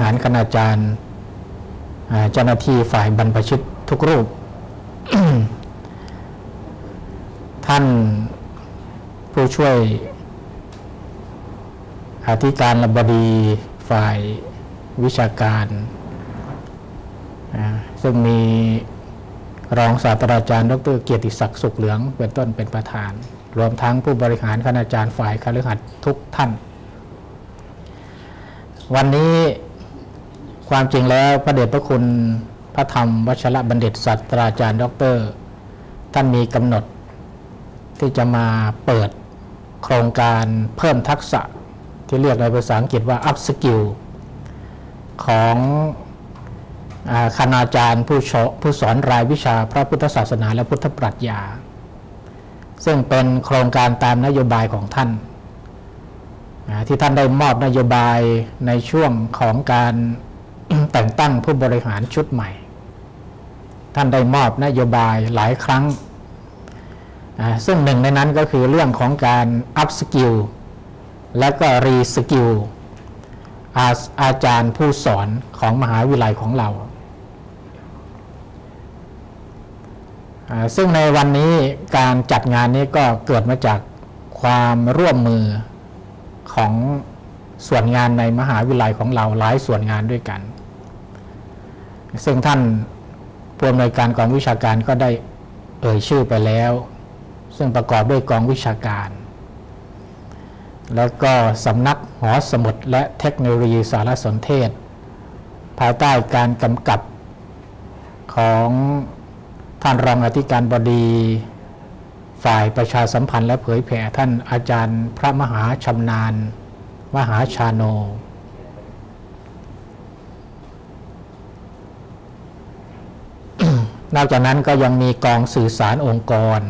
ารคณาจารย์เจ้าหน้าที่ฝ่ายบรรพชิตทุกรูป ท่านผู้ช่วยอธิการบดีฝ่ายวิชาการซึ่งมีรองศาสตราจารย์ดร.เกียรติศักดิ์สุขเหลืองเป็นต้นเป็นประธานรวมทั้งผู้บริหารคณาจารย์ฝ่ายคฤหัสถ์ทุกท่านวันนี้ความจริงแล้วพระเดชพระคุณพระธรรมวชรบัณฑิตศาสตราจารย์ดร.ท่านมีกำหนดที่จะมาเปิดโครงการเพิ่มทักษะที่เรียกในภาษาอังกฤษว่า up skill ของคณาจารย์ผู้สอนรายวิชาพระพุทธศาสนาและพุทธปรัชญาซึ่งเป็นโครงการตามนโยบายของท่านที่ท่านได้มอบนโยบายในช่วงของการ แต่งตั้งผู้บริหารชุดใหม่ท่านได้มอบนโยบายหลายครั้งซึ่งหนึ่งในนั้นก็คือเรื่องของการ up skill และก็ re skill อาจารย์ผู้สอนของมหาวิทยาลัยของเราซึ่งในวันนี้การจัดงานนี้ก็เกิดมาจากความร่วมมือของส่วนงานในมหาวิทยาลัยของเราหลายส่วนงานด้วยกันซึ่งท่านผู้อำนวยการกองวิชาการก็ได้เอ่ยชื่อไปแล้วซึ่งประกอบด้วยกองวิชาการแล้วก็สำนักหอสมุดและเทคโนโลยีสารสนเทศภายใต้การกำกับของท่านรองอธิการบดีฝ่ายประชาสัมพันธ์และเผยแผ่ท่านอาจารย์พระมหาชำนาญมหาชาโนนอกจากนั้นก็ยังมีกองสื่อสารองค์กร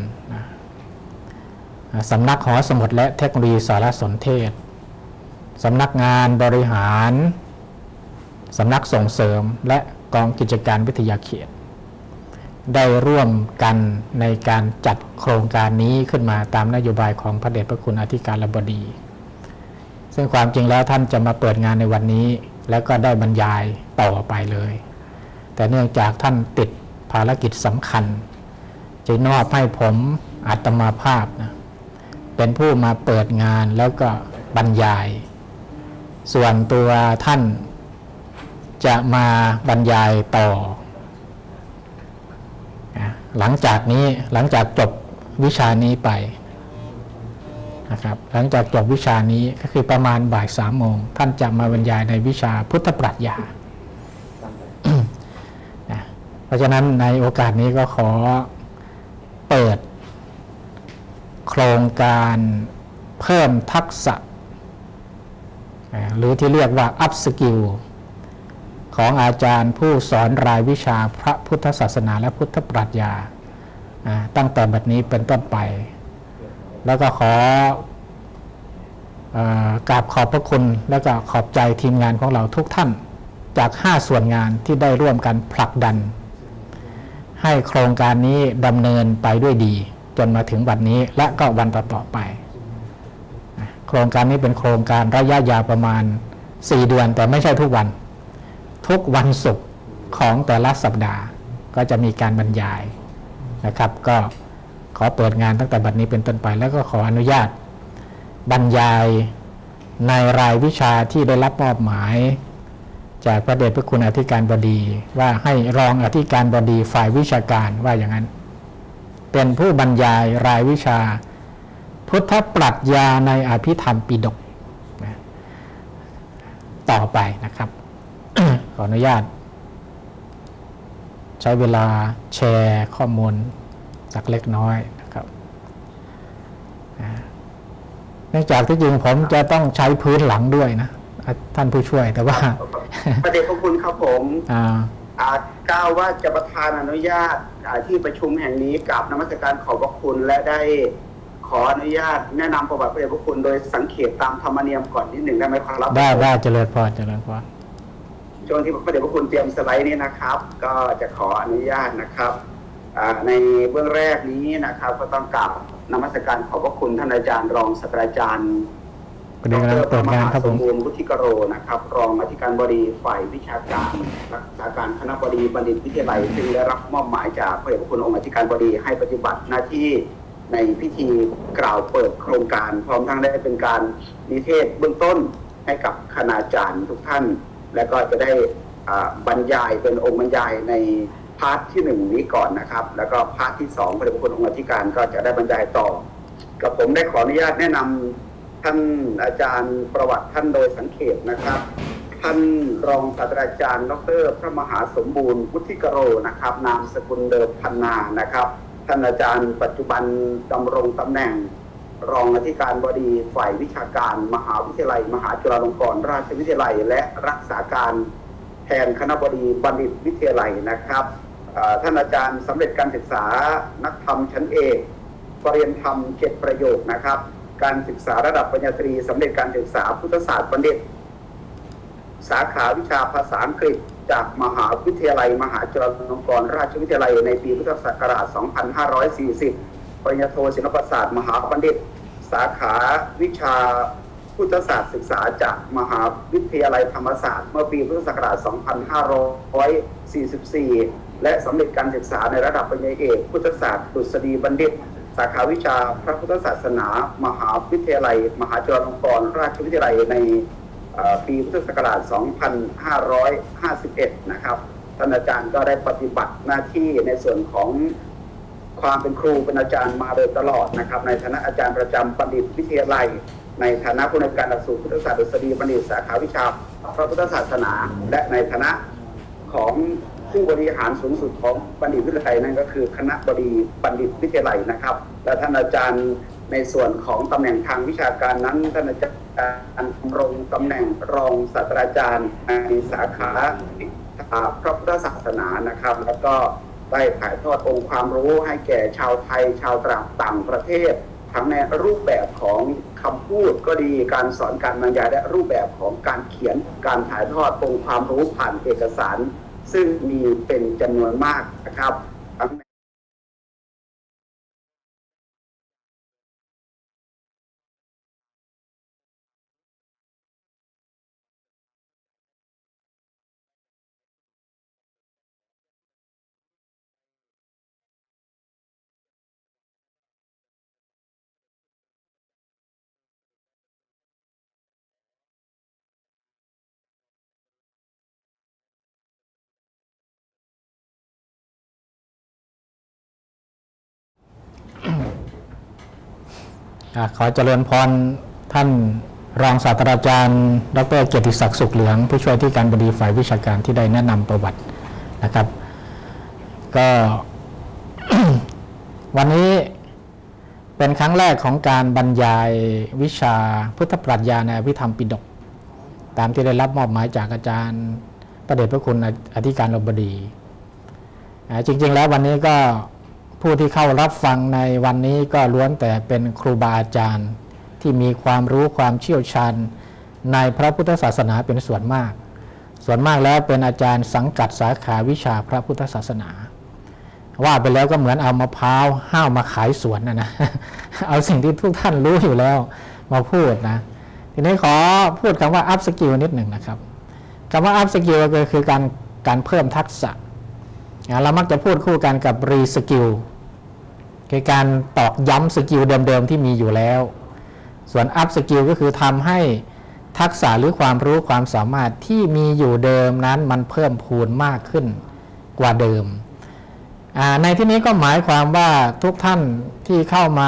สำนักหอสมุดและเทคโนโลยีสารสนเทศสำนักงานบริหารสำนักส่งเสริมและกองกิจการวิทยาเขตได้ร่วมกันในการจัดโครงการนี้ขึ้นมาตามนโยบายของพระเดชพระคุณอธิการบดีซึ่งความจริงแล้วท่านจะมาเปิดงานในวันนี้แล้วก็ได้บรรยายต่อไปเลยแต่เนื่องจากท่านติดภารกิจสำคัญจึงมอบให้ผมอาตมาภาพนะเป็นผู้มาเปิดงานแล้วก็บรรยายส่วนตัวท่านจะมาบรรยายต่อหลังจากจบวิชานี้ไปนะครับหลังจากจบวิชานี้ก็คือประมาณบ่าย3 โมงท่านจะมาบรรยายในวิชาพุทธปรัชญา เพราะฉะนั้นในโอกาสนี้ก็ขอเปิดโครงการเพิ่มทักษะหรือที่เรียกว่า up skill ของอาจารย์ผู้สอนรายวิชาพระพุทธศาสนาและพุทธปรัชญาตั้งแต่บัดนี้เป็นต้นไปแล้วก็ขอกราบขอบพระคุณและก็ขอบใจทีมงานของเราทุกท่านจาก5ส่วนงานที่ได้ร่วมกันผลักดันให้โครงการนี้ดำเนินไปด้วยดีจนมาถึงวันนี้และก็วันต่อไปโครงการนี้เป็นโครงการระยะยาวประมาณ4 เดือนแต่ไม่ใช่ทุกวันศุกร์ของแต่ละสัปดาห์ก็จะมีการบรรยายนะครับก็ขอเปิดงานตั้งแต่บัดนี้เป็นต้นไปแล้วก็ขออนุญาตบรรยายในรายวิชาที่ได้รับมอบหมายจากพระเดชพระคุณอธิการบดีว่าให้รองอธิการบดีฝ่ายวิชาการว่าอย่างนั้นเป็นผู้บรรยายรายวิชาพุทธปรัชญาในอภิธรรมปิฎกต่อไปนะครับ ขออนุญาตใช้เวลาแชร์ข้อมูลสักเล็กน้อยนะครับเนื่องจากที่จริงผมจะต้องใช้พื้นหลังด้วยนะท่านผู้ช่วยแต่ว่าประเด็นของคุณครับผมกล่าวว่าจะประทานอนุญาตที่ประชุมแห่งนี้กับนมัสการขอบพระคุณและได้ขออนุญาตแนะนำประวัติพระเดชพระคุณโดยสังเขปตามธรรมเนียมก่อนนิดหนึ่งได้ไหมครับได้เจริญพรช่วงที่พระเดชพระคุณเตรียมสไลด์นี้นะครับก็จะขออนุญาตนะครับในเบื้องแรกนี้นะครับก็ต้องกราบนมัสการขอบพระคุณท่านอาจารย์รองศาสตราจารย์ประเด็นการเปิดงานครับผมวุฒิกโรนะครับรองอธิการบดีฝ่ายวิชาการรักษาการคณบดีบัณฑิตวิทยาลัยซึ่งได้รับมอบหมายจากพระเดชพระคุณองค์อธิการบดีให้ปฏิบัติหน้าที่ในพิธีกล่าวเปิดโครงการพร้อมทั้งได้เป็นการนิเทศเบื้องต้นให้กับคณาจารย์ทุกท่านและก็จะได้บรรยายเป็นองค์บรรยายในพาร์ทที่1นี้ก่อนนะครับแล้วก็พาร์ทที่2พระเดชพระคุณองค์อธิการก็จะได้บรรยายต่อกับผมได้ขออนุญาตแนะนำท่านอาจารย์ประวัติท่านโดยสังเขปนะครับท่านรองศาสตราจารย์ดร.พระมหาสมบูรณ์วุฒิกโรนะครับนามสกุลเดิมพันนานะครับท่านอาจารย์ปัจจุบันดำรงตำแหน่งรองอธิการบดีฝ่ายวิชาการมหาวิทยาลัยมหาจุฬาลงกรณราชวิทยาลัยและรักษาการแทนคณบดีบัณฑิตวิทยาลัยนะครับท่านอาจารย์สำเร็จการศึกษานักธรรมชั้นเอกปริญญาธรรม7ประโยคนะครับการศึกษาระดับปริญญาตรีสำเร็จการศึกษาพุทธศาสตร์บัณฑิตสาขาวิชาภาษาอังกฤษจากมหาวิทยาลัยมหาจุฬาลงกรณราชวิทยาลัยในปีพุทธศักราช 2540 ปริญญาโทศิลปศาสตร์มหาบัณฑิตสาขาวิชาพุทธศาสตร์ศึกษาจากมหาวิทยาลัยธรรมศาสตร์เมื่อปีพุทธศักราช 2544 และสำเร็จการศึกษาในระดับปริญญาเอกพุทธศาสตร์ดุษฎีบัณฑิตสาขาวิชาพระพุทธศาสนามหาวิทยาลัยมหาจุฬาลงกรณราชวิทยาลัยในปีพุทธศักราช 2551 นะครับท่านอาจารย์ก็ได้ปฏิบัติหน้าที่ในส่วนของความเป็นครูเป็นอาจารย์มาโดยตลอดนะครับในฐานะอาจารย์ประจำบัณฑิตวิทยาลัยในฐานะผู้อำนวยการหลักสูตรพุทธศาสตร์ดุษฎีบัณฑิตสาขาวิชาพระพุทธศาสนาและในฐานะของผู้บริหารสูงสุดของบัณฑิตวิทยาลัยนั่นก็คือคณะบดีบัณฑิตวิทยาลัยนะครับและท่านอาจารย์ในส่วนของตำแหน่งทางวิชาการนั้นท่านอาจารย์ดำรงตำแหน่งรองศาสตราจารย์ในสาขาพระพุทธศาสนานะครับแล้วก็ได้ถ่ายทอดองค์ความรู้ให้แก่ชาวไทยชาวต่างประเทศทั้งในรูปแบบของคำพูดก็ดีการสอนการบรรยายและรูปแบบของการเขียนการถ่ายทอดองค์ความรู้ผ่านเอกสารซึ่งมีเป็นจำนวนมากนะครับขอเจริญพรท่านรองศาสตราจารย์ดร.เกียรติศักดิ์สุขเหลืองผู้ช่วยที่การบดีฝ่ายวิชาการที่ได้แนะนำประวัตินะครับก็ วันนี้เป็นครั้งแรกของการบรรยายวิชาพุทธปรัชญาในอภิธรรมปิฎกตามที่ได้รับมอบหมายจากอาจารย์พระเดชพระคุณอธิการบดีจริงๆแล้ววันนี้ก็ผู้ที่เข้ารับฟังในวันนี้ก็ล้วนแต่เป็นครูบาอาจารย์ที่มีความรู้ความเชี่ยวชาญในพระพุทธศาสนาเป็นส่วนมากแล้วเป็นอาจารย์สังกัดสาขาวิชาพระพุทธศาสนาว่าไปแล้วก็เหมือนเอามะพร้าวห้าวมาขายสวนนะ เอาสิ่งที่ทุกท่านรู้อยู่แล้วมาพูดนะทีนี้ขอพูดคำว่า up skill นิดหนึ่งนะครับคำว่า up skill ก็คือการเพิ่มทักษะเรามักจะพูดคู่กันกับ re skill คือการตอกย้ำสกิลเดิมๆที่มีอยู่แล้วส่วน up skill ก็คือทำให้ทักษะหรือความรู้ความสามารถที่มีอยู่เดิมนั้นมันเพิ่มพูนมากขึ้นกว่าเดิมในที่นี้ก็หมายความว่าทุกท่านที่เข้ามา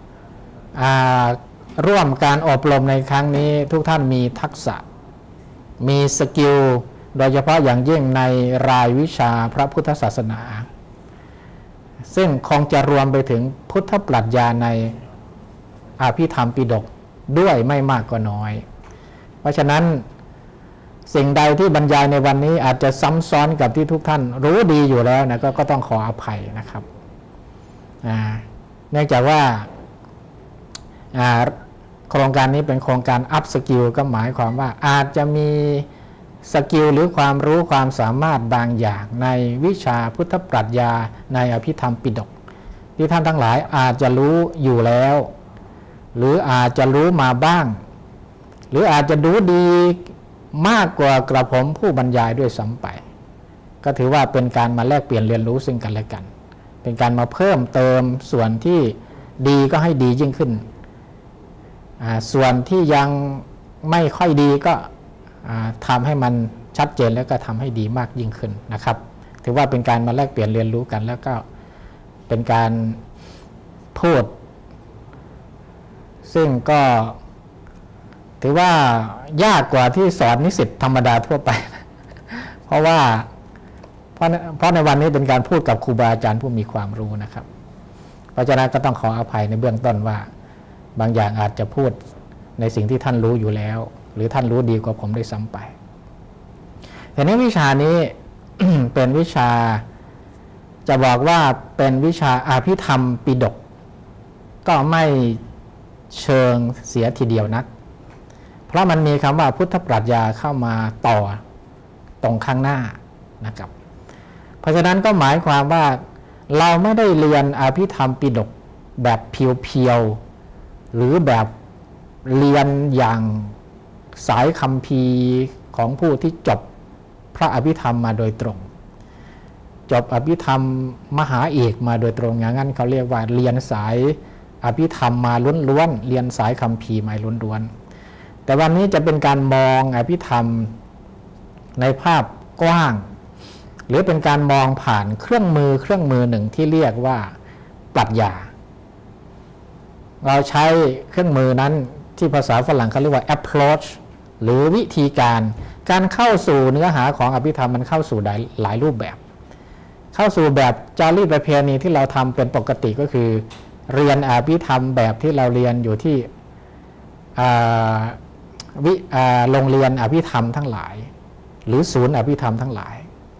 ร่วมการอบรมในครั้งนี้ทุกท่านมีทักษะมีสกิลโดยเฉพาะอย่างยิ่งในรายวิชาพระพุทธศาสนาซึ่งคงจะรวมไปถึงพุทธปรัชญาในอภิธรรมปิฎกด้วยไม่มากก็น้อยเพราะฉะนั้นสิ่งใดที่บรรยายในวันนี้อาจจะซ้ำซ้อนกับที่ทุกท่านรู้ดีอยู่แล้วนะก็ต้องขออภัยนะครับเนื่องจากว่าโครงการนี้เป็นโครงการ up skill ก็หมายความว่าอาจจะมีสกิลหรือความรู้ความสามารถบางอย่างในวิชาพุทธปรัชญาในอภิธรรมปิฎกที่ท่านทั้งหลายอาจจะรู้อยู่แล้วหรืออาจจะรู้มาบ้างหรืออาจจะรู้ดีมากกว่ากระผมผู้บรรยายด้วยซ้ำไปก็ถือว่าเป็นการมาแลกเปลี่ยนเรียนรู้ซึ่งกันและกันเป็นการมาเพิ่มเติมส่วนที่ดีก็ให้ดียิ่งขึ้นส่วนที่ยังไม่ค่อยดีก็ทำให้มันชัดเจนแล้วก็ทำให้ดีมากยิ่งขึ้นนะครับถือว่าเป็นการมาแลกเปลี่ยนเรียนรู้กันแล้วก็เป็นการพูดซึ่งก็ถือว่ายากกว่าที่สอนนิสิตธรรมดาทั่วไปเพราะในวันนี้เป็นการพูดกับครูบาอาจารย์ผู้มีความรู้นะครับเพราะฉะนั้นก็ต้องขออภัยในเบื้องต้นว่าบางอย่างอาจจะพูดในสิ่งที่ท่านรู้อยู่แล้วหรือท่านรู้ดีกว่าผมได้ซ้ำไปแต่ในวิชานี้ เป็นวิชาจะบอกว่าเป็นวิชาอภิธรรมปิฎกก็ไม่เชิงเสียทีเดียวนักเพราะมันมีคำว่าพุทธปรัชญาเข้ามาต่อตรงข้างหน้านะครับเพราะฉะนั้นก็หมายความว่าเราไม่ได้เรียนอภิธรรมปิฎกแบบเพียวๆหรือแบบเรียนอย่างสายคัมภีร์ของผู้ที่จบพระอภิธรรมมาโดยตรงจบอภิธรรมมหาเอกมาโดยตรงอย่างนั้นเขาเรียกว่าเรียนสายอภิธรรมมาล้วนๆเรียนสายคัมภีร์มาล้วนๆแต่วันนี้จะเป็นการมองอภิธรรมในภาพกว้างหรือเป็นการมองผ่านเครื่องมือหนึ่งที่เรียกว่าปรัชญาเราใช้เครื่องมือนั้นที่ภาษาฝรั่งเขาเรียกว่า approach หรือวิธีการเข้าสู่เนื้อหาของอภิธรรมมันเข้าสู่หลายรูปแบบเข้าสู่แบบจารีตประเพณีที่เราทำเป็นปกติก็คือเรียนอภิธรรมแบบที่เราเรียนอยู่ที่โรงเรียนอภิธรรมทั้งหลายหรือศูนย์อภิธรรมทั้งหลาย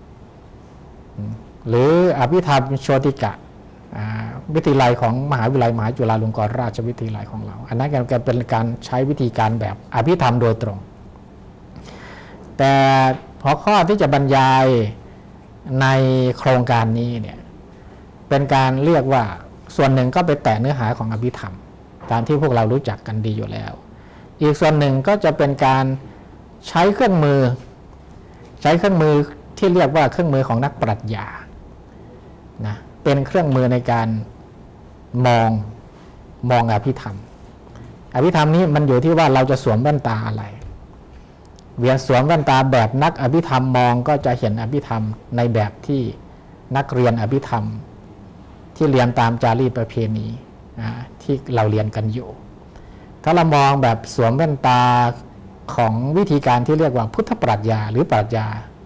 หรืออภิธรรมโชติกะวิทยาลัยของมหาวิทยาลัยมหาจุฬาลงกรณราชวิทยาลัยของเราอันนั้นก็เป็นการใช้วิธีการแบบอภิธรรมโดยตรงแต่หัวข้อที่จะบรรยายในโครงการนี้เนี่ยเป็นการเรียกว่าส่วนหนึ่งก็ไปแตะเนื้อหาของอภิธรรมตามที่พวกเรารู้จักกันดีอยู่แล้วอีกส่วนหนึ่งก็จะเป็นการใช้เครื่องมือที่เรียกว่าเครื่องมือของนักปรัชญานะเป็นเครื่องมือในการมองอภิธรรมนี้มันอยู่ที่ว่าเราจะสวมแว่นตาอะไรสวมแว่นตาแบบนักอภิธรรมมองก็จะเห็นอภิธรรมในแบบที่นักเรียนอภิธรรมที่เรียนตามจารีตประเพณีที่เราเรียนกันอยู่ถ้าเรามองแบบสวมแว่นตาของวิธีการที่เรียกว่าพุทธปรัชญาหรือปรัชญา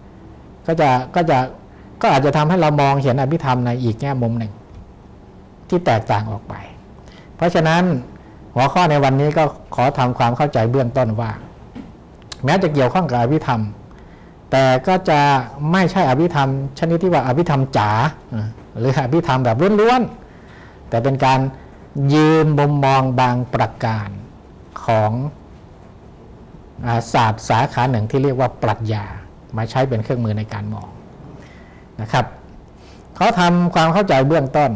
ก็อาจจะทำให้เรามองเห็นอภิธรรมในอีกแง่มุมหนึ่งที่แตกต่างออกไปเพราะฉะนั้นหัวข้อในวันนี้ก็ขอทำความเข้าใจเบื้องต้นว่าแม้จะเกี่ยวข้องกับอภิธรรมแต่ก็จะไม่ใช่อภิธรรมชนิดที่ว่าอภิธรรมจ๋าหรืออภิธรรมแบบล้วนๆแต่เป็นการยืมมุมมองบางประการของศาสตร์สาขาหนึ่งที่เรียกว่าปรัชญามาใช้เป็นเครื่องมือในการมองนะครับเขาทำความเข้าใจเบื้องต้น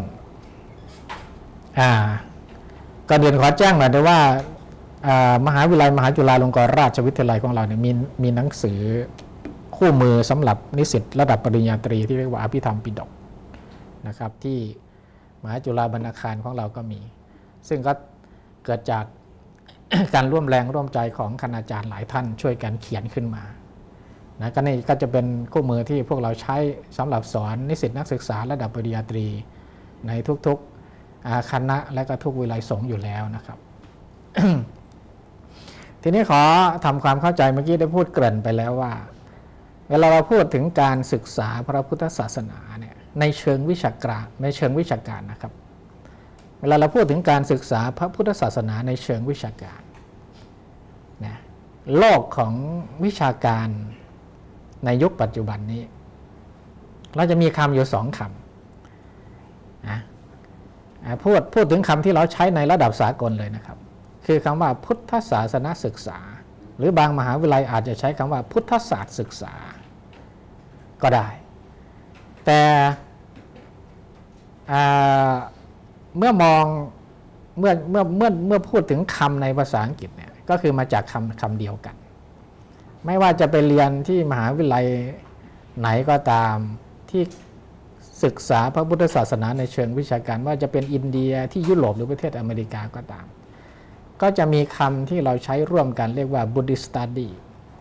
ก็เรียนขอแจ้งหน่อยด้วยว่ามหาวิทยาลัยมหาจุฬาลงกรณราชวิทยาลัยของเราเนี่ยมีหนังสือคู่มือสำหรับนิสิตระดับปริญญาตรีที่เรียกว่าอภิธรรมปิฎกนะครับที่มหาจุฬาบรรณาคารของเราก็มีซึ่งก็เกิดจาก การร่วมแรงร่วมใจของคณาจารย์หลายท่านช่วยกันเขียนขึ้นมานะก็นี่ก็จะเป็นคู่มือที่พวกเราใช้สำหรับสอนนิสิตนักศึกษาระดับปริญญาตรีในทุกๆคณะและก็ทุกวิทยาลัยสงฆ์อยู่แล้วนะครับ ทีนี้ขอทำความเข้าใจเมื่อกี้ได้พูดเกริ่นไปแล้วว่าเวลาเราพูดถึงการศึกษาพระพุทธศาสนาเนี่ยในเชิงวิชาการนะครับเวลาเราพูดถึงการศึกษาพระพุทธศาสนาในเชิงวิชาการนะโลกของวิชาการในยุคปัจจุบันนี้เราจะมีคำอยู่สองคำนะพูดถึงคำที่เราใช้ในระดับสากลเลยนะครับคือคำว่าพุทธศาสนศึกษาหรือบางมหาวิทยาลัยอาจจะใช้คำว่าพุทธศาสตร์ศึกษาก็ได้แต่เมื่อพูดถึงคำในภาษาอังกฤษเนี่ยก็คือมาจากคำเดียวกันไม่ว่าจะไปเรียนที่มหาวิทยาลัยไหนก็ตามที่ศึกษาพระพุทธศาสนาในเชิงวิชาการว่าจะเป็นอินเดียที่ยุโรปหรือประเทศอเมริกาก็ตามก็จะมีคำที่เราใช้ร่วมกันเรียกว่า Buddhist Study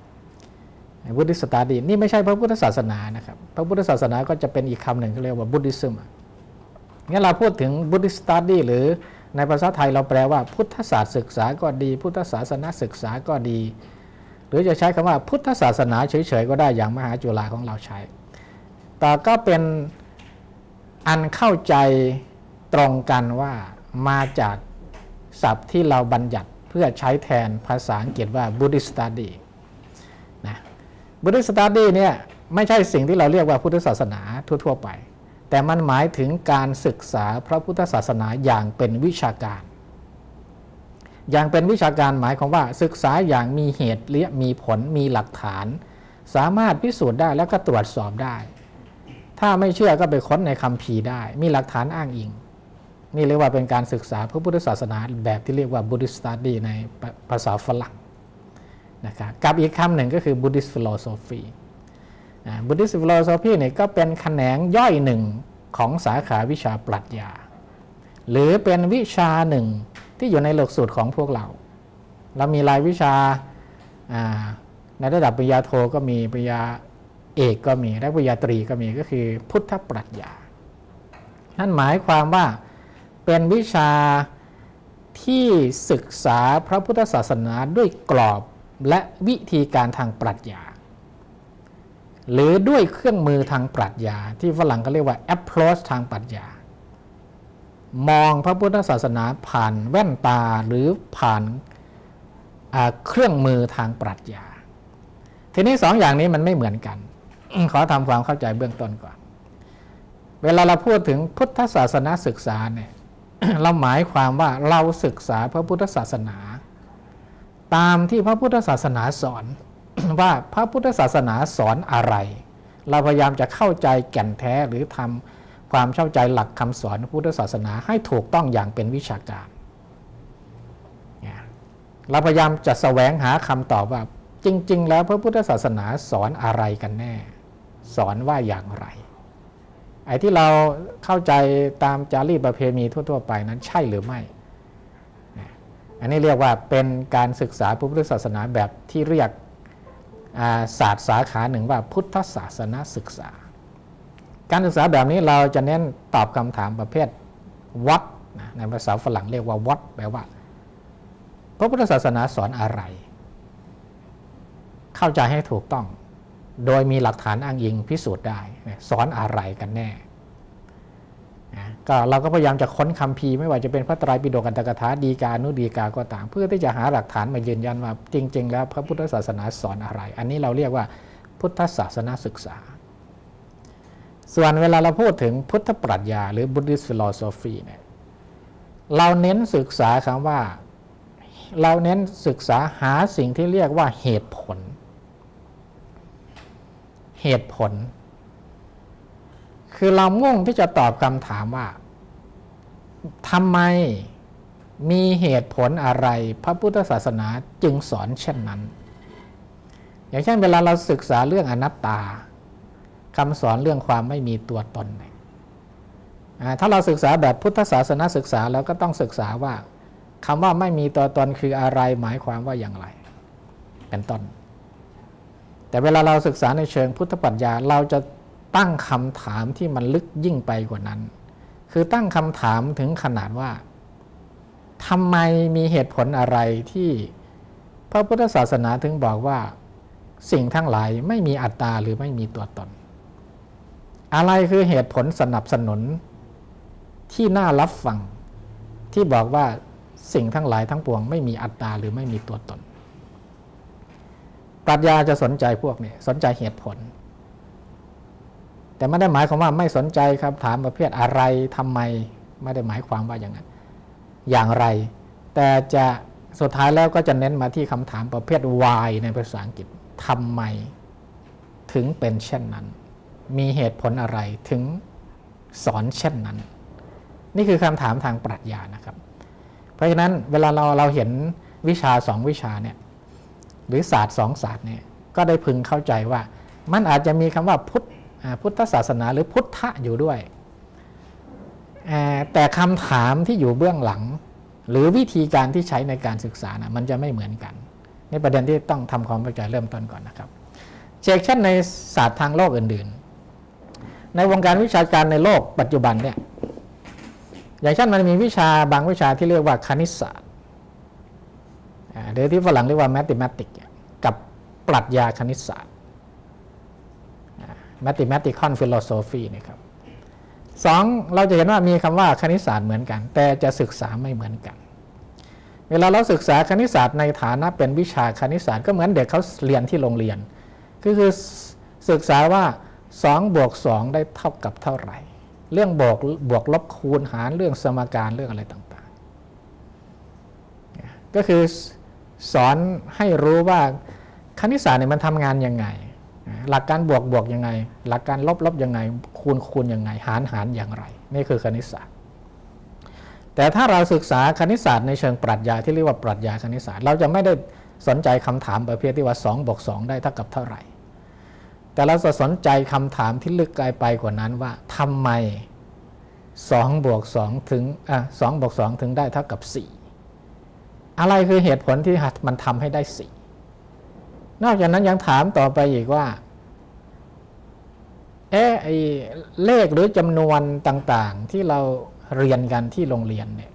Buddhist Study นี่ไม่ใช่พระพุทธศาสนานะครับพระพุทธศาสนาก็จะเป็นอีกคำหนึ่งที่เรียกว่า Buddhism งั้นเราพูดถึง Buddhist Study หรือในภาษาไทยเราแปลว่าพุทธศาสตร์ศึกษาก็ดีพุทธศาสนาศึกษาก็ดีหรือจะใช้คำว่าพุทธศาสนาเฉยๆก็ได้อย่างมหาจุฬาของเราใช้แต่ก็เป็นอันเข้าใจตรงกันว่ามาจากศัพท์ที่เราบัญญัติเพื่อใช้แทนภาษาอังกฤษว่า Buddhist Study นะ Buddhist Study เนี่ยไม่ใช่สิ่งที่เราเรียกว่าพุทธศาสนาทั่วๆไปแต่มันหมายถึงการศึกษาพระพุทธศาสนาอย่างเป็นวิชาการอย่างเป็นวิชาการหมายความว่าศึกษาอย่างมีเหตุและมีผลมีหลักฐานสามารถพิสูจน์ได้แล้วก็ตรวจสอบได้ถ้าไม่เชื่อก็ไปค้นในคัมภีร์ได้มีหลักฐานอ้างอิงนี่เรียกว่าเป็นการศึกษาพระพุทธศาสนาแบบที่เรียกว่า Buddhist Study ในภาษาฝรั่งนะครับกับอีกคำหนึ่งก็คือ Buddhist Philosophy Buddhist Philosophy เนี่ยก็เป็นแขนงย่อยหนึ่งของสาขาวิชาปรัชญาหรือเป็นวิชาหนึ่งที่อยู่ในหลักสูตรของพวกเรามีรายวิชาในระดับปริญญาโทก็มีปริญญาเอกก็มีและปริญญาตรีก็มีก็คือพุทธปรัชญานั่นหมายความว่าเป็นวิชาที่ศึกษาพระพุทธศาสนาด้วยกรอบและวิธีการทางปรัชญาหรือด้วยเครื่องมือทางปรัชญาที่ฝรั่งก็เรียกว่า approach ทางปรัชญามองพระพุทธศาสนาผ่านแว่นตาหรือผ่านเครื่องมือทางปรัชญาทีนี้สองอย่างนี้มันไม่เหมือนกัน ขอทำความเข้าใจเบื้องต้นก่อนเวลาเราพูดถึงพุทธศาสนาศึกษาเนี่ย เราหมายความว่าเราศึกษาพระพุทธศาสนาตามที่พระพุทธศาสนาสอน ว่าพระพุทธศาสนาสอนอะไรเราพยายามจะเข้าใจแก่นแท้หรือทำความเข้าใจหลักคำสอนพระพุทธศาสนาให้ถูกต้องอย่างเป็นวิชาการเราพยายามจะแสวงหาคำตอบว่าจริงๆแล้วพระพุทธศาสนาสอนอะไรกันแน่สอนว่าอย่างไรไอ้ที่เราเข้าใจตามจารีตประเพณีทั่วๆไปนั้นใช่หรือไม่อันนี้เรียกว่าเป็นการศึกษาพระพุทธศาสนาแบบที่เรียกศาสตร์สาขาหนึ่งว่าพุทธศาสนาศึกษาการศึกษาแบบนี้เราจะเน้นตอบคำถามประเภท what ในภาษาฝรั่งเรียกว่า what แปลว่าพระพุทธศาสนาสอนอะไรเข้าใจให้ถูกต้องโดยมีหลักฐานอ้างอิงพิสูจน์ได้สอนอะไรกันแน่ก็เราก็พยายามจะค้นคัมภีร์ไม่ว่าจะเป็นพระไตรปิฎกอัตถกถาดีกานุดีกาก็ตามเพื่อที่จะหาหลักฐานมายืนยันว่าจริงๆแล้วพระพุทธศาสนาสอนอะไรอันนี้เราเรียกว่าพุทธศาสนาศึกษาส่วนเวลาเราพูดถึงพุทธปรัชญาหรือ Buddhist Philosophy เนี่ยเราเน้นศึกษาคำว่าเราเน้นศึกษาหาสิ่งที่เรียกว่าเหตุผลคือเรามุ่งที่จะตอบคำถามว่าทำไมมีเหตุผลอะไรพระพุทธศาสนาจึงสอนเช่นนั้นอย่างเช่นเวลาเราศึกษาเรื่องอนัตตาคำสอนเรื่องความไม่มีตัวตนถ้าเราศึกษาแบบพุทธศาสนาศึกษาเราก็ต้องศึกษาว่าคำว่าไม่มีตัวตนคืออะไรหมายความว่าอย่างไรเป็นต้นแต่เวลาเราศึกษาในเชิงพุทธปรัชญาเราจะตั้งคำถามที่มันลึกยิ่งไปกว่านั้นคือตั้งคำถามถึงขนาดว่าทำไมมีเหตุผลอะไรที่พระพุทธศาสนาถึงบอกว่าสิ่งทั้งหลายไม่มีอัตตาหรือไม่มีตัวตนอะไรคือเหตุผลสนับสนุนที่น่ารับฟังที่บอกว่าสิ่งทั้งหลายทั้งปวงไม่มีอัตตาหรือไม่มีตัวตนปรัชญาจะสนใจพวกนี้สนใจเหตุผลแต่ไม่ได้หมายความว่าไม่สนใจครับถามประเภทอะไรทำไมไม่ได้หมายความว่าอย่างนั้นอย่างไรแต่จะสุดท้ายแล้วก็จะเน้นมาที่คำถามประเภท why ในภาษาอังกฤษทำไมถึงเป็นเช่นนั้นมีเหตุผลอะไรถึงสอนเช่นนั้นนี่คือคำถามทางปรัชญานะครับเพราะฉะนั้นเวลาเราเห็นวิชา2 วิชาเนี่ยหรือศาสตร์2 ศาสตร์เนี่ยก็ได้พึงเข้าใจว่ามันอาจจะมีคำว่าพุทธศาสนาหรือพุทธะอยู่ด้วยแต่คำถามที่อยู่เบื้องหลังหรือวิธีการที่ใช้ในการศึกษานะมันจะไม่เหมือนกันนี่ประเด็นที่ต้องทำความเข้าใจเริ่มต้นก่อนนะครับเช่นเช่นในศาสตร์ทางโลกอื่นๆในวงการวิชาการในโลกปัจจุบันเนี่ยอย่างเช่นมันมีวิชาบางวิชาที่เรียกว่าคณิตศาสตร์หรือที่ฝรั่งเรียกว่า mathematics กับปรัชญาคณิตศาสตร์ mathematical philosophy นะครับ2เราจะเห็นว่ามีคำว่าคณิตศาสตร์เหมือนกันแต่จะศึกษาไม่เหมือนกันเวลาเราศึกษาคณิตศาสตร์ในฐานะเป็นวิชาคณิตศาสตร์ก็เหมือนเด็กเขาเรียนที่โรงเรียนคือศึกษาว่า2 บวก 2ได้เท่ากับเท่าไหร่เรื่องบวกลบคูณหารเรื่องสมการเรื่องอะไรต่างๆก็คือสอนให้รู้ว่าคณิตศาสตร์เนี่ยมันทำงานยังไงหลักการบวกยังไงหลักการลบยังไงคูณยังไงหารอย่างไรนี่คือคณิตศาสตร์แต่ถ้าเราศึกษาคณิตศาสตร์ในเชิงปรัชญาที่เรียกว่าปรัชญาคณิตศาสตร์เราจะไม่ได้สนใจคำถามประเภทที่ว่า2 บวก 2ได้เท่ากับเท่าไหร่แต่เราจะสนใจคำถามที่ลึกไกลไปกว่านั้นว่าทำไม2 บวก 2ถึง2 บวก 2ถึงได้เท่ากับ4อะไรคือเหตุผลที่มันทำให้ได้4นอกจากนั้นยังถามต่อไปอีกว่าไอ้เลขหรือจำนวนต่างๆที่เราเรียนกันที่โรงเรียนเนี่ย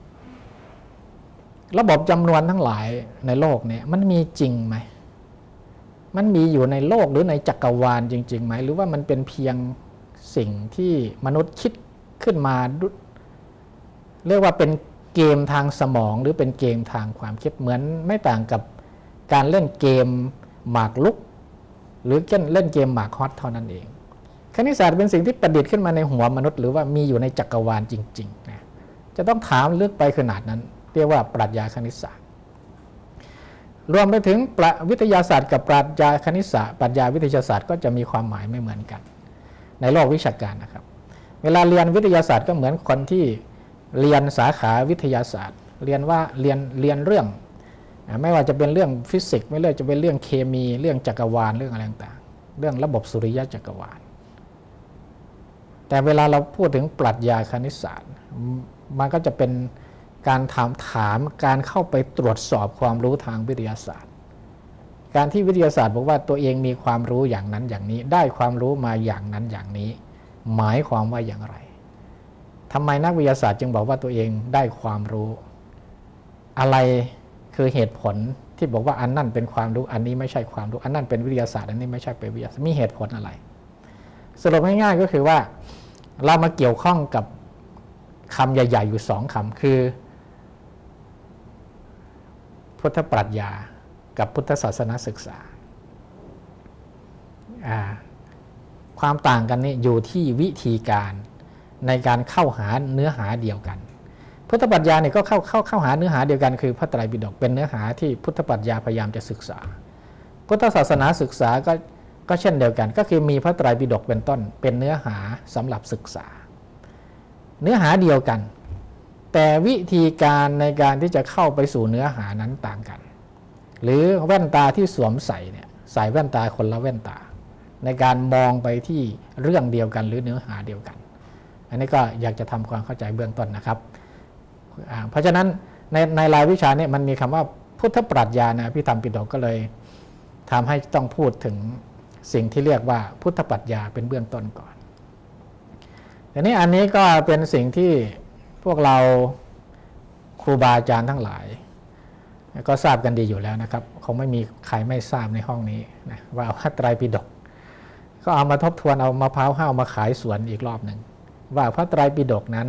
ระบบจำนวนทั้งหลายในโลกเนี่ยมันมีจริงไหมมันมีอยู่ในโลกหรือในจักรวาลจริงๆไหมหรือว่ามันเป็นเพียงสิ่งที่มนุษย์คิดขึ้นมาเรียกว่าเป็นเกมทางสมองหรือเป็นเกมทางความคิดเหมือนไม่ต่างกับการเล่นเกมหมากรุกหรือเล่นเกมหมากฮอตเท่านั้นเองคณิตศาสตร์เป็นสิ่งที่ประดิษฐ์ขึ้นมาในหัวมนุษย์หรือว่ามีอยู่ในจักรวาลจริงๆนะจะต้องถามลึกไปขนาดนั้นเรียกว่าปรัชญาคณิตศาสตร์รวมไปถึงวิทยาศาสตร์กับปรัชญาคณิตศาสตร์ปรัชญาวิทยาศาสตร์ก็จะมีความหมายไม่เหมือนกันในโลกวิชาการนะครับเวลาเรียนวิทยาศาสตร์ก็เหมือนคนที่เรียนสาขาวิทยาศาสตร์เรียนเรื่องไม่ว่าจะเป็นเรื่องฟิสิกส์ไม่ว่าจะเป็นเรื่องเคมีเรื่องจักรวาลเรื่องอะไรต่างๆเรื่องระบบสุริยะจักรวาลแต่เวลาเราพูดถึงปรัชญาคณิตศาสตร์มันก็จะเป็นการถามการเข้าไปตรวจสอบความรู้ทางวิทยาศาสตร์การที่วิทยาศาสตร์บอกว่าตัวเองมีความรู้อย่างนั้นอย่างนี้ได้ความรู้มาอย่างนั้นอย่างนี้หมายความว่าอย่างไรทำไมนักวิทยาศาสตร์จึงบอกว่าตัวเองได้ความรู้อะไรคือเหตุผลที่บอกว่าอันนั่นเป็นความรู้อันนี้ไม่ใช่ความรู้อันนั่นเป็นวิทยาศาสตร์อันนี้ไม่ใช่เป็นวิทยาศาสตร์มีเหตุผลอะไรสรุปง่ายๆก็คือว่าเรามาเกี่ยวข้องกับคำใหญ่ๆอยู่2 คำคือพุทธปรัชญากับพุทธศาสนศึกษาความต่างกันนี่อยู่ที่วิธีการในการเข้าหาเนื้อหาเดียวกันพุทธปรัชญาเนี่ยก็เข้าหาเนื้อหาเดียวกันคือพระไตรปิฎกเป็นเนื้อหาที่พุทธปรัชญาพยายามจะศึกษาพุทธศาสนาศึกษาก็เช่นเดียวกันก็คือมีพระไตรปิฎกเป็นต้นเป็นเนื้อหาสำหรับศึกษาเนื้อหาเดียวกันแต่วิธีการในการที่จะเข้าไปสู่เนื้อหานั้นต่างกันหรือแว่นตาที่สวมใส่เนี่ยใส่แว่นตาคนละแว่นตาในการมองไปที่เรื่องเดียวกันหรือเนื้อหาเดียวกันอันนี้ก็อยากจะทำความเข้าใจเบื้องต้นนะครับเพราะฉะนั้นในรายวิชาเนี่ยมันมีคำว่าพุทธปรัชญานะพิธรรมปิฎกก็เลยทำให้ต้องพูดถึงสิ่งที่เรียกว่าพุทธปรัชญาเป็นเบื้องต้นก่อนทีนี้อันนี้ก็เป็นสิ่งที่พวกเราครูบาอาจารย์ทั้งหลายก็ทราบกันดีอยู่แล้วนะครับคงไม่มีใครไม่ทราบในห้องนี้นะว่าพระไตรปิฎกก็เอามาทบทวนเอามะพร้าวห้าวมาขายสวนอีกรอบหนึ่งว่าพระไตรปิฎกนั้น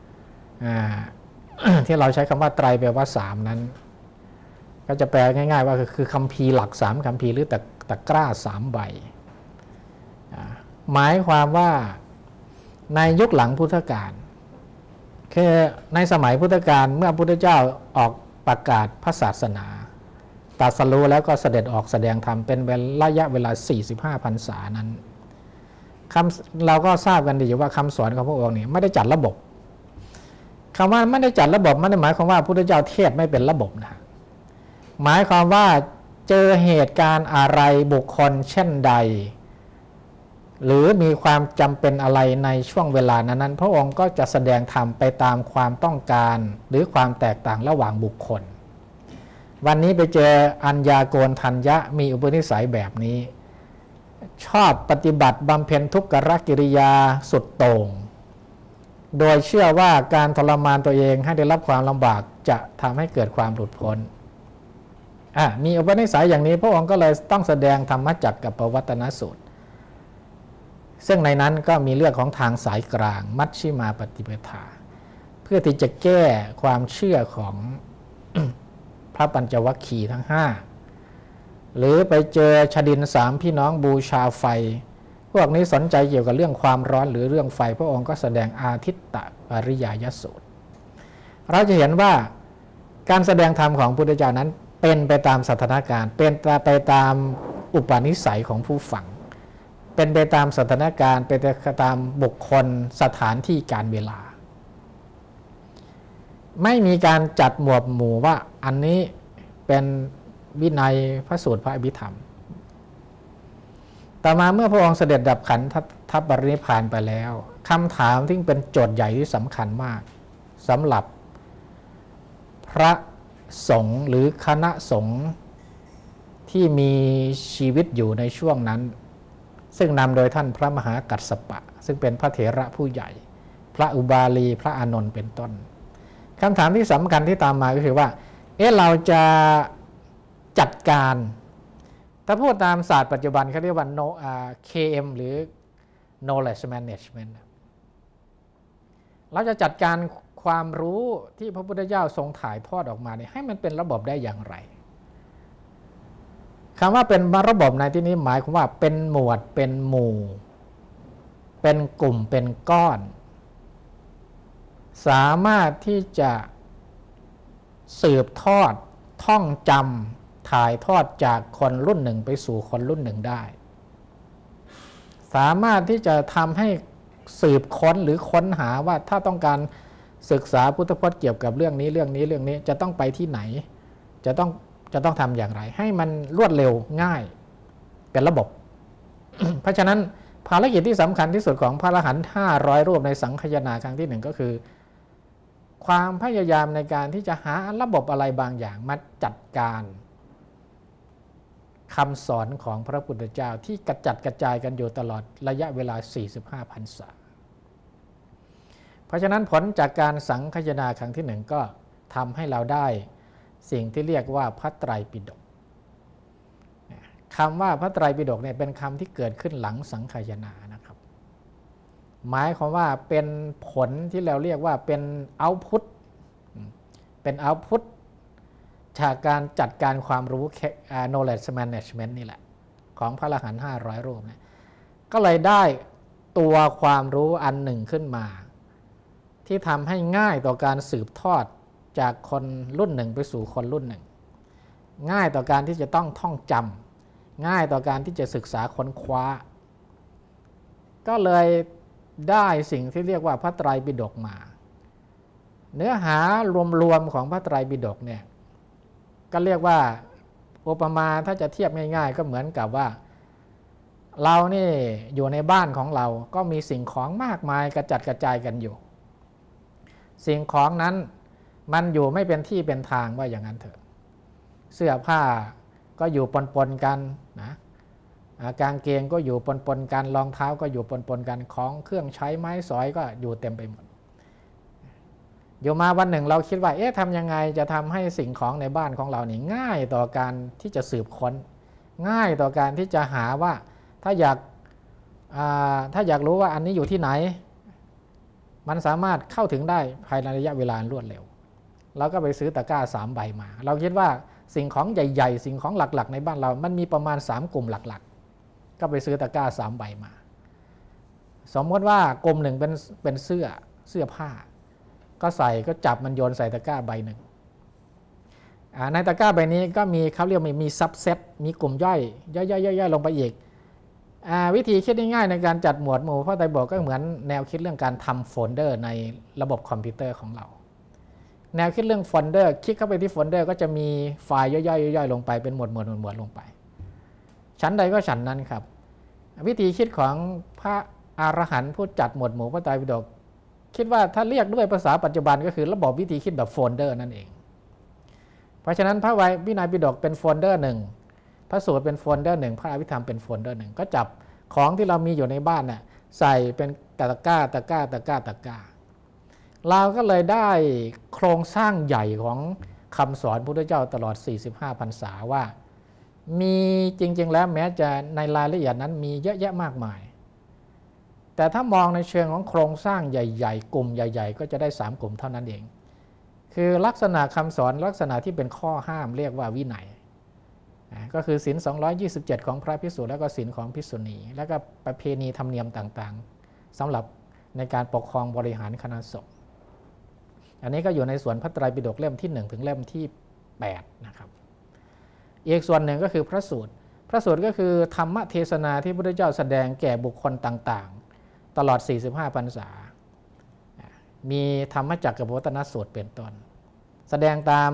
ที่เราใช้คำว่าไตรแปลว่า3นั้นก็จะแปลง่ายๆว่าคือคัมภีร์หลัก3คัมภีร์หรือตะกร้า3ใบหมายความว่าในยุคหลังพุทธกาลคือในสมัยพุทธกาลเมื่อพระพุทธเจ้าออกประกาศพระศาสนาตรัสรู้แล้วก็เสด็จออกแสดงธรรมเป็นระยะเวลา45 พรรษานั้นเราก็ทราบกันดีอยู่ว่าคำสอนของพระองค์นี่ไม่ได้จัดระบบคำว่าไม่ได้จัดระบบไม่ได้หมายความว่าพระพุทธเจ้าเทศไม่เป็นระบบนะหมายความว่าเจอเหตุการณ์อะไรบุคคลเช่นใดหรือมีความจำเป็นอะไรในช่วงเวลานั้นพระองค์ก็จะแสดงธรรมไปตามความต้องการหรือความแตกต่างระหว่างบุคคลวันนี้ไปเจออัญญาโกณทัญญะมีอุปนิสัยแบบนี้ชอบปฏิบัติบำเพ็ญทุกขกิริยาสุดโต่งโดยเชื่อว่าการทรมานตัวเองให้ได้รับความลำบากจะทำให้เกิดความหลุดพ้นมีอุปนิสัยอย่างนี้พระองค์ก็เลยต้องแสดงธรรมจักรกับปวัตตนสูตรซึ่งในนั้นก็มีเรื่องของทางสายกลางมัชฌิมาปฏิปทาเพื่อที่จะแก้ความเชื่อของ พระปัญจวัคคีย์ทั้ง5หรือไปเจอชดิน3พี่น้องบูชาไฟพวกนี้สนใจเกี่ยวกับเรื่องความร้อนหรือเรื่องไฟพระองค์ก็แสดงอาทิตตปริยายสูตรเราจะเห็นว่าการแสดงธรรมของพุทธเจ้านั้นเป็นไปตามสถานการณ์เป็นไปตามอุปนิสัยของผู้ฟังเป็นไปตามสถานการณ์เป็นไปตามบุคคลสถานที่การเวลาไม่มีการจัดหมวดหมู่ว่าอันนี้เป็นวินัยพระสูตรพระอภิธรรมต่อมาเมื่อพระองค์เสด็จดับขันธปรินิพพานไปแล้วคำถามที่เป็นโจทย์ใหญ่ที่สำคัญมากสำหรับพระสงฆ์หรือคณะสงฆ์ที่มีชีวิตอยู่ในช่วงนั้นซึ่งนำโดยท่านพระมหากัสสปะซึ่งเป็นพระเถระผู้ใหญ่พระอุบาลีพระอานนท์เป็นต้นคำถามที่สำคัญที่ตามมาก็คือว่าเราจะจัดการถ้าพูดตามศาสตร์ปัจจุบันเขาเรียกว่า KM หรือ knowledge management เราจะจัดการความรู้ที่พระพุทธเจ้าทรงถ่ายทอดออกมาเนี่ยให้มันเป็นระบบได้อย่างไรคำว่าเป็นระบบในที่นี้หมายความว่าเป็นหมวดเป็นหมู่เป็นกลุ่มเป็นก้อนสามารถที่จะสืบทอดท่องจำถ่ายทอดจากคนรุ่นหนึ่งไปสู่คนรุ่นหนึ่งได้สามารถที่จะทำให้สืบค้นหรือค้นหาว่าถ้าต้องการศึกษาพุทธพจน์เกี่ยวกับเรื่องนี้จะต้องไปที่ไหนจะต้องทำอย่างไรให้มันรวดเร็วง่ายเป็นระบบ เพราะฉะนั้นภารกิจที่สำคัญที่สุดของพระอรหันต์500 รูปในสังคายนาครั้งที่1ก็คือความพยายามในการที่จะหาระบบอะไรบางอย่างมาจัดการคำสอนของพระพุทธเจ้าที่กระจัดกระจายกันอยู่ตลอดระยะเวลา45 พรรษาเพราะฉะนั้นผลจากการสังคายนาครั้งที่1ก็ทำให้เราได้สิ่งที่เรียกว่าพระไตรปิฎกคำว่าพระไตรปิฎกเนี่ยเป็นคำที่เกิดขึ้นหลังสังคายนานะครับหมายความว่าเป็นผลที่เราเรียกว่าเป็นเอาต์พุตจากการจัดการความรู้ knowledge management นี่แหละของพระอรหันต์500 รูปเนี่ยก็เลยได้ตัวความรู้อันหนึ่งขึ้นมาที่ทำให้ง่ายต่อการสืบทอดจากคนรุ่นหนึ่งไปสู่คนรุ่นหนึ่งง่ายต่อการที่จะต้องท่องจำง่ายต่อการที่จะศึกษาค้นคว้าก็เลยได้สิ่งที่เรียกว่าพระไตรปิฎกมาเนื้อหารวมๆของพระไตรปิฎกเนี่ยก็เรียกว่าอุปมาถ้าจะเทียบง่ายๆก็เหมือนกับว่าเรานี่อยู่ในบ้านของเราก็มีสิ่งของมากมายกระจัดกระจายกันอยู่สิ่งของนั้นมันอยู่ไม่เป็นที่เป็นทางว่าอย่างนั้นเถอะเสื้อผ้าก็อยู่ปนๆกันนะกางเกงก็อยู่ปนๆกันรองเท้าก็อยู่ปนๆกันของเครื่องใช้ไม้สอยก็อยู่เต็มไปหมดอยู่มาวันหนึ่งเราคิดว่าทำยังไงจะทำให้สิ่งของในบ้านของเรานี่ง่ายต่อการที่จะสืบค้นง่ายต่อการที่จะหาว่าถ้าอยากรู้ว่าอันนี้อยู่ที่ไหนมันสามารถเข้าถึงได้ภายในระยะเวลารวดเร็วเราก็ไปซื้อตะกร้า3 ใบมาเราคิดว่าสิ่งของใหญ่ๆสิ่งของหลักๆในบ้านเรามันมีประมาณ3 กลุ่มหลักๆก็ไปซื้อตะกร้า3 ใบมาสมมติว่ากลุ่มหนึ่งเป็นเสื้อผ้าก็ใส่ก็จับมันโยนใส่ตะกร้าใบหนึ่งในตะกร้าใบนี้ก็มีเขาเรียกมีซับเซตมีกลุ่มย่อยลงไปอีกวิธีคิดง่ายๆในการจัดหมวดหมู่พระไตรปิฎกก็เหมือนแนวคิดเรื่องการทำโฟลเดอร์ในระบบคอมพิวเตอร์ของเราแนวคิดเรื่องโฟลเดอร์คลิกเข้าไปที่โฟลเดอร์ก็จะมีไฟล์ย่อยๆลงไปเป็นหมวดลงไปชั้นใดก็ชั้นนั้นครับวิธีคิดของพระอรหันต์ผู้จัดหมวดหมู่พระไตรปิฎกคิดว่าถ้าเรียกด้วยภาษาปัจจุบันก็คือระบบวิธีคิดแบบโฟลเดอร์นั่นเองเพราะฉะนั้นพระวินัยปิฎกเป็นโฟลเดอร์หนึ่งพระสูตรเป็นโฟลเดอร์หนึ่งพระอภิธรรมเป็นโฟลเดอร์หนึ่งก็จับของที่เรามีอยู่ในบ้านน่ะใส่เป็นตะกร้าเราก็เลยได้โครงสร้างใหญ่ของคำสอนพระพุทธเจ้าตลอด45พรรษาว่ามีจริงๆแล้วแม้จะในรายละเอียดนั้นมีเยอะแยะมากมายแต่ถ้ามองในเชิงของโครงสร้างใหญ่ๆกลุ่มใหญ่ๆก็จะได้3กลุ่มเท่านั้นเองคือลักษณะคำสอนลักษณะที่เป็นข้อห้ามเรียกว่าวินัยก็คือศีล227ของพระภิกษุแล้วก็ศีลของภิกษุณีแล้วก็ประเพณีธรรมเนียมต่างๆสำหรับในการปกครองบริหารคณะสงฆ์อันนี้ก็อยู่ในส่วนพระไตรปิฎกเล่มที่1ถึงเล่มที่8นะครับอีกส่วนหนึ่งก็คือพระสูตรก็คือธรรมเทศนาที่พระพุทธเจ้าแสดงแก่บุคคลต่างๆตลอด45พรรษามีธรรมจักรกับวัฒนสูตรเป็นต้นแสดงตาม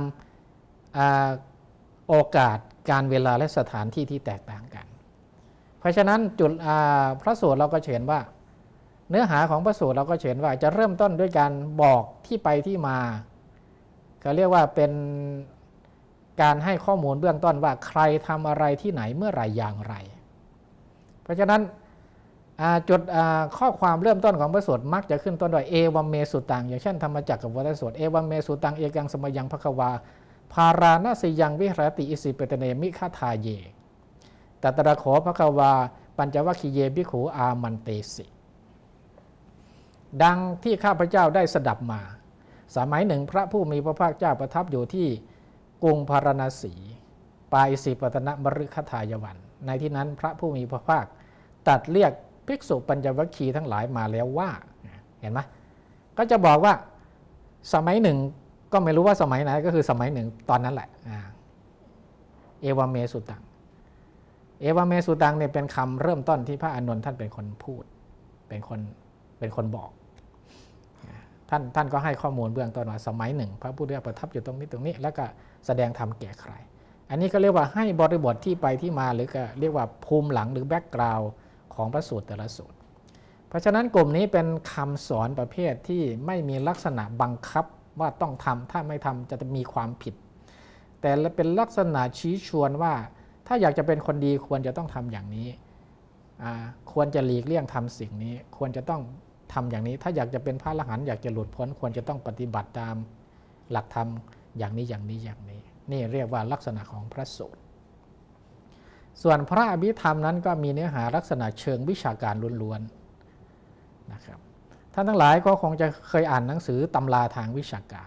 โอกาสการเวลาและสถานที่ที่แตกต่างกันเพราะฉะนั้นจุดพระสูตรเราก็เห็นว่าเนื้อหาของพระสูตรเราก็เห็นว่าจะเริ่มต้นด้วยการบอกที่ไปที่มาเขาเรียกว่าเป็นการให้ข้อมูลเบื้องต้นว่าใครทำอะไรที่ไหนเมื่อไรอย่างไรเพราะฉะนั้นจุดข้อความเริ่มต้นของพระสูตรมักจะขึ้นต้นด้วยเอวัมเมสุตังอย่างเช่นธรรมจักรกับวัฏสูตรเอวัมเมสุตังเอกังสมยังภควาภาราณสียังวิหรติอิสิเปตเนมิฆาทาเยตัตระโขภควาปัญจวัคคีเยภิกขุอามันเตสิดังที่ข้าพเจ้าได้สดับมาสมัยหนึ่งพระผู้มีพระภาคเจ้าประทับอยู่ที่กรุงพาราณสีปายสิปตนมฤคทายวันในที่นั้นพระผู้มีพระภาคตรัสเรียกภิกษุปัญจวัคคีย์ทั้งหลายมาแล้วว่าเห็นไหมก็จะบอกว่าสมัยหนึ่งก็ไม่รู้ว่าสมัยไหนก็คือสมัยหนึ่งตอนนั้นแหละเอวเมสุตังเนี่ยเป็นคำเริ่มต้นที่พระอานนท์ท่านเป็นคนพูดเป็นคนบอกท่านก็ให้ข้อมูลเบื้องต้นว่าสมัยหนึ่งพระพุทธเจ้าประทับอยู่ตรงนี้แล้วก็แสดงธรรมแก่ใครอันนี้ก็เรียกว่าให้บริบทที่ไปที่มาหรือก็เรียกว่าภูมิหลังหรือแบ็กกราวด์ของพระสูตรแต่ละสูตรเพราะฉะนั้นกลุ่มนี้เป็นคำสอนประเภทที่ไม่มีลักษณะบังคับว่าต้องทำถ้าไม่ทำจะมีความผิดแต่เป็นลักษณะชี้ชวนว่าถ้าอยากจะเป็นคนดีควรจะต้องทำอย่างนี้ควรจะหลีกเลี่ยงทำสิ่งนี้ควรจะต้องทำอย่างนี้ถ้าอยากจะเป็นพระอรหันต์อยากจะหลุดพ้นควรจะต้องปฏิบัติตามหลักธรรมอย่างนี้นี่เรียกว่าลักษณะของพระสูตรส่วนพระอภิธรรมนั้นก็มีเนื้อหาลักษณะเชิงวิชาการล้วนๆนะครับท่านทั้งหลายก็คงจะเคยอ่านหนังสือตำราทางวิชาการ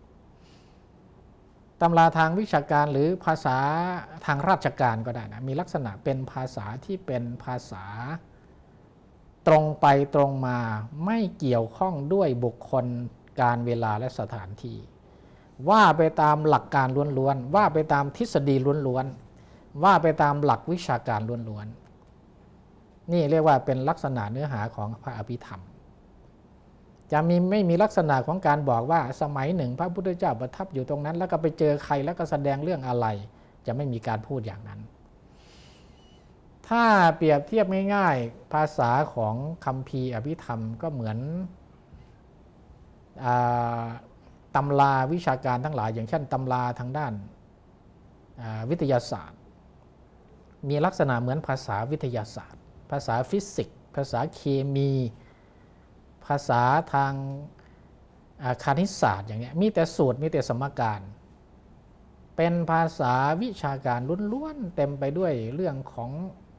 หรือภาษาทางราชการก็ได้นะมีลักษณะเป็นภาษาที่เป็นภาษาตรงไปตรงมาไม่เกี่ยวข้องด้วยบุคคลการเวลาและสถานที่ว่าไปตามหลักการล้วนๆว่าไปตามทฤษฎีล้วนๆว่าไปตามหลักวิชาการล้วนๆนี่เรียกว่าเป็นลักษณะเนื้อหาของพระอภิธรรมจะไม่มีลักษณะของการบอกว่าสมัยหนึ่งพระพุทธเจ้าประทับอยู่ตรงนั้นแล้วก็ไปเจอใครแล้วก็แสดงเรื่องอะไรจะไม่มีการพูดอย่างนั้นถ้าเปรียบเทียบง่ายๆภาษาของคัมภีร์อภิธรรมก็เหมือนตำราวิชาการทั้งหลายอย่างเช่นตำราทางด้านวิทยาศาสตร์มีลักษณะเหมือนภาษาวิทยาศาสตร์ภาษาฟิสิกส์ภาษาเคมีภาษาทางคณิตศาสตร์อย่างนี้มีแต่สูตรมีแต่สมการเป็นภาษาวิชาการล้วนๆเต็มไปด้วยเรื่องของ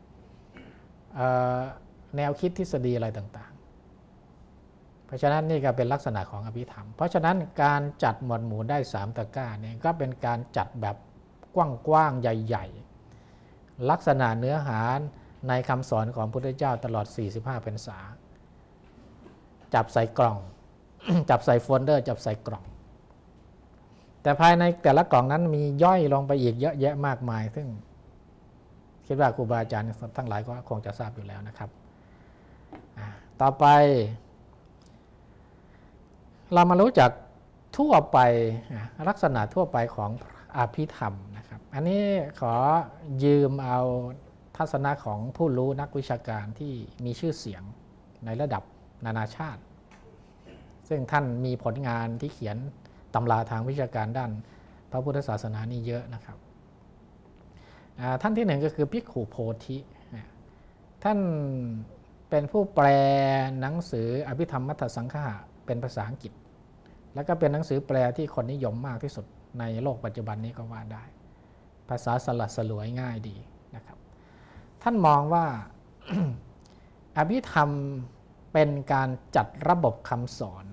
แนวคิดทฤษฎีอะไรต่างๆเพราะฉะนั้นนี่ก็เป็นลักษณะของอภิธรรมเพราะฉะนั้นการจัดหมวดหมู่ได้3ตะกร้าเนี่ยก็เป็นการจัดแบบกว้างๆใหญ่ๆลักษณะเนื้อหาในคำสอนของพระพุทธเจ้าตลอด45พรรษาจับใส่กล่อง จับใส่โฟลเดอร์จับใส่กล่องแต่ภายในแต่ละกล่องนั้นมีย่อยลงไปอีกเยอะแยะมากมายซึ่งคิดว่าครูบาอาจารย์ทั้งหลายก็คงจะทราบอยู่แล้วนะครับต่อไปเรามารู้จักทั่วไปลักษณะทั่วไปของอภิธรรมนะครับอันนี้ขอยืมเอาทัศนะของผู้รู้นักวิชาการที่มีชื่อเสียงในระดับนานาชาติซึ่งท่านมีผลงานที่เขียนตำราทางวิชาการด้านพระพุทธศาสนานี่เยอะนะครับท่านที่หนึ่งก็คือภิกขุโพธิท่านเป็นผู้แปลหนังสืออภิธรรมมัทธสังฆะเป็นภาษาอังกฤษแล้วก็เป็นหนังสือแปลที่คนนิยมมากที่สุดในโลกปัจจุบันนี้ก็ว่าได้ภาษาสลัดสลวยง่ายดีนะครับท่านมองว่า อภิธรรมเป็นการจัดระบบคำสอน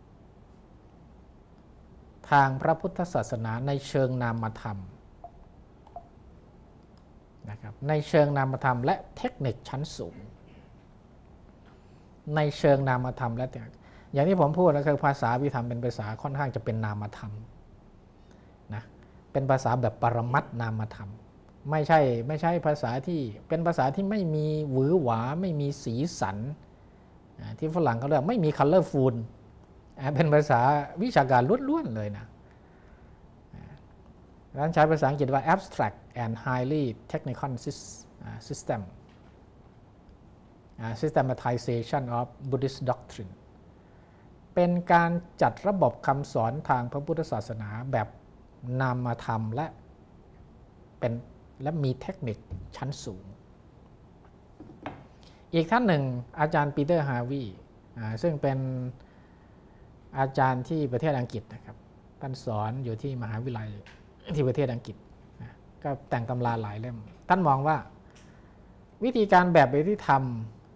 ทางพระพุทธศาสนาในเชิงนามธรรมนะครับในเชิงนามธรรมและเทคนิคชั้นสูงในเชิงนามธรรมและอย่างที่ผมพูดนะคือภาษาอภิธรรมเป็นภาษาค่อนข้างจะเป็นนามธรรมนะเป็นภาษาแบบปรมัตถ์นามธรรมไม่ใช่ภาษาที่เป็นภาษาที่ไม่มีหวือหวาไม่มีสีสันที่ฝรั่งเขาเรียกไม่มี colorful เป็นภาษาวิชาการล้วนๆเลยนะดังนั้นใช้ภาษาอังกฤษว่า abstract and highly technical system systematization of Buddhist doctrine เป็นการจัดระบบคำสอนทางพระพุทธศาสนาแบบนามธรรมและมีเทคนิคชั้นสูงอีกท่านหนึ่งอาจารย์ปีเตอร์ฮาวีซึ่งเป็นอาจารย์ที่ประเทศอังกฤษนะครับท่านสอนอยู่ที่มหาวิทยาลัยที่ประเทศอังกฤษก็แต่งตำราหลายเล่มท่านมองว่าวิธีการแบบวิธีธรรม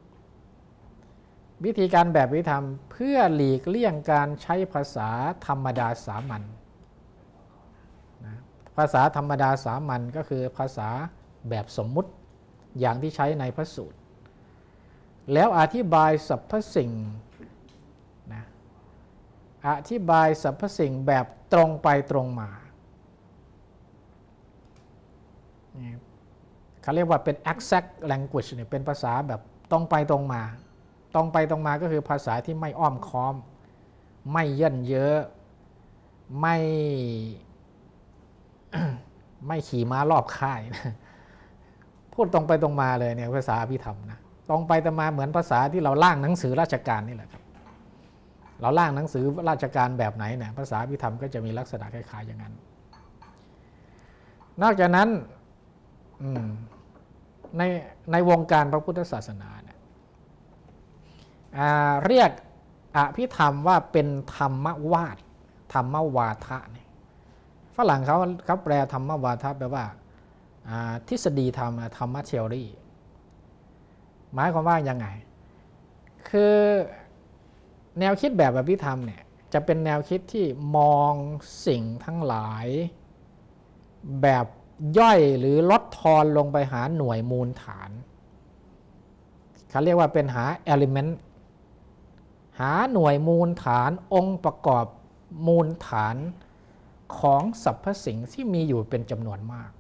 เพื่อหลีกเลี่ยงการใช้ภาษาธรรมดาสามัญนะภาษาธรรมดาสามัญก็คือภาษาแบบสมมุติอย่างที่ใช้ในพระสูตรแล้วอธิบายสรรพสิ่งนะอธิบายสรรพสิ่งแบบตรงไปตรงมาเขาเรียกว่าเป็น exact language เนี่ยเป็นภาษาแบบตรงไปตรงมาก็คือภาษาที่ไม่อ้อมค้อมไม่เยินเยอะไม่ขี่ม้ารอบค่ายนะพูดตรงไปตรงมาเลยเนี่ยภาษาอภิธรรมนะตรงไปตรงมาเหมือนภาษาที่เราล่างหนังสือราชการนี่แหละครับเราล่างหนังสือราชการแบบไหนเนี่ยภาษาอภิธรรมก็จะมีลักษณะคล้ายๆอย่างนั้นนอกจากนั้นในวงการพระพุทธศาสนาเนี่ยเรียกอภิธรรมว่าเป็นธรรมวาทธรรมวาทะเนี่ยฝรั่งเขาแปลธรรมวาทะแปลว่าทฤษฎีธรรมธรรมะเทอรี่หมายความว่ายังไงคือแนวคิดแบบอภิธรรมเนี่ยจะเป็นแนวคิดที่มองสิ่งทั้งหลายแบบย่อยหรือลดทอนลงไปหาหน่วยมูลฐานเขาเรียกว่าเป็นหา element หาหน่วยมูลฐานองค์ประกอบมูลฐานของสรรพสิ่งที่มีอยู่เป็นจำนวนมาก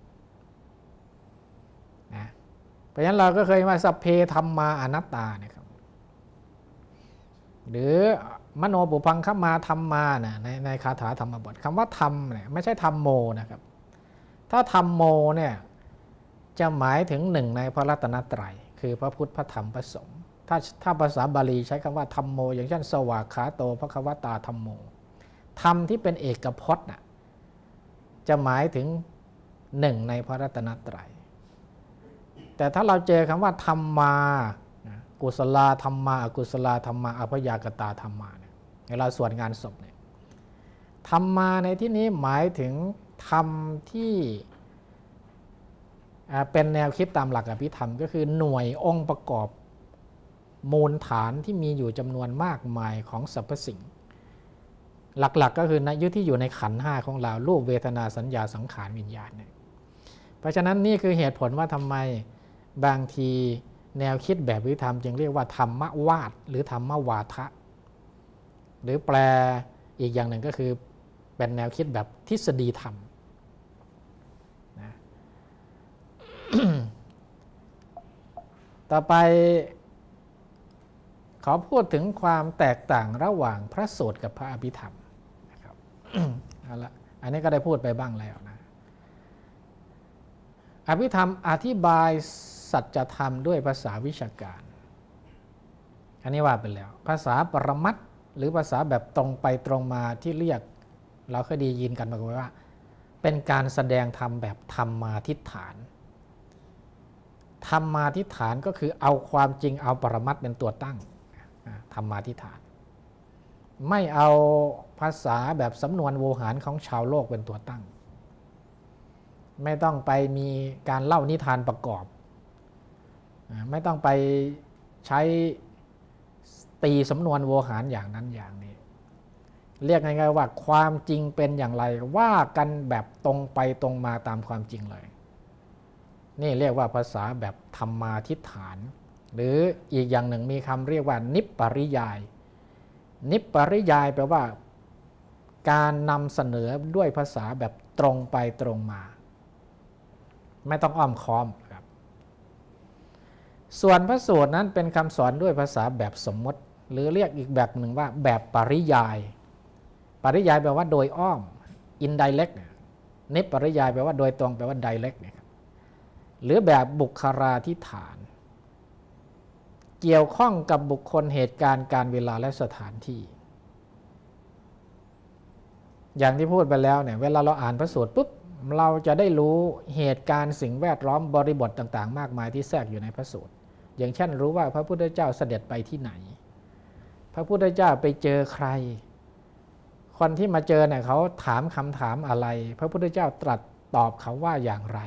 นะเพราะฉะนั้นเราก็เคยว่าสัพเพธัมมาอนัตตานะครับหรือมโนปุพังคมาธัมมาในคาถาธรรมบทคำว่าธรรมเนี่ยไม่ใช่ธรรมโมนะครับถ้าธรรมโมเนี่ยจะหมายถึงหนึ่งในพระรัตนตรัยคือพระพุทธพระธรรมพระสงฆ์ถ้าภาษาบาลีใช้คำว่าธรรมโมอย่างเช่นสวากขาโตภควตาธรรมโมธรรมที่เป็นเอกพจน์จะหมายถึงหนึ่งในพระรัตนตรัยแต่ถ้าเราเจอคำว่าธรรมากุศลธรรมาอกุศลธรรมาอภยากตาธรรมาเนี่ยเวลาสวดงานศพเนี่ยธรรมาในที่นี้หมายถึงธรรมที่เป็นแนวคิดตามหลักอภิธรรมก็คือหน่วยองค์ประกอบมูลฐานที่มีอยู่จำนวนมากมายของสรรพสิ่งหลักๆก็คือยึดที่อยู่ในขันธ์5ของเรารูปเวทนาสัญญาสังขารวิญญาณเนี่ยเพราะฉะนั้นนี่คือเหตุผลว่าทำไมบางทีแนวคิดแบบวิธรรมจึงเรียกว่าธรรมวาทหรือธรรมวาทะหรือแปลอีกอย่างหนึ่งก็คือเป็นแนวคิดแบบทฤษฎีธรรมนะ ต่อไปขอพูดถึงความแตกต่างระหว่างพระสูตรกับพระอภิธรรมนะครับเอาละอันนี้ก็ได้พูดไปบ้างแล้วนะอภิธรรมอธิบายสัจธรรมด้วยภาษาวิชาการอันนี้ว่าไปแล้วภาษาปรมัตถ์หรือภาษาแบบตรงไปตรงมาที่เรียกเราเคยได้ยินกันมาว่าเป็นการแสดงธรรมแบบธรรมาทิฏฐานธรรมาทิฏฐานก็คือเอาความจริงเอาปรมัตถ์เป็นตัวตั้งธรรมาทิฏฐานไม่เอาภาษาแบบสำนวนโวหารของชาวโลกเป็นตัวตั้งไม่ต้องไปมีการเล่านิทานประกอบไม่ต้องไปใช้ตีสำนวนโวหารอย่างนั้นอย่างนี้เรียกง่ายๆว่าความจริงเป็นอย่างไรว่ากันแบบตรงไปตรงมาตามความจริงเลยนี่เรียกว่าภาษาแบบธรรมาทิฏฐานหรืออีกอย่างหนึ่งมีคำเรียกว่านิปปริยายนิปปริยายแปลว่าการนำเสนอด้วยภาษาแบบตรงไปตรงมาไม่ต้องอ้อมค้อมครับส่วนพระสูตรนั้นเป็นคำสอนด้วยภาษาแบบสมมติหรือเรียกอีกแบบหนึ่งว่าแบบปริยายปริยายแปลว่าโดยอ้อม indirect นิปปริยายแปลว่าโดยตรงแปลว่า direct นะครับหรือแบบบุคลาธิฐานเกี่ยวข้องกับบุคคลเหตุการณ์การเวลาและสถานที่อย่างที่พูดไปแล้วเนี่ยเวลาเราอ่านพระสูตรปุ๊บเราจะได้รู้เหตุการณ์สิ่งแวดล้อมบริบทต่างๆมากมายที่แทรกอยู่ในพระสูตรอย่างเช่นรู้ว่าพระพุทธเจ้าเสด็จไปที่ไหนพระพุทธเจ้าไปเจอใครคนที่มาเจอเนี่ยเขาถามคำถามอะไรพระพุทธเจ้าตรัสตอบเขาว่าอย่างไร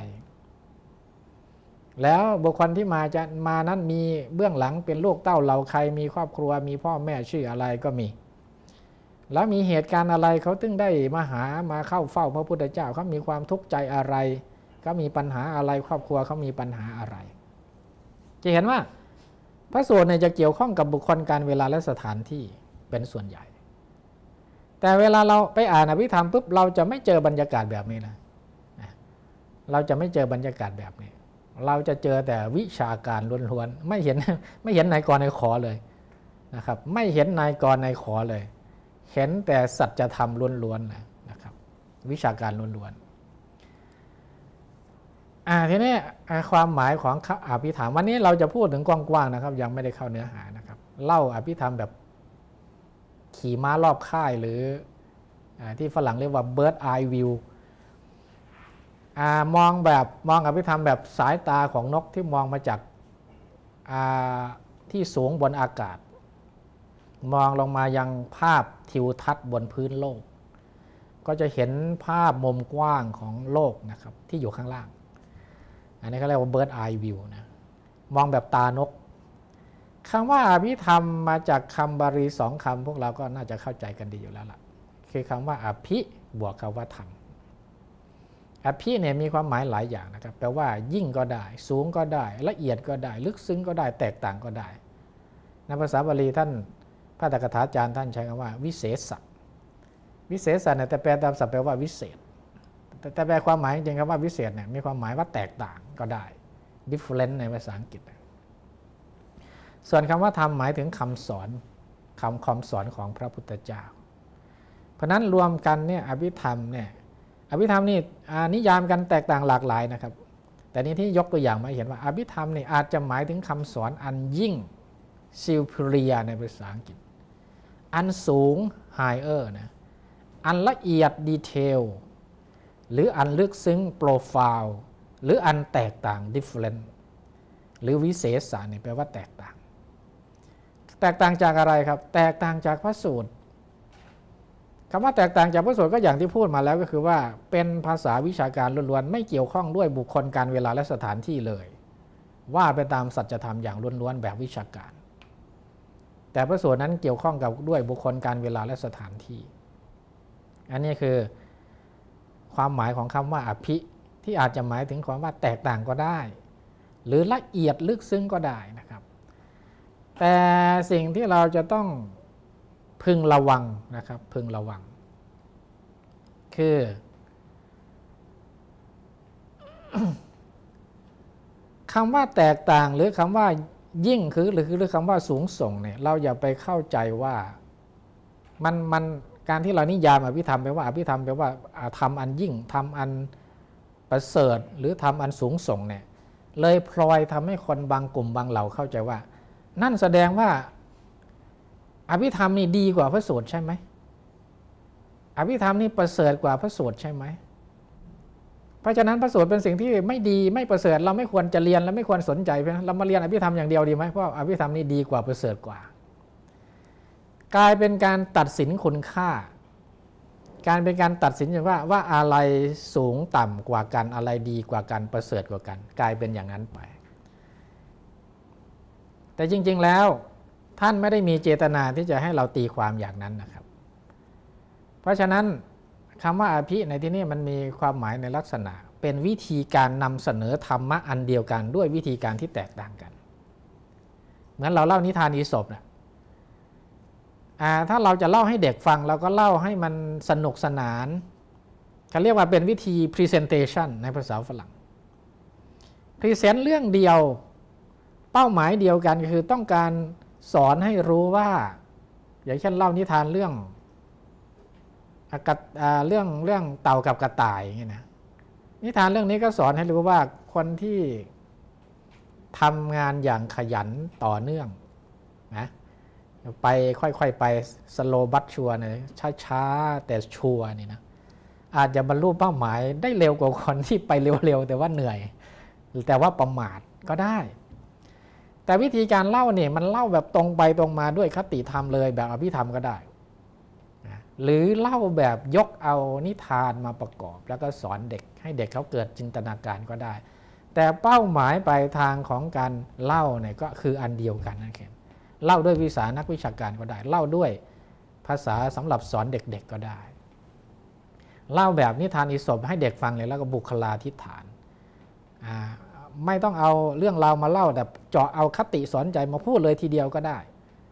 แล้วบุคคลที่มานั้นมีเบื้องหลังเป็นลูกเต้าเหล่าใครมีครอบครัวมีพ่อแม่ชื่ออะไรก็มีแล้วมีเหตุการณ์อะไรเขาถึงได้มาเข้าเฝ้าพระพุทธเจ้าเขามีความทุกข์ใจอะไรเขามีปัญหาอะไรครอบครัวเขามีปัญหาอะไรจะเห็นว่าพระสูตรเนี่ยจะเกี่ยวข้องกับบุคคลการเวลาและสถานที่เป็นส่วนใหญ่แต่เวลาเราไปอ่านอภิธรรมปุ๊บเราจะไม่เจอบรรยากาศแบบนี้นะเราจะไม่เจอบรรยากาศแบบนี้เราจะเจอแต่วิชาการล้วนๆไม่เห็นนายกรนายขอเลยนะครับไม่เห็นนายกรนายขอเลยเห็นแต่สัจธรรมล้วนๆนะครับวิชาการล้วนๆทีนี้ความหมายของอภิธรรมวันนี้เราจะพูดถึงกว้างๆนะครับยังไม่ได้เข้าเนื้อหานะครับเล่าอภิธรรมแบบขี่ม้ารอบค่ายหรือที่ฝรั่งเรียกว่า bird eye view มองอภิธรรมแบบสายตาของนกที่มองมาจากที่สูงบนอากาศมองลงมายังภาพทิวทัศน์บนพื้นโลกก็จะเห็นภาพมุมกว้างของโลกนะครับที่อยู่ข้างล่างอันนี้เขาเรียกว่า bird eye view นะมองแบบตานกคำว่าอภิธรรมมาจากคำบาลีสองคำพวกเราก็น่าจะเข้าใจกันดีอยู่แล้วล่ะคือคำว่าอภิบวกคำว่าธรรมอภิเนี่ยมีความหมายหลายอย่างนะครับแปลว่ายิ่งก็ได้สูงก็ได้ละเอียดก็ได้ลึกซึ้งก็ได้แตกต่างก็ได้ในภาษาบาลีท่านพระอัตถกถาจารย์ท่านใช้คำว่าวิเศษวิเศษเนี่ยแต่แปลตามศัพท์แปลว่าวิเศษแต่แปลความหมายจริงๆคำว่าวิเศษเนี่ยมีความหมายว่าแตกต่างก็ได้ different ในภาษาอังกฤษส่วนคำว่าธรรมหมายถึงคำสอนคำสอนของพระพุทธเจ้าเพราะนั้นรวมกันเนี่ยอภิธรรมเนี่ยอภิธรรมนี่นิยามกันแตกต่างหลากหลายนะครับแต่นี้ที่ยกตัวอย่างมาเห็นว่าอภิธรรมนี่อาจจะหมายถึงคำสอนอันยิ่ง superior ในภาษาอังกฤษอันสูง higher นะอันละเอียด detail หรืออันลึกซึ้ง profile หรืออันแตกต่าง different หรือวิเศษเนี่ยแปลว่าแตกต่างจากอะไรครับแตกต่างจากพระสูตรคำว่าแตกต่างจากพระสูตรก็อย่างที่พูดมาแล้วก็คือว่าเป็นภาษาวิชาการล้วนๆไม่เกี่ยวข้องด้วยบุคคลการเวลาและสถานที่เลยว่าไปตามสัจธรรมอย่างล้วนๆแบบวิชาการแต่พระสูตรนั้นเกี่ยวข้องกับด้วยบุคคลการเวลาและสถานที่อันนี้คือความหมายของคำว่าอภิที่อาจจะหมายถึงความว่าแตกต่างก็ได้หรือละเอียดลึกซึ้งก็ได้นะครับแต่สิ่งที่เราจะต้องพึงระวังนะครับพึงระวังคือ คำว่าแตกต่างหรือคำว่ายิ่งหรือคำว่าสูงส่งเนี่ยเราอย่าไปเข้าใจว่ามันการที่เรานิยามอภิธรรมแปลว่าอภิธรรมแปลว่าทำอันยิ่งทำอันประเสริฐหรือทำอันสูงส่งเนี่ยเลยพลอยทำให้คนบางกลุ่มบางเหล่าเข้าใจว่านั่นแสดงว่าอภิธรรมนี่ดีกว่าพระสูตรใช่ไหมอภิธรรมนี่ประเสริฐกว่าพระสูตรใช่ไหมเพราะฉะนั้นพระสูตรเป็นสิ่งที่ไม่ดีไม่ประเสริฐเราไม่ควรจะเรียนและไม่ควรสนใจเรามาเรียนอภิธรรมอย่างเดียวดีไหมเพราะอภิธรรมนี่ดีกว่าประเสริฐกว่ากลายเป็นการตัดสินคุณค่าการเป็นการตัดสินว่าอะไรสูงต่ำกว่ากันอะไรดีกว่ากันประเสริฐกว่ากันกลายเป็นอย่างนั้นไปแต่จริงๆแล้วท่านไม่ได้มีเจตนาที่จะให้เราตีความอย่างนั้นนะครับเพราะฉะนั้นคำว่าอภิในที่นี้มันมีความหมายในลักษณะเป็นวิธีการนำเสนอธรรมะอันเดียวกันด้วยวิธีการที่แตกต่างกันเหมือนเราเล่านิทานอีสปเนี่ยถ้าเราจะเล่าให้เด็กฟังเราก็เล่าให้มันสนุกสนานเขาเรียกว่าเป็นวิธี presentation ในภาษาฝรั่ง present เรื่องเดียวเป้าหมายเดียวกันก็คือต้องการสอนให้รู้ว่าอย่างเช่นเล่านิทานเรื่องเต่ากับกระต่ายอย่างนี้นะนิทานเรื่องนี้ก็สอนให้รู้ว่าคนที่ทำงานอย่างขยันต่อเนื่องนะไปค่อยๆไปสโลบัตชัวร์นะช้าๆแต่ชัวร์นี่นะอาจจะบรรลุเป้าหมายได้เร็วกว่าคนที่ไปเร็วๆแต่ว่าเหนื่อยแต่ว่าประมาทก็ได้แต่วิธีการเล่าเนี่ยมันเล่าแบบตรงไปตรงมาด้วยคติธรรมเลยแบบอภิธรรมก็ได้หรือเล่าแบบยกเอานิทานมาประกอบแล้วก็สอนเด็กให้เด็กเขาเกิดจินตนาการก็ได้แต่เป้าหมายปลายทางของการเล่าเนี่ยก็คืออันเดียวกันนั่นเองเล่าด้วยภาษานักวิชาการก็ได้เล่าด้วยภาษาสำหรับสอนเด็กๆก็ได้เล่าแบบนิทานอีสปให้เด็กฟังเลยแล้วก็บุคลาธิฐานไม่ต้องเอาเรื่องราวมาเล่าแต่เจาะเอาคติสอนใจมาพูดเลยทีเดียวก็ได้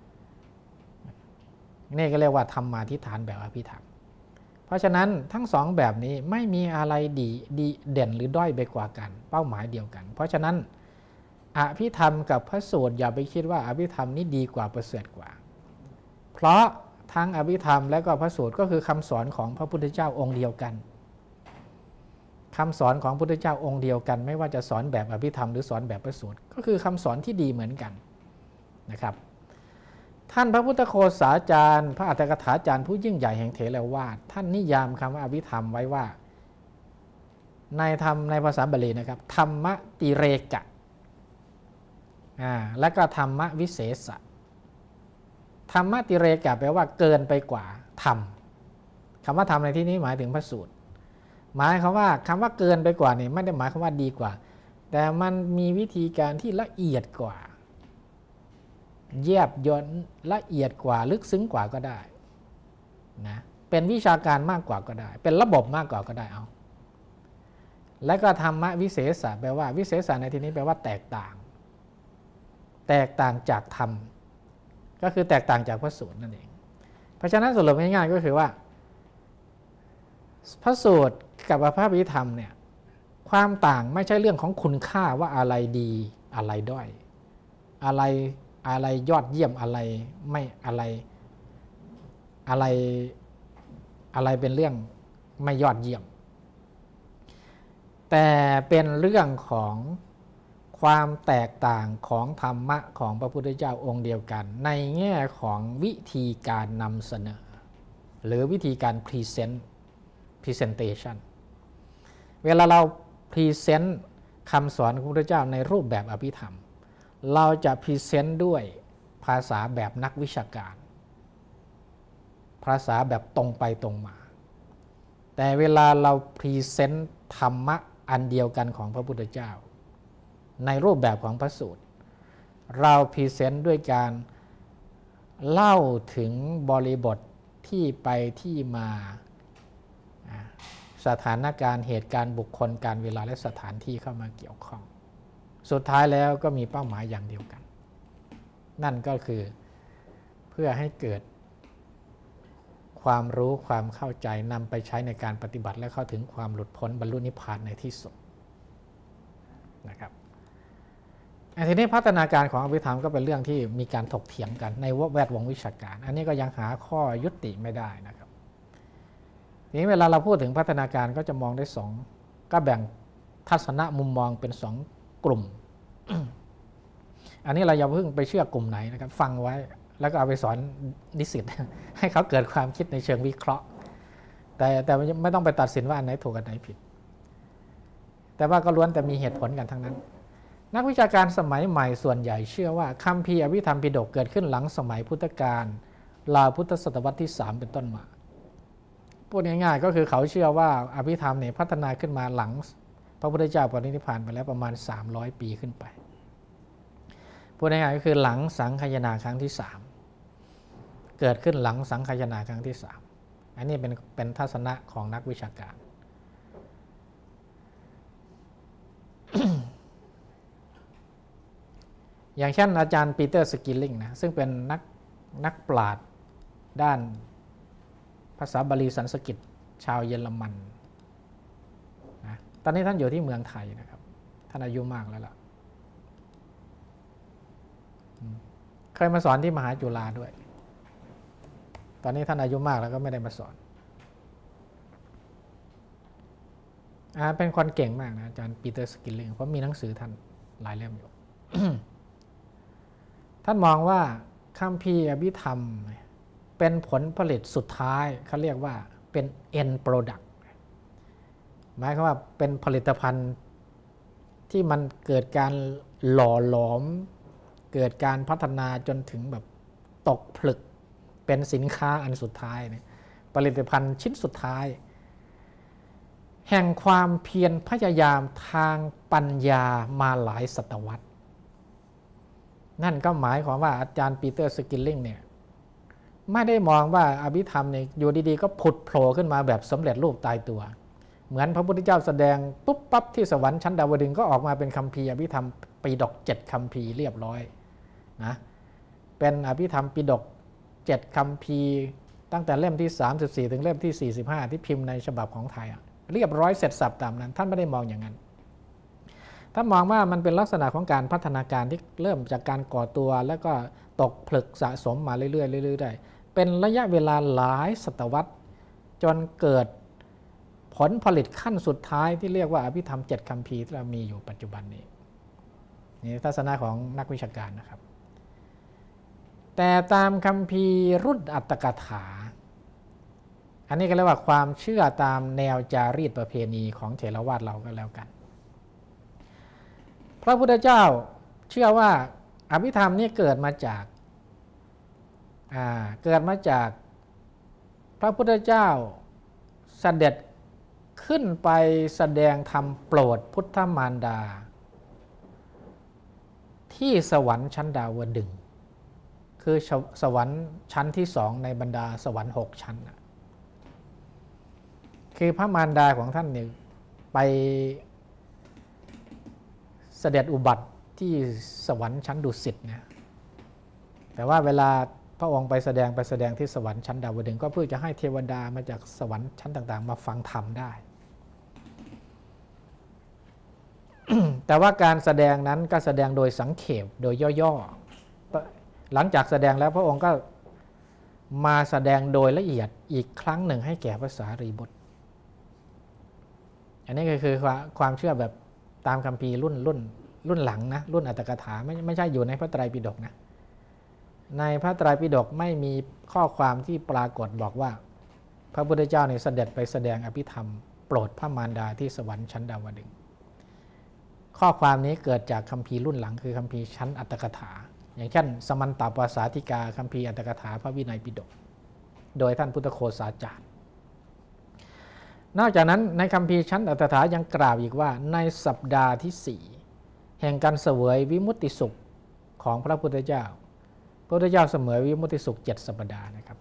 นี่ก็เรียกว่าธรรมาธิฐานแบบอภิธรรมเพราะฉะนั้นทั้งสองแบบนี้ไม่มีอะไรดีเด่นหรือด้อยไปกว่ากันเป้าหมายเดียวกันเพราะฉะนั้นอภิธรรมกับพระสูตรอย่าไปคิดว่าอภิธรรมนี้ดีกว่าประเสริฐกว่าเพราะทั้งอภิธรรมและก็พระสูตรก็คือคำสอนของพระพุทธเจ้าองค์เดียวกันคำสอนของพระพุทธเจ้าองค์เดียวกันไม่ว่าจะสอนแบบอภิธรรมหรือสอนแบบพระสูตรก็คือคำสอนที่ดีเหมือนกันนะครับท่านพระพุทธโฆษาจารย์พระอัฏฐกถาจารย์ผู้ยิ่งใหญ่แห่งเถรวาทท่านนิยามคำว่าอภิธรรมไว้ว่าในธรรมในภาษาบาลีนะครับธรรมติเรกะและก็ธรรมวิเศษะธรรมติเรกะแปลว่าเกินไปกว่าธรรมคำว่าธรรมในที่นี้หมายถึงพระสูตรหมายคำว่าเกินไปกว่านี่ไม่ได้หมายคำว่าดีกว่าแต่มันมีวิธีการที่ละเอียดกว่าแยบยลละเอียดกว่าลึกซึ้งกว่าก็ได้นะเป็นวิชาการมากกว่าก็ได้เป็นระบบมากกว่าก็ได้เอาและก็ธรรมวิเศษะแปลว่าวิเศษะในที่นี้แปลว่าแตกต่างจากธรรมก็คือแตกต่างจากพระสูตรนั่นเองเพราะฉะนั้นสรุปง่ายๆก็คือว่าพระสูตรกับพระอภิธรรมเนี่ยความต่างไม่ใช่เรื่องของคุณค่าว่าอะไรดีอะไรด้อยอะไรยอดเยี่ยมอะไรไม่อะไรเป็นเรื่องไม่ยอดเยี่ยมแต่เป็นเรื่องของความแตกต่างของธรรมะของพระพุทธเจ้าองค์เดียวกันในแง่ของวิธีการนำเสนอหรือวิธีการ presentation เวลาเราพรีเซนต์คำสอนของพระพุทธเจ้าในรูปแบบอภิธรรมเราจะพรีเซนต์ด้วยภาษาแบบนักวิชาการภาษาแบบตรงไปตรงมาแต่เวลาเราพรีเซนต์ธรรมะอันเดียวกันของพระพุทธเจ้าในรูปแบบของพระสูตรเราพรีเซนต์ด้วยการเล่าถึงบริบทที่ไปที่มาสถานการณ์เหตุการณ์บุคคลการเวลาและสถานที่เข้ามาเกี่ยวข้องสุดท้ายแล้วก็มีเป้าหมายอย่างเดียวกันนั่นก็คือเพื่อให้เกิดความรู้ความเข้าใจนำไปใช้ในการปฏิบัติและเข้าถึงความหลุดพ้นบรรลุนิพพานในที่สุดนะครับทีนี้พัฒนาการของอภิธรรมก็เป็นเรื่องที่มีการถกเถียงกันในแวดวงวิชาการอันนี้ก็ยังหาข้อยุติไม่ได้นะครับทีนี้เวลาเราพูดถึงพัฒนาการก็จะมองได้สองก็แบ่งทัศนะมุมมองเป็นสองกลุ่ม อันนี้เราอย่าเพิ่งไปเชื่อกลุ่มไหนนะครับฟังไว้แล้วก็เอาไปสอนนิสิต ให้เขาเกิดความคิดในเชิงวิเคราะห์แต่ไม่ต้องไปตัดสินว่าอันไหนถูกอันไหนผิดแต่ว่าก็ล้วนแต่มีเหตุผลกันทั้งนั้นนักวิชาการสมัยใหม่ส่วนใหญ่เชื่อว่าคัมภีร์อภิธรรมปิฎกเกิดขึ้นหลังสมัยพุทธกาลราวพุทธศตวรรษที่3เป็นต้นมาพูดง่ายๆก็คือเขาเชื่อว่าอภิธรรมเนี่ยพัฒนาขึ้นมาหลังพระพุทธเจ้าปรินิพพานไปแล้วประมาณ300 ปีขึ้นไปพูดง่ายๆก็คือหลังสังคายนาครั้งที่3เกิดขึ้นหลังสังคายนาครั้งที่3อันนี้เป็นทัศนะของนักวิชาการ อย่างเช่นอาจารย์ปีเตอร์สกิลลิงนะซึ่งเป็นนักปราชญ์ด้านภาษาบาลีสันสกฤตชาวเยอรมันนะตอนนี้ท่านอยู่ที่เมืองไทยนะครับท่านอายุมากแล้วล่ะเคยมาสอนที่มหาจุฬาด้วยตอนนี้ท่านอายุมากแล้วก็ไม่ได้มาสอนเป็นคนเก่งมากนะอาจารย์ปีเตอร์สกิลลิงเพราะมีหนังสือท่านหลายเล่มอยู่ ท่านมองว่าคัมภีร์อภิธรรมเป็นผลผลิตสุดท้ายเขาเรียกว่าเป็น end product หมายความว่าเป็นผลิตภัณฑ์ที่มันเกิดการหล่อหลอมเกิดการพัฒนาจนถึงแบบตกผลึกเป็นสินค้าอันสุดท้ายเนี่ยผลิตภัณฑ์ชิ้นสุดท้ายแห่งความเพียรพยายามทางปัญญามาหลายศตวรรษนั่นก็หมายความว่าอาจารย์ปีเตอร์สกิลลิงเนี่ยไม่ได้มองว่าอภิธรรมเนี่ยอยู่ดีๆก็ผุดโผล่ขึ้นมาแบบสำเร็จรูปตายตัวเหมือนพระพุทธเจ้าแสดงปุ๊บปั๊บที่สวรรค์ชั้นดาวดึงส์ก็ออกมาเป็นคัมภีร์อภิธรรมปิฎก7คัมภีร์เรียบร้อยนะเป็นอภิธรรมปิฎก7คัมภีร์ตั้งแต่เล่มที่34ถึงเล่มที่45ที่พิมพ์ในฉบับของไทยเรียบร้อยเสร็จสับตามนั้นท่านไม่ได้มองอย่างนั้นท่านมองว่ามันเป็นลักษณะของการพัฒนาการที่เริ่มจากการก่อตัวแล้วก็ตกผลึกสะสมมาเรื่อยๆได้เป็นระยะเวลาหลายศตวรรษจนเกิดผลผลิตขั้นสุดท้ายที่เรียกว่าอภิธรรม7คัมภีร์ที่เรามีอยู่ปัจจุบันนี้นี่ทัศนะของนักวิชาการนะครับแต่ตามคัมภีร์รุ่นอัตถกถาอันนี้ก็เรียกว่าความเชื่อตามแนวจารีตประเพณีของเถรวาทเราก็แล้วกันพระพุทธเจ้าเชื่อว่าอภิธรรมนี่เกิดมาจากพระพุทธเจ้าเสด็จขึ้นไปแสดงธรรมโปรดพุทธมารดาที่สวรรค์ชั้นดาวดึงส์คือสวรรค์ชั้นที่2ในบรรดาสวรรค์6ชั้นคือพระมารดาของท่านเนี่ยไปเสด็จอุบัติที่สวรรค์ชั้นดุสิตนะแต่ว่าเวลาพระองค์ไปแสดงที่สวรรค์ชั้นดาวดึงส์ก็เพื่อจะให้เทวดามาจากสวรรค์ชั้นต่างๆมาฟังธรรมได้ แต่ว่าการแสดงนั้นก็แสดงโดยสังเขปโดยย่อๆหลังจากแสดงแล้วพระองค์ก็มาแสดงโดยละเอียดอีกครั้งหนึ่งให้แก่พระสารีบุตรอันนี้ก็คือความเชื่อแบบตามคัมภีร์รุ่นหลังนะรุ่นอัตถกถาไม่ใช่อยู่ในพระไตรปิฎกนะในพระไตรปิฎกไม่มีข้อความที่ปรากฏบอกว่าพระพุทธเจ้าเนี่ยเสด็จไปแสดงอภิธรรมโปรดพระมารดาที่สวรรค์ชั้นดาวดึงส์ข้อความนี้เกิดจากคัมภีร์รุ่นหลังคือคัมภีร์ชั้นอัตถกถาอย่างเช่นสมันตปสาธิกาคัมภีร์อัตถกถาพระวินัยปิฎกโดยท่านพุทธโฆษาจารย์นอกจากนั้นในคัมภีร์ชั้นอัตถกถายังกล่าวอีกว่าในสัปดาห์ที่4แห่งการเสวยวิมุตติสุขของพระพุทธเจ้าพระพุทธเจ้าเสวยวิมุตติสุข7สัปดาห์นะครับ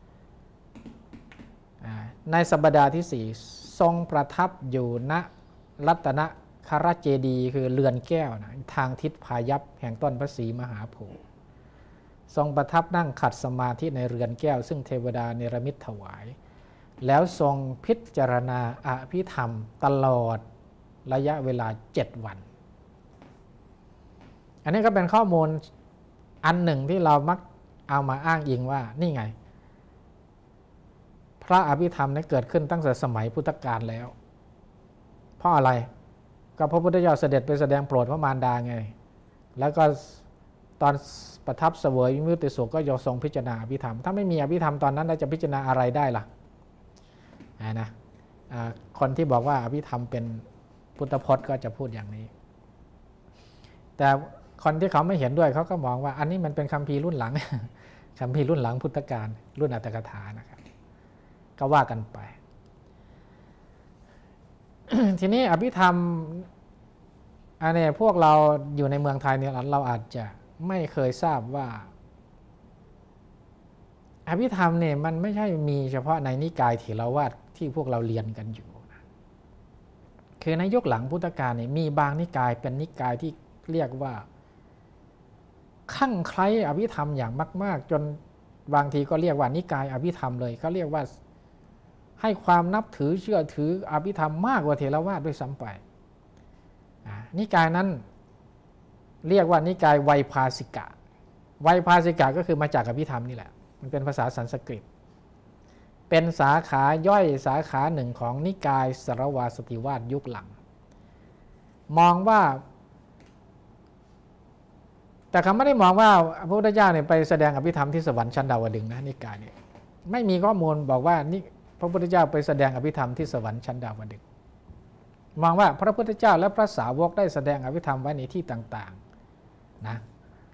ในสัปดาห์ที่4ทรงประทับอยู่ณรัตนครเจดีย์คือเรือนแก้วนะทางทิศพายัพแห่งต้นพระศรีมหาโพธิ์ทรงประทับนั่งขัดสมาธิในเรือนแก้วซึ่งเทวดาเนรมิตถวายแล้วทรงพิจารณาอภิธรรมตลอดระยะเวลา7 วันอันนี้ก็เป็นข้อมูลอันหนึ่งที่เรามักเอามาอ้างอิงว่านี่ไงพระอภิธรรมนั้นเกิดขึ้นตั้งแต่สมัยพุทธกาลแล้วเพราะอะไรก็พระพุทธเจ้าเสด็จไปแสดงโปรดพระมารดาไงแล้วก็ตอนประทับเสวยวิมุตติสุขก็ยกทรงพิจารณาอภิธรรมถ้าไม่มีอภิธรรมตอนนั้นเราจะพิจารณาอะไรได้ล่ะนะคนที่บอกว่าอภิธรรมเป็นพุทธพจน์ก็จะพูดอย่างนี้แต่คนที่เขาไม่เห็นด้วยเขาก็มองว่าอันนี้มันเป็นคัมภีร์รุ่นหลัง คัมภีร์รุ่นหลังพุทธกาลรุ่นอัตถกถานะครับก็ว่ากันไป ทีนี้อภิธรรมอันนี้พวกเราอยู่ในเมืองไทยเนี่ยเราอาจจะไม่เคยทราบว่าอภิธรรมเนี่ยมันไม่ใช่มีเฉพาะในนิกายเถรวาทที่พวกเราเรียนกันอยู่นะคือในยุคหลังพุทธกาลเนี่ยมีบางนิกายเป็นนิกายที่เรียกว่าคลั่งไคล้อภิธรรมอย่างมากๆจนบางทีก็เรียกว่านิกายอภิธรรมเลยเขาเรียกว่าให้ความนับถือเชื่อถืออภิธรรมมากกว่าเถรวาทด้วยซ้ำไปนิกายนั้นเรียกว่านิกายไวยภาสิกะไวยภาสิกะก็คือมาจากอภิธรรมนี่แหละมันเป็นภาษาสันสกฤตเป็นสาขาย่อยสาขาหนึ่งของนิกายสรวาสติวาทยุคหลังมองว่าแต่เขาไม่ได้มองว่าพระพุทธเจ้าเนี่ยไปแสดงอภิธรรมที่สวรรค์ชั้นดาวดึงส์นะนิกายเนี่ยไม่มีข้อมูลบอกว่านี่พระพุทธเจ้าไปแสดงอภิธรรมที่สวรรค์ชั้นดาวดึงส์มองว่าพระพุทธเจ้าและพระสาวกได้แสดงอภิธรรมไว้ในที่ต่างๆนะ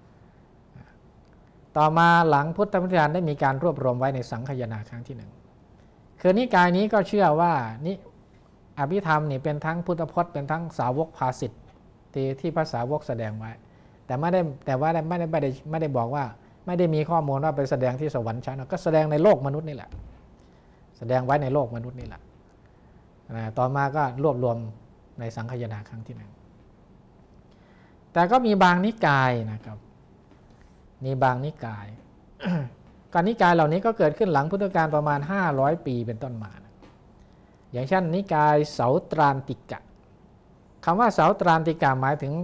ต่อมาหลังพุทธพุทธญาณได้มีการรวบรวมไว้ในสังคายนาครั้งที่หนึ่งคือนิกายนี้ก็เชื่อว่านี่อภิธรรมนี่เป็นทั้งพุทธพจน์เป็นทั้งสาวกภาสิทธิ์ที่พระสาวกแสดงไว้แต่ไม่ได้บอกว่าไม่ได้มีข้อมูลว่าไปแสดงที่สวรรค์ชั้นก็แสดงในโลกมนุษย์นี่แหละแสดงไว้ในโลกมนุษย์นี่แหละต่อมาก็รวบรวมในสังคายนาครั้งที่หนึ่งแต่ก็มีบางนิกายนะครับมีบางนิกาย การนิกายเหล่านี้ก็เกิดขึ้นหลังพุทธกาลประมาณ500ปีเป็นต้นมานะอย่างเช่นนิกายเสาตรานติกะคำว่าเสาตรานติกะหมายถึง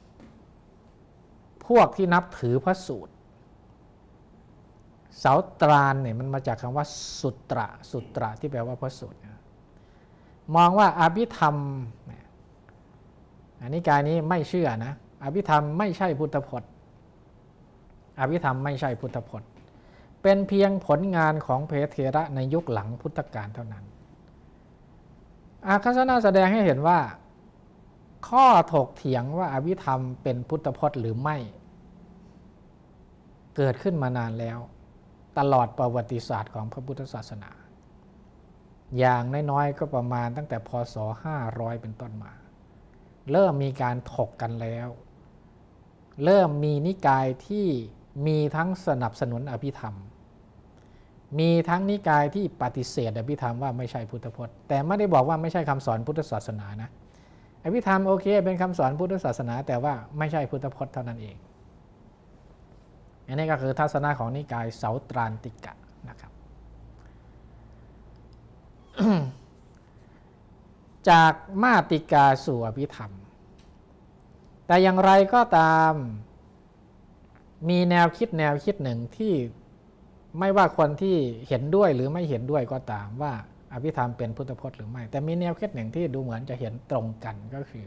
พวกที่นับถือพระสูตรเสาตรานเนี่ยมันมาจากคำว่าสุตระที่แปลว่าพระสูตรมองว่าอภิธรรมนิกายนี้ไม่เชื่อนะอภิธรรมไม่ใช่พุทธพจน์อภิธรรมไม่ใช่พุทธพจน์เป็นเพียงผลงานของเพเทระในยุคหลังพุทธกาลเท่านั้นอาคัสนะแสดงให้เห็นว่าข้อถกเถียงว่าอภิธรรมเป็นพุทธพจน์หรือไม่เกิดขึ้นมานานแล้วตลอดประวัติศาสตร์ของพระพุทธศาสนาอย่างน้อยๆก็ประมาณตั้งแต่พ.ศ. 500เป็นต้นมาเริ่มมีการถกกันแล้วเริ่มมีนิกายที่มีทั้งสนับสนุนอภิธรรมมีทั้งนิกายที่ปฏิเสธอภิธรรมว่าไม่ใช่พุทธพจน์แต่ไม่ได้บอกว่าไม่ใช่คำสอนพุทธศาสนานะอภิธรรมโอเคเป็นคำสอนพุทธศาสนาแต่ว่าไม่ใช่พุทธพจน์เท่านั้นเองอันนี้ก็คือทัศนะของนิกายเสาตรานติกะนะครับ จากมาติกาสู่อภิธรรมแต่อย่างไรก็ตามมีแนวคิดหนึ่งที่ไม่ว่าคนที่เห็นด้วยหรือไม่เห็นด้วยก็ตามว่าอภิธรรมเป็นพุทธพจน์หรือไม่แต่มีแนวคิดหนึ่งที่ดูเหมือนจะเห็นตรงกันก็คือ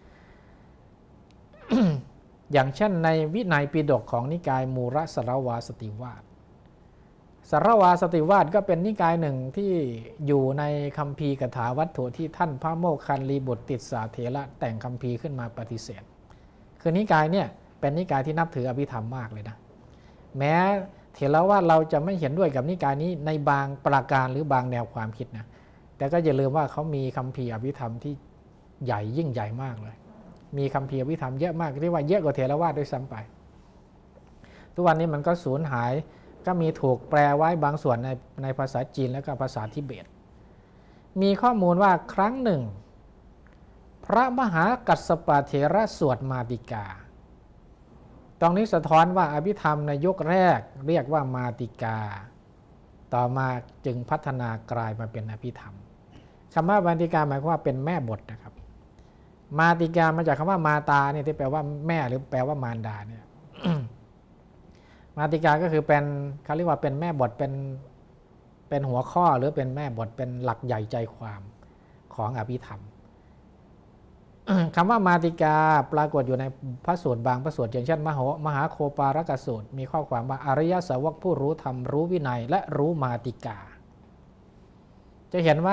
อย่างเช่นในวินัยปิฎกของนิกายมูรสรวาสติวาทสรวาสติวาทก็เป็นนิกายหนึ่งที่อยู่ในคัมภีร์กถาวัตถุที่ท่านพระโมคคัลลีบุตรติสสาเถระแต่งคัมภีร์ขึ้นมาปฏิเสธคือนิกายเนี่ยเป็นนิกายที่นับถืออภิธรรมมากเลยนะแม้เถรวาทเราจะไม่เห็นด้วยกับนิกายนี้ในบางประการหรือบางแนวความคิดนะแต่ก็อย่าลืมว่าเขามีคัมภีร์อภิธรรมที่ใหญ่ยิ่งใหญ่มากเลยมีคัมภีร์อภิธรรมเยอะมากเรียกว่าเยอะกว่าเถรวาทด้วยซ้ำไปทุกวันนี้มันก็สูญหายก็มีถูกแปลไว้บางส่วนในภาษาจีนและก็ภาษาทิเบตมีข้อมูลว่าครั้งหนึ่งพระมหากัสสปะเถระสวดมาติกาตรงนี้สะท้อนว่าอภิธรรมในยุคแรกเรียกว่ามาติกาต่อมาจึงพัฒนากลายมาเป็นอภิธรรมคำว่ามาติกาหมายความว่าเป็นแม่บทนะครับมาติกามาจากคำว่ามาตาเนี่ยที่แปลว่าแม่หรือแปลว่ามารดาเนี่ย มาติกาก็คือเป็นเขาเรียกว่าเป็นแม่บทเป็นเป็นหัวข้อหรือเป็นแม่บทเป็นหลักใหญ่ใจความของอภิธรรม คำว่ามาติกาปรากฏอยู่ในพระสูตรบางพระสูตรอย่างเช่นมหาโคปารกสูตรมีข้อความว่าอริยสาวกผู้รู้ธรรมรู้วินัยและรู้มาติกาจะเห็นว่า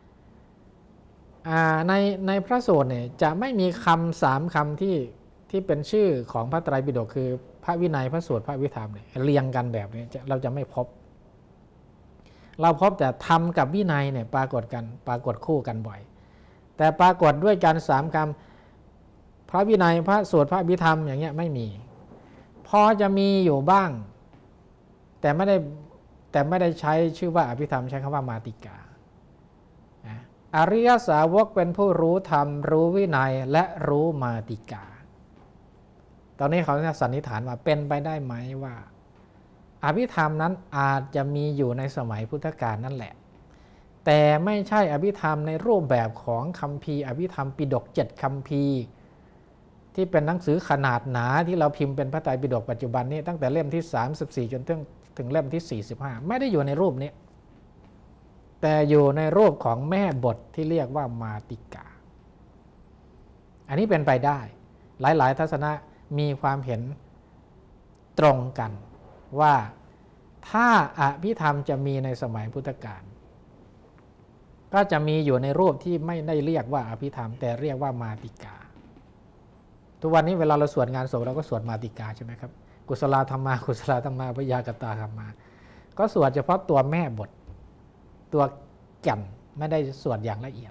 ในพระสูตรเนี่ยจะไม่มีคำ3 คำที่เป็นชื่อของพระไตรปิฎกคือพระวินัยพระสูตรพระวิธรรมเนี่ยเรียงกันแบบนี้เราจะไม่พบเราพบแต่ธรรมกับวินัยเนี่ยปรากฏคู่กันบ่อยแต่ปรากฏด้วยกัน3 คำพระวินัยพระสูตรพระวิธรรมอย่างเงี้ยไม่มีพอจะมีอยู่บ้างแต่ไม่ได้ใช้ชื่อว่าอภิธรรมใช้คำว่ามาติกาอริยสาวกเป็นผู้รู้ธรรมรู้วินัยและรู้มาติกาตอนนี้เขาสันนิษฐานว่าเป็นไปได้ไหมว่าอภิธรรมนั้นอาจจะมีอยู่ในสมัยพุทธกาลนั่นแหละแต่ไม่ใช่อภิธรรมในรูปแบบของคัมภีร์อภิธรรมปิฎก7 คัมภีร์ที่เป็นหนังสือขนาดหนาที่เราพิมพ์เป็นพระไตรปิฎกปัจจุบันนี้ตั้งแต่เล่มที่34จนถึงเล่มที่45ไม่ได้อยู่ในรูปนี้แต่อยู่ในรูปของแม่บทที่เรียกว่ามาติกาอันนี้เป็นไปได้หลายๆทัศนะมีความเห็นตรงกันว่าถ้าอภิธรรมจะมีในสมัยพุทธกาลก็จะมีอยู่ในรูปที่ไม่ได้เรียกว่าอภิธรรมแต่เรียกว่ามาติกาทุกวันนี้เวลาเราสวดงานศพเราก็สวดมาติกาใช่ไหมครับกุศลธรรมากุศลธรรมาพยากตาธรรมาก็สวดเฉพาะตัวแม่บทตัวแก่นไม่ได้สวดอย่างละเอียด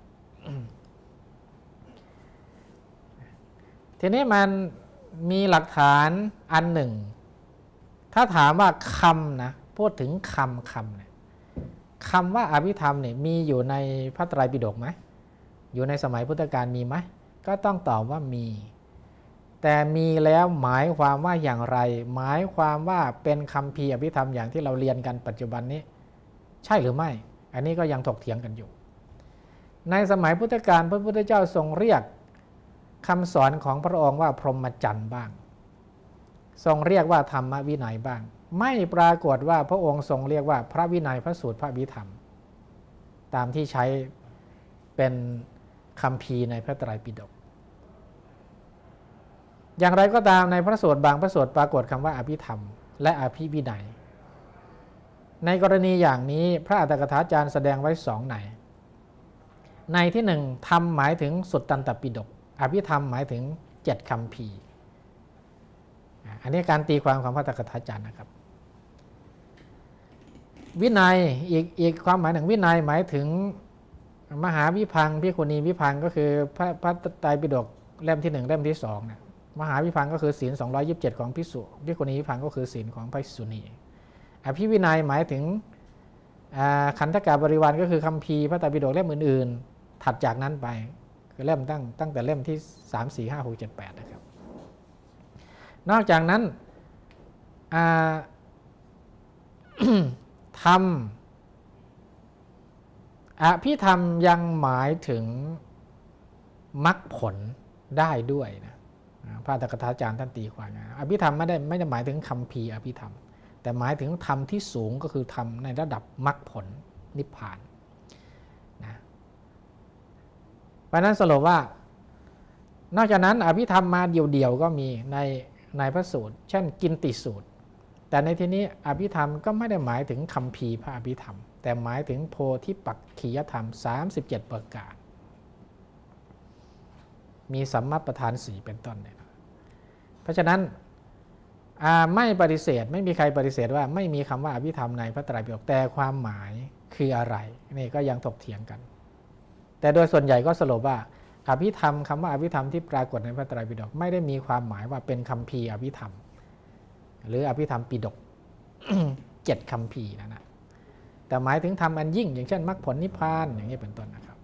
ทีนี้มันมีหลักฐานอันหนึ่งถ้าถามว่าคำนะพูดถึงคำเนี่ยคำว่าอภิธรรมเนี่ยมีอยู่ในพระไตรปิฎกไหมอยู่ในสมัยพุทธกาลมีไหมก็ต้องตอบว่ามีแต่มีแล้วหมายความว่าอย่างไรหมายความว่าเป็นคัมภีร์อภิธรรมอย่างที่เราเรียนกันปัจจุบันนี้ใช่หรือไม่อันนี้ก็ยังถกเถียงกันอยู่ในสมัยพุทธกาลพระพุทธเจ้าทรงเรียกคำสอนของพระองค์ว่าพรหมจรรย์บ้างทรงเรียกว่าธรรมวินัยบ้างไม่ปรากฏว่าพระองค์ทรงเรียกว่าพระวินัยพระสูตรพระวิธรรมตามที่ใช้เป็นคัมภีร์ในพระไตรปิฎกอย่างไรก็ตามในพระสูตรบางพระสูตรปรากฏคำว่าอภิธรรมและอภิวินัยในกรณีอย่างนี้พระอัตถกถาจารย์แสดงไว้2 ในที่1ธรรมหมายถึงสุตตันตปิฎกอภิธรรมหมายถึง7 คัมภีร์อันนี้การตีความของพระอัตถกถาจารย์นะครับวินัยอีกความหมายหนึ่งวินัยหมายถึงมหาวิพังค์ภิกขุณีวิพังค์ก็คือพระไตรปิฎกเล่มที่1เล่มที่2นะมหาวิพังค์ก็คือศีล227ของภิกษุภิกขุณีวิพังค์ก็คือศีลของภิกษุณีอภิวินัยหมายถึงขันธกาบริวารก็คือคัมภีร์พระไตรปิฎกเล่มอื่นๆถัดจากนั้นไปคือเล่มตั้งแต่เล่มที่3 4 5 6 7 8นะครับนอกจากนั้นธรรมอภิธรรมยังหมายถึงมรรคผลได้ด้วยนะพระอัตถกถาจารย์ท่านตีความอภิธรรมไม่ได้หมายถึงคัมภีร์อภิธรรมแต่หมายถึงธรรมที่สูงก็คือธรรมในระดับมรรคผลนิพพานนะเพราะนั้นสรุปว่านอกจากนั้นอภิธรรมมาเดี่ยวๆก็มีในพระสูตรเช่นกินติสูตรแต่ในที่นี้อภิธรรมก็ไม่ได้หมายถึงคัมภีร์พระอภิธรรมแต่หมายถึงโพธิปักขิยธรรม37 ประการมีสัมมาประธาน4เป็นต้นเนี่ยเพราะฉะนั้นไม่ปฏิเสธไม่มีใครปฏิเสธว่าไม่มีคำว่าอภิธรรมในพระไตรปิฎกแต่ความหมายคืออะไรนี่ก็ยังถกเถียงกันแต่โดยส่วนใหญ่ก็สรุปว่าอภิธรรมคำว่าอภิธรรมที่ปรากฏในพระไตรปิฎกไม่ได้มีความหมายว่าเป็นคัมภีร์อภิธรรมหรืออภิธรรมปิฎก 7 คัมภีร์นะแต่หมายถึงธรรมอันยิ่งอย่างเช่นมรรคผลนิพพานอย่างนี้เป็นต้นนะครับ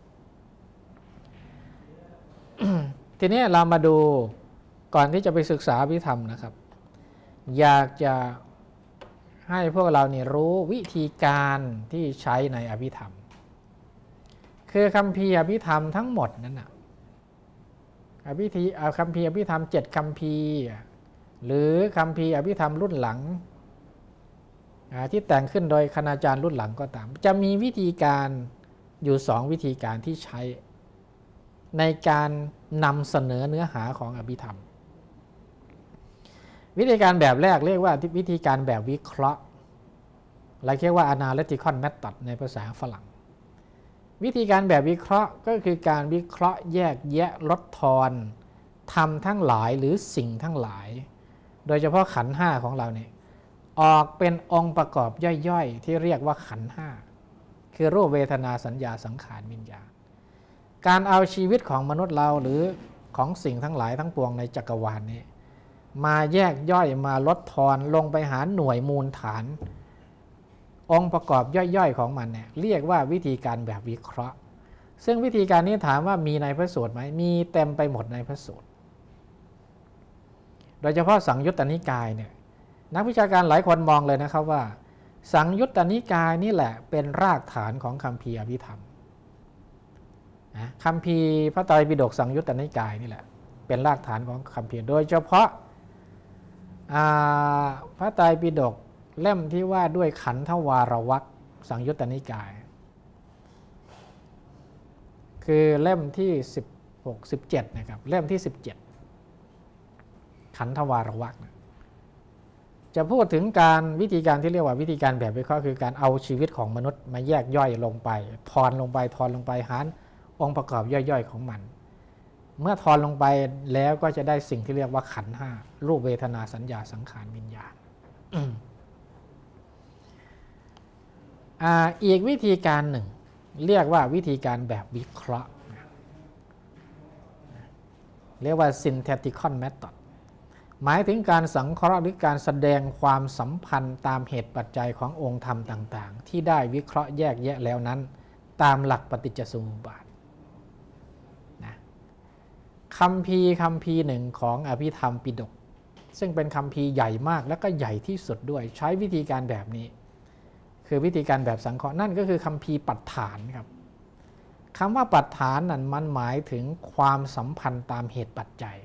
ทีนี้เรามาดูก่อนที่จะไปศึกษาอภิธรรมนะครับอยากจะให้พวกเรานี่รู้วิธีการที่ใช้ในอภิธรรมคือคัมภีร์อภิธรรมทั้งหมดนั้นนะคัมภีร์อภิธรรม7 คัมภีร์หรือคัมภีร์อภิธรรมรุ่นหลังที่แต่งขึ้นโดยคณาจารย์รุ่นหลังก็ตามจะมีวิธีการอยู่2วิธีการที่ใช้ในการนำเสนอเนื้อหาของอภิธรรมวิธีการแบบแรกเรียกว่าวิธีการแบบวิเคราะห์เราเรียกว่า analytical method ในภาษาฝรั่งวิธีการแบบวิเคราะห์ก็คือการวิเคราะห์แยกแยะลดทอนธรรมทั้งหลายหรือสิ่งทั้งหลายโดยเฉพาะขันธ์ห้าของเราเนี่ยออกเป็นองค์ประกอบย่อยๆที่เรียกว่าขันธ์ห้าคือรูปเวทนาสัญญาสังขารวิญญาณการเอาชีวิตของมนุษย์เราหรือของสิ่งทั้งหลายทั้งปวงในจักรวาลนี้มาแยกย่อยมาลดทอนลงไปหาหน่วยมูลฐานองค์ประกอบย่อยๆของมันเนี่ยเรียกว่าวิธีการแบบวิเคราะห์ซึ่งวิธีการนี้ถามว่ามีในพระสูตรไหมมีเต็มไปหมดในพระสูตรโดยเฉพาะสังยุตตนิกายเนี่ยนักวิชาการหลายคนมองเลยนะครับว่าสังยุตตนิกายนี่แหละเป็นรากฐานของคัมภีร์อภิธรรมคัมภีร์พระไตรปิฎกสังยุตตนิกายนี่แหละเป็นรากฐานของคัมภีร์โดยเฉพาะพระไตรปิฎกเล่มที่ว่าด้วยขันธวารวรรคสังยุตตนิกายคือเล่มที่16 17นะครับเล่มที่17ขันธวารวรรคจะพูดถึงการวิธีการที่เรียกว่าวิธีการแบบวิเคราะห์คือการเอาชีวิตของมนุษย์มาแยกย่อยลงไปทอนลงไปหาองค์ประกอบย่อยๆของมันเมื่อทอนลงไปแล้วก็จะได้สิ่งที่เรียกว่าขันธ์ห้ารูปเวทนาสัญญาสังขารวิญญาณอีกวิธีการหนึ่งเรียกว่าวิธีการแบบวิเคราะห์เรียกว่า synthetical method หมายถึงการสังเคราะห์หรือการแสดงความสัมพันธ์ตามเหตุปัจจัยขององค์ธรรมต่างๆที่ได้วิเคราะห์แยกแยะแล้วนั้นตามหลักปฏิจจสมุปบาทคัมภีร์หนึ่งของอภิธรรมปิฎกซึ่งเป็นคัมภีร์ใหญ่มากและก็ใหญ่ที่สุดด้วยใช้วิธีการแบบนี้คือวิธีการแบบสังเคราะห์นั่นก็คือคัมภีร์ปัฏฐานครับคำว่าปัฏฐานนั้นมันหมายถึงความสัมพันธ์ตามเหตุปัจจัย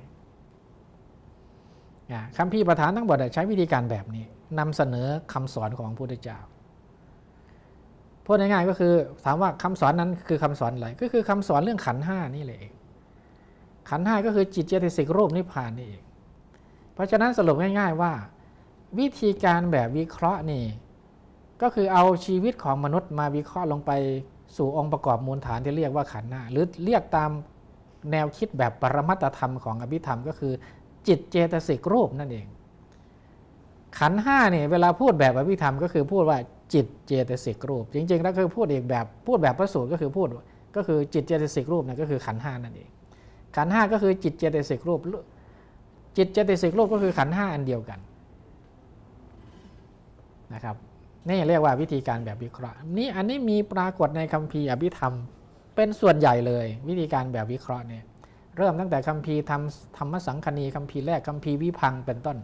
คัมภีร์ปัฏฐานทั้งหมดใช้วิธีการแบบนี้นำเสนอคำสอนของพระพุทธเจ้าพูดง่ายๆก็คือถามว่าคำสอนนั้นคือคำสอนอะไรก็คือคำสอนเรื่องขันธ์ห้านี่แหละขันธ์ห้าก็คือจิตเจตสิกรูปนิพพานนี่เองเพราะฉะนั้นสรุปง่ายๆว่าวิธีการแบบวิเคราะห์นี่ก็คือเอาชีวิตของมนุษย์มาวิเคราะห์ลงไปสู่องค์ประกอบมูลฐานที่เรียกว่าขันธ์ห้าหรือเรียกตามแนวคิดแบบปรมัตถธรรมของอภิธรรมก็คือจิตเจตสิกรูปนั่นเองขันธ์ห้าเนี่ยเวลาพูดแบบอภิธรรมก็คือพูดว่าจิตเจตสิกรูปจริงๆแล้วคือพูดอีกแบบพระสูตรก็คือจิตเจตสิกรูปนั่นก็คือขันธ์ห้านั่นเองขันธ์ห้าก็คือจิตเจตสิกรูปจิตเจตสิกรูปก็คือขันธ์ห้าอันเดียวกันนะครับนี่เรียกว่าวิธีการแบบวิเคราะห์นี่อันนี้มีปรากฏในคัมภีร์อภิธรรมเป็นส่วนใหญ่เลยวิธีการแบบวิเคราะห์เนี่ยเริ่มตั้งแต่คัมภีร์ธรรมสังคณีคัมภีร์แรกคัมภีร์วิพังค์เป็นต้น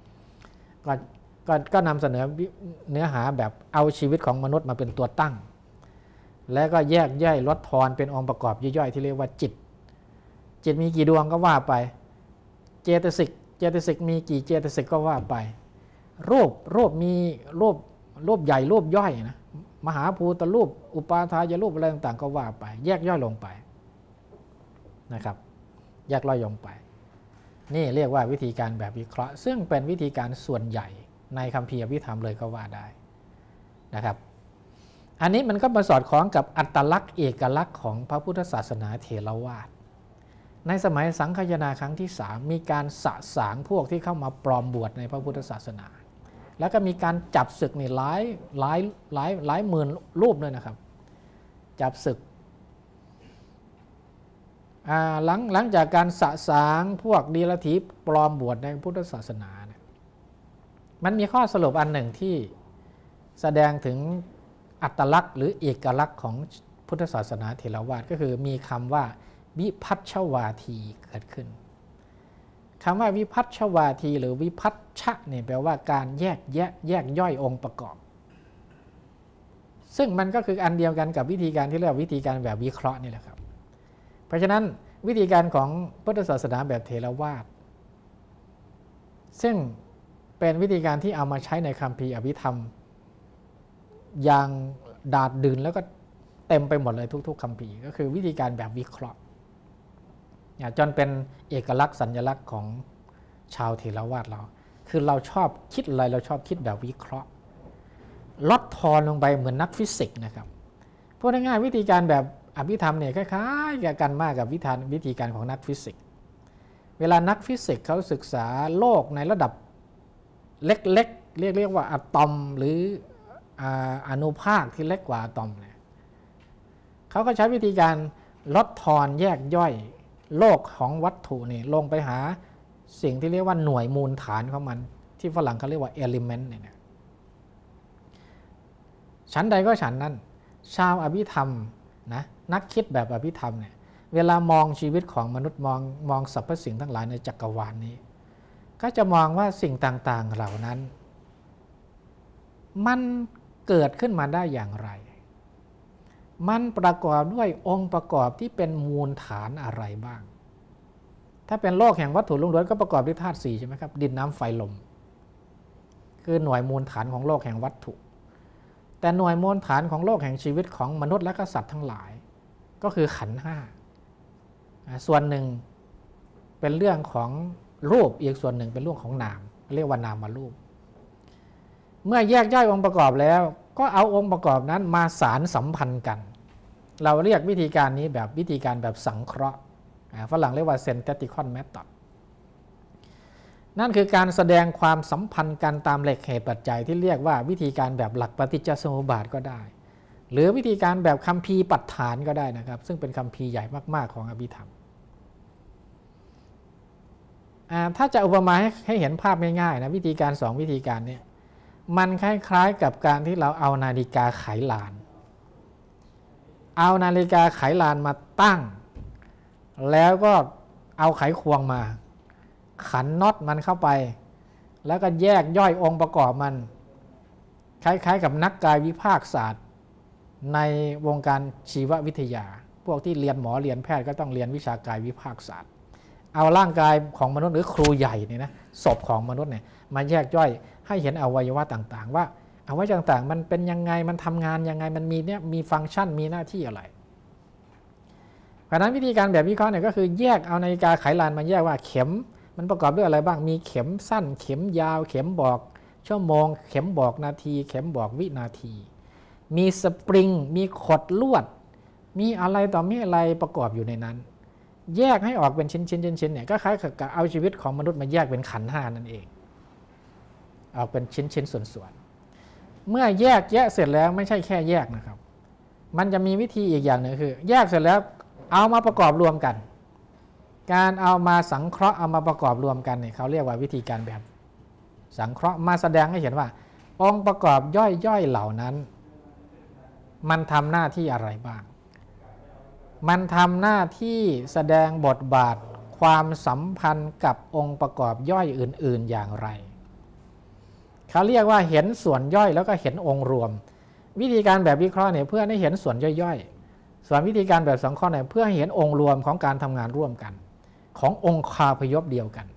ก็นำเสนอเนื้อหาแบบเอาชีวิตของมนุษย์มาเป็นตัวตั้งแล้วก็แยกย่อยลดทอนเป็นองค์ประกอบย่อยๆที่เรียกว่าจิตมีกี่ดวงก็ว่าไปเจตสิกมีกี่เจตสิกก็ว่าไปรูปมีรูปใหญ่รูปย่อยนะมหาภูตรูปอุปาทายรูปอะไรต่างๆก็ว่าไปแยกย่อยลงไปนะครับแยกย่อยลงไปนี่เรียกว่าวิธีการแบบวิเคราะห์ซึ่งเป็นวิธีการส่วนใหญ่ในคัมภีร์อภิธรรมเลยก็ว่าได้นะครับอันนี้มันก็มาสอดคล้องกับอัตลักษณ์เอกลักษณ์ของพระพุทธศาสนาเถรวาทในสมัยสังคายนาครั้งที่3มีการสะสางพวกที่เข้ามาปลอมบวชในพระพุทธศาสนาแล้วก็มีการจับศึกนี่หลายหมื่นรูปเลยนะครับจับศึกหลังจากการสะสางพวกดีลถีปลอมบวชในพุทธศาสนาเนี่ยมันมีข้อสรุปอันหนึ่งที่แสดงถึงอัตลักษณ์หรือเอกลักษณ์ของพุทธศาสนาเถรวาทก็คือมีคำว่าวิพัชชวาทีเกิดขึ้นคำว่าวิพัชชวาทีหรือวิพัชชะเนี่ยแปลว่าการแยกย่อยองค์ประกอบซึ่งมันก็คืออันเดียวกันกับวิธีการที่เรียกวิธีการแบบวิเคราะห์นี่แหละครับเพราะฉะนั้นวิธีการของพุทธศาสนาแบบเถรวาทซึ่งเป็นวิธีการที่เอามาใช้ในคัมภีร์อภิธรรมอย่างดาดดื่นแล้วก็เต็มไปหมดเลยทุกๆคัมภีร์ก็คือวิธีการแบบวิเคราะห์จนเป็นเอกลักษณ์สัญลักษณ์ของชาวเถรวาทเราคือเราชอบคิดอะไรเราชอบคิดแบบวิเคราะห์ลดทอนลงไปเหมือนนักฟิสิกส์นะครับพูดง่ายๆวิธีการแบบอภิธรรมเนี่ยคล้ายๆกันมากกับวิธีการของนักฟิสิกส์เวลานักฟิสิกส์เขาศึกษาโลกในระดับเล็กๆเรียกว่าอะตอมหรืออนุภาคที่เล็กกว่าอะตอมเนี่ยเขาก็ใช้วิธีการลดทอนแยกย่อยโลกของวัตถุนี่ลงไปหาสิ่งที่เรียกว่าหน่วยมูลฐานของมันที่ฝรั่งเขาเรียกว่า element เนี่ยชั้นใดก็ชั้นนั้นชาวอภิธรรมนะนักคิดแบบอภิธรรมเนี่ยเวลามองชีวิตของมนุษย์มองสรรพสิ่งทั้งหลายในจักรวาลนี้ก็จะมองว่าสิ่งต่างๆเหล่านั้นมันเกิดขึ้นมาได้อย่างไรมันประกอบด้วยองค์ประกอบที่เป็นมูลฐานอะไรบ้างถ้าเป็นโลกแห่งวัตถุล้วนๆก็ประกอบด้วยธาตุ4ใช่ไหมครับดินน้ำไฟลมคือหน่วยมูลฐานของโลกแห่งวัตถุแต่หน่วยมูลฐานของโลกแห่งชีวิตของมนุษย์และก็สัตว์ทั้งหลายก็คือขันธ์5ส่วนหนึ่งเป็นเรื่องของรูปอีกส่วนหนึ่งเป็นเรื่องของนามเรียกว่านามรูปเมื่อแยกย่อยองค์ประกอบแล้วก็เอาองค์ประกอบนั้นมาสารสัมพันธ์กันเราเรียกวิธีการนี้แบบวิธีการแบบสังเคราะห์ฝรั่งเรียกว่า synthetic method นั่นคือการแสดงความสัมพันธ์กันตามเหล็กเหตุปัจจัยที่เรียกว่าวิธีการแบบหลักปฏิจจสมุปบาทก็ได้หรือวิธีการแบบคัมภีร์ปัฏฐานก็ได้นะครับซึ่งเป็นคัมภีร์ใหญ่มากๆของอภิธรรมถ้าจะอุปมาให้เห็นภาพง่ายๆนะวิธีการ2วิธีการนี้มันคล้ายๆกับการที่เราเอานาฬิกาไขลานเอานาฬิกาไขลานมาตั้งแล้วก็เอาไขควงมาขันน็อตมันเข้าไปแล้วก็แยกย่อยองค์ประกอบมันคล้ายๆกับนักกายวิภาคศาสตร์ในวงการชีววิทยาพวกที่เรียนหมอเรียนแพทย์ก็ต้องเรียนวิชากายวิภาคศาสตร์เอาร่างกายของมนุษย์หรือครูใหญ่เนี่ยนะศพของมนุษย์เนี่ยมาแยกย่อยให้เห็นอวัยวะต่างๆว่าอวัยวะต่างๆมันเป็นยังไงมันทำงานยังไงมันมีฟังก์ชันมีหน้าที่อะไรเพราะฉะนั้นวิธีการแบบวิเคราะห์เนี่ยก็คือแยกเอานาฬิกาไขลานมาแยกว่าเข็มมันประกอบด้วยอะไรบ้างมีเข็มสั้นเข็มยาวเข็มบอกชั่วโมงเข็มบอกนาทีเข็มบอกวินาทีมีสปริงมีขดลวดมีอะไรต่อมีอะไรประกอบอยู่ในนั้นแยกให้ออกเป็นชิ้นๆเนี่ยก็คล้ายกับเอาชีวิตของมนุษย์มาแยกเป็นขันธ์5นั่นเองออกเป็นชิ้นๆส่วนๆเมื่อแยกแยะเสร็จแล้วไม่ใช่แค่แยกนะครับมันจะมีวิธีอีกอย่างหนึ่งคือแยกเสร็จแล้วเอามาประกอบรวมกันการเอามาสังเคราะห์เอามาประกอบรวมกันเนี่ยเขาเรียกว่าวิธีการแบบสังเคราะห์มาแสดงให้เห็นว่าองค์ประกอบย่อยๆเหล่านั้นมันทำหน้าที่อะไรบ้างมันทำหน้าที่แสดงบทบาทความสัมพันธ์กับองค์ประกอบย่อยอื่นๆอย่างไรเขาเรียกว่าเห็นส่วนย่อยแล้วก็เห็นองค์รวมวิธีการแบบวิเคราะห์เนี่ยเพื่อให้เห็นส่วนย่อยๆส่วนวิธีการแบบสังเคราะห์เนี่ยเพื่อให้เห็นองค์รวมของการทำงานร่วมกันขององค์คาพยพเดียวกัน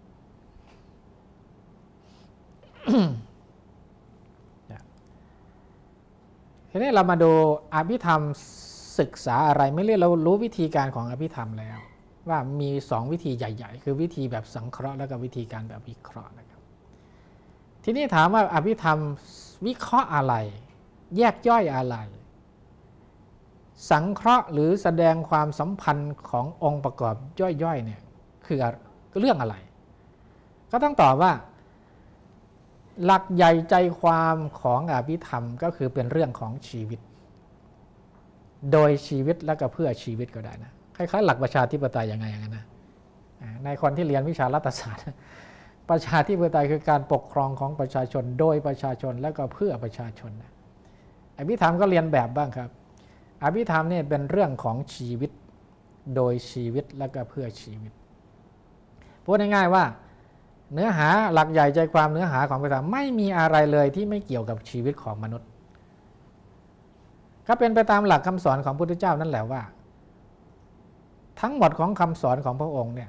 ทีนี้เรามาดูอภิธรรมศึกษาอะไรไม่เรียกเรารู้วิธีการของอภิธรรมแล้วว่ามี2วิธีใหญ่ๆคือวิธีแบบสังเคราะห์และก็วิธีการแบบวิเคราะห์นะครับทีนี้ถามว่าอภิธรรมวิเคราะห์อะไรแยกย่อยอะไรสังเคราะห์หรือแสดงความสัมพันธ์ขององค์ประกอบย่อยๆเนี่ยคือเรื่องอะไรก็ต้องตอบว่าหลักใหญ่ใจความของอภิธรรมก็คือเป็นเรื่องของชีวิตโดยชีวิตและก็เพื่อชีวิตก็ได้นะคล้ายๆหลักประชาธิปไตยยังไงอย่างนั้นนะในคนที่เรียนวิชารัฐศาสตร์ประชาธิปไตยคือการปกครองของประชาชนโดยประชาชนและก็เพื่อประชาชนนะอภิธรรมก็เรียนแบบบ้างครับอภิธรรมเนี่ยเป็นเรื่องของชีวิตโดยชีวิตและก็เพื่อชีวิตพูดง่ายๆว่าเนื้อหาหลักใหญ่ใจความเนื้อหาของอภิธรรมไม่มีอะไรเลยที่ไม่เกี่ยวกับชีวิตของมนุษย์ก็เป็นไปตามหลักคำสอนของพระพุทธเจ้านั่นแหละว่าทั้งหมดของคำสอนของพระองค์เนี่ย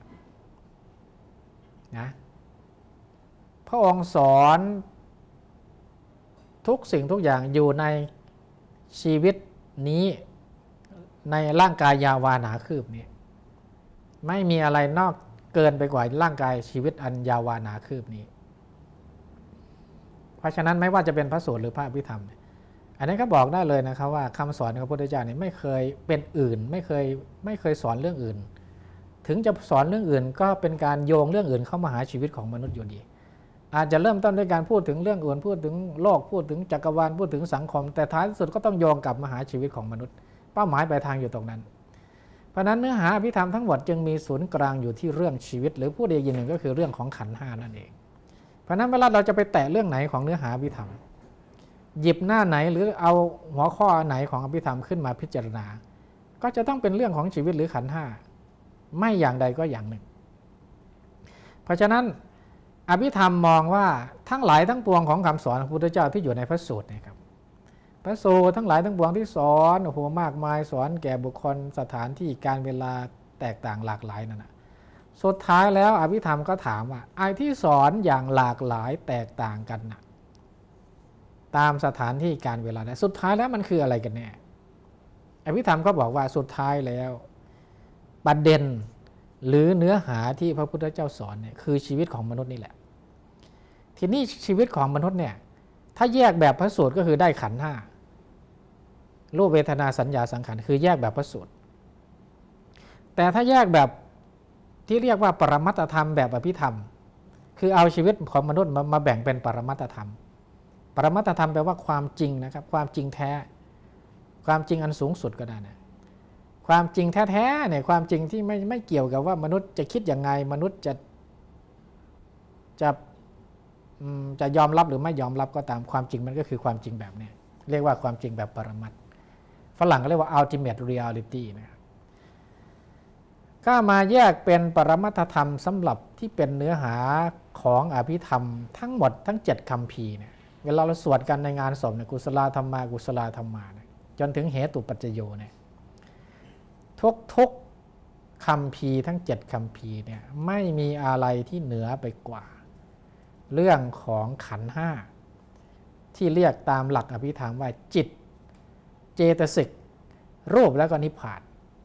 นะพระองค์สอนทุกสิ่งทุกอย่างอยู่ในชีวิตนี้ในร่างกายยาวาหนาคืบนี้ไม่มีอะไรนอกเกินไปกว่าร่างกายชีวิตอันยาวาหนาคืบนี้เพราะฉะนั้นไม่ว่าจะเป็นพระสูตรหรือพระอภิธรรมอันนี้ก็บอกได้เลยนะครับว่าคำสอนของพระพุทธเจ้านี่ไม่เคยเป็นอื่นไม่เคยสอนเรื่องอื่นถึงจะสอนเรื่องอื่นก็เป็นการโยงเรื่องอื่นเข้ามาหาชีวิตของมนุษย์อยู่ดีอาจจะเริ่มต้นด้วยการพูดถึงเรื่องอื่นพูดถึงโลกพูดถึงจักรวาลพูดถึงสังคมแต่ท้ายสุดก็ต้องโยงกลับมาหาชีวิตของมนุษย์เป้าหมายปลายทางอยู่ตรงนั้นเพราะนั้นเนื้อหาอภิธรรมทั้งหมดจึงมีศูนย์กลางอยู่ที่เรื่องชีวิตหรือพูดอีกอย่างหนึ่งก็คือเรื่องของขันธ์ห้านั่นเองเพราะนั้นเวลาเราจะไปแตะเรื่องไหนของเนื้อหาอภิธรรมหยิบหน้าไหนหรือเอาหัวข้อไหนของอภิธรรมขึ้นมาพิจารณาก็จะต้องเป็นเรื่องของชีวิตหรือขันธ์ห้าไม่อย่างใดก็อย่างหนึ่งเพราะฉะนั้นอภิธรรมมองว่าทั้งหลายทั้งปวงของคำสอนของพระพุทธเจ้าที่อยู่ในพระสูตรนะครับพระสูตรทั้งหลายทั้งปวงที่สอนโอ้โหมากมายสอนแก่บุคคลสถานที่การเวลาแตกต่างหลากหลายนั่นนะสุดท้ายแล้วอภิธรรมก็ถามว่าไอ้ที่สอนอย่างหลากหลายแตกต่างกันนะตามสถานที่การเวลาและสุดท้ายแล้วมันคืออะไรกันแน่อภิธรรมก็บอกว่าสุดท้ายแล้วประเด็นหรือเนื้อหาที่พระพุทธเจ้าสอนเนี่ยคือชีวิตของมนุษย์นี่แหละทีนี้ชีวิตของมนุษย์เนี่ยถ้าแยกแบบพระสูตรก็คือได้ขันธ์ห้ารูปเวทนาสัญญาสังขารคือแยกแบบพระสูตรแต่ถ้าแยกแบบที่เรียกว่าปรมัตถธรรมแบบอภิธรรมคือเอาชีวิตของมนุษย์มาแบ่งเป็นปรมัตถธรรมปรมัตถธรรมแปลว่าความจริงนะครับความจริงแท้ความจริงอันสูงสุดก็ได้นะความจริงแท้ๆเนี่ยความจริงที่ไม่เกี่ยวกับว่ามนุษย์จะคิดยังไงมนุษย์จะยอมรับหรือไม่ยอมรับก็ตามความจริงมันก็คือความจริงแบบนี้เรียกว่าความจริงแบบปรมัตถ์ฝรั่งก็เรียกว่า ultimate reality นะครับก็มาแยกเป็นปรมัตถธรรมสำหรับที่เป็นเนื้อหาของอภิธรรมทั้งหมดทั้ง7คัมภีร์เนี่ยเวลาเราสวดกันในงานศพเนี่ยกุศลธรรมากุศลธรรมาเนี่ยจนถึงเหตุปัจจโยเนี่ยทุกคัมภีร์ทั้ง7คัมภีร์เนี่ยไม่มีอะไรที่เหนือไปกว่าเรื่องของขันธ์ห้าที่เรียกตามหลักอภิธรรมว่าจิตเจตสิกรูปแล้วก็นิพพาน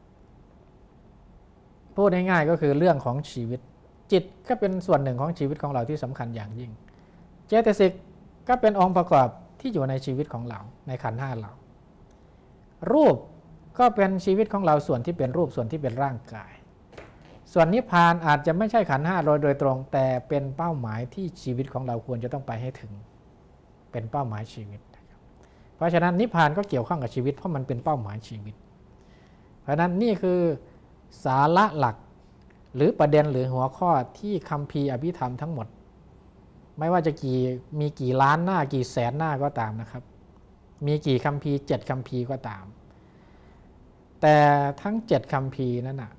พูดง่ายๆก็คือเรื่องของชีวิตจิตก็เป็นส่วนหนึ่งของชีวิตของเราที่สำคัญอย่างยิ่งเจตสิกก็เป็นองค์ประกอบที่อยู่ในชีวิตของเราในขันธ์ห้าเรารูปก็เป็นชีวิตของเราส่วนที่เป็นรูปส่วนที่เป็นร่างกายส่วนนิพพานอาจจะไม่ใช่ขันธ์ห้าโดยตรงแต่เป็นเป้าหมายที่ชีวิตของเราควรจะต้องไปให้ถึงเป็นเป้าหมายชีวิตนะครับเพราะฉะนั้นนิพพานก็เกี่ยวข้องกับชีวิตเพราะมันเป็นเป้าหมายชีวิตเพราะฉะนั้นนี่คือสาระหลักหรือประเด็นหรือหัวข้อที่คัมภีร์อภิธรรมทั้งหมดไม่ว่าจะมีกี่ล้านหน้ากี่แสนหน้าก็ตามนะครับมีกี่คัมภีร์7คัมภีร์ก็ตามแต่ทั้ง7คัมภีร์นั้นนะ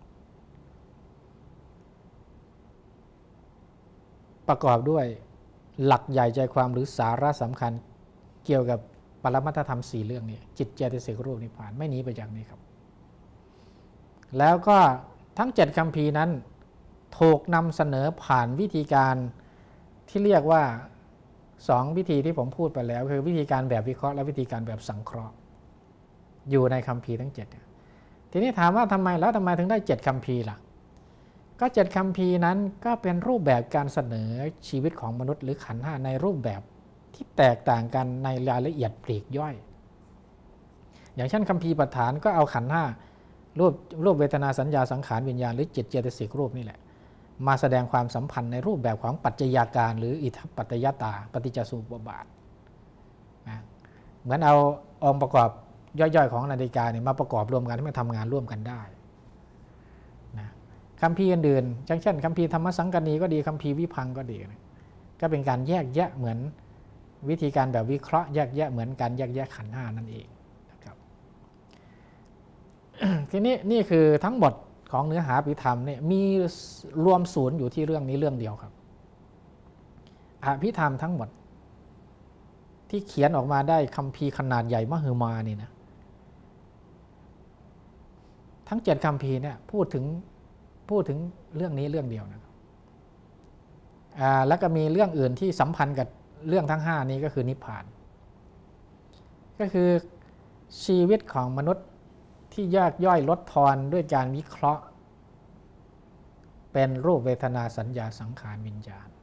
ประกอบด้วยหลักใหญ่ใจความหรือสาระสำคัญเกี่ยวกับปรมัตถธรรม4เรื่องนี้จิตเจตสิกรูปนิพพานไม่หนีไปจากนี้ครับแล้วก็ทั้ง7คัมภีร์นั้นถูกนำเสนอผ่านวิธีการที่เรียกว่า2วิธีที่ผมพูดไปแล้วคือวิธีการแบบวิเคราะห์และวิธีการแบบสังเคราะห์อยู่ในคัมภีร์ทั้ง7ทีนี้ถามว่าทำไมถึงได้7คัมภีร์ล่ะก็7คัมภีร์นั้นก็เป็นรูปแบบการเสนอชีวิตของมนุษย์หรือขันธ์ห้าในรูปแบบที่แตกต่างกันในรายละเอียดปลีกย่อยอย่างเช่นคัมภีร์ปัฏฐานก็เอาขันธ์ห้ารูปเวทนาสัญญาสังขารวิญญาณหรือจิตเจตสิกรูปนี่แหละมาแสดงความสัมพันธ์ในรูปแบบของปัจจัยาการหรืออิทธิปัจจยตาปฏิจจสมุปบาทนะเหมือนเอาองค์ประกอบย่อยๆของนาฬิกาเนี่ยมาประกอบรวมกันให้มันทำงานร่วมกันได้นะคัมภีร์อื่นๆเช่นคัมภีร์ธรรมสังกณีก็ดีคัมภีร์วิพังก็ดีนะก็เป็นการแยกแยะเหมือนวิธีการแบบวิเคราะห์แยกแยะเหมือนการแยกแยะขันธ์ห้านั่นเองนะครับ ทีนี้นี่คือทั้งหมดของเนื้อหาอภิธรรมเนี่ยมีรวมศูนย์อยู่ที่เรื่องนี้เรื่องเดียวครับอภิธรรมทั้งหมดที่เขียนออกมาได้คัมภีร์ขนาดใหญ่มหึมานี่นะทั้ง7คัมภีร์เนี่ยพูดถึงเรื่องนี้เรื่องเดียวนะครับแล้วก็มีเรื่องอื่นที่สัมพันธ์กับเรื่องทั้ง5นี้ก็คือนิพพานก็คือชีวิตของมนุษย์ที่แยกย่อยลดทอนด้วยการวิเคราะห์เป็นรูปเวทนาสัญญาสังขารวิญญาณ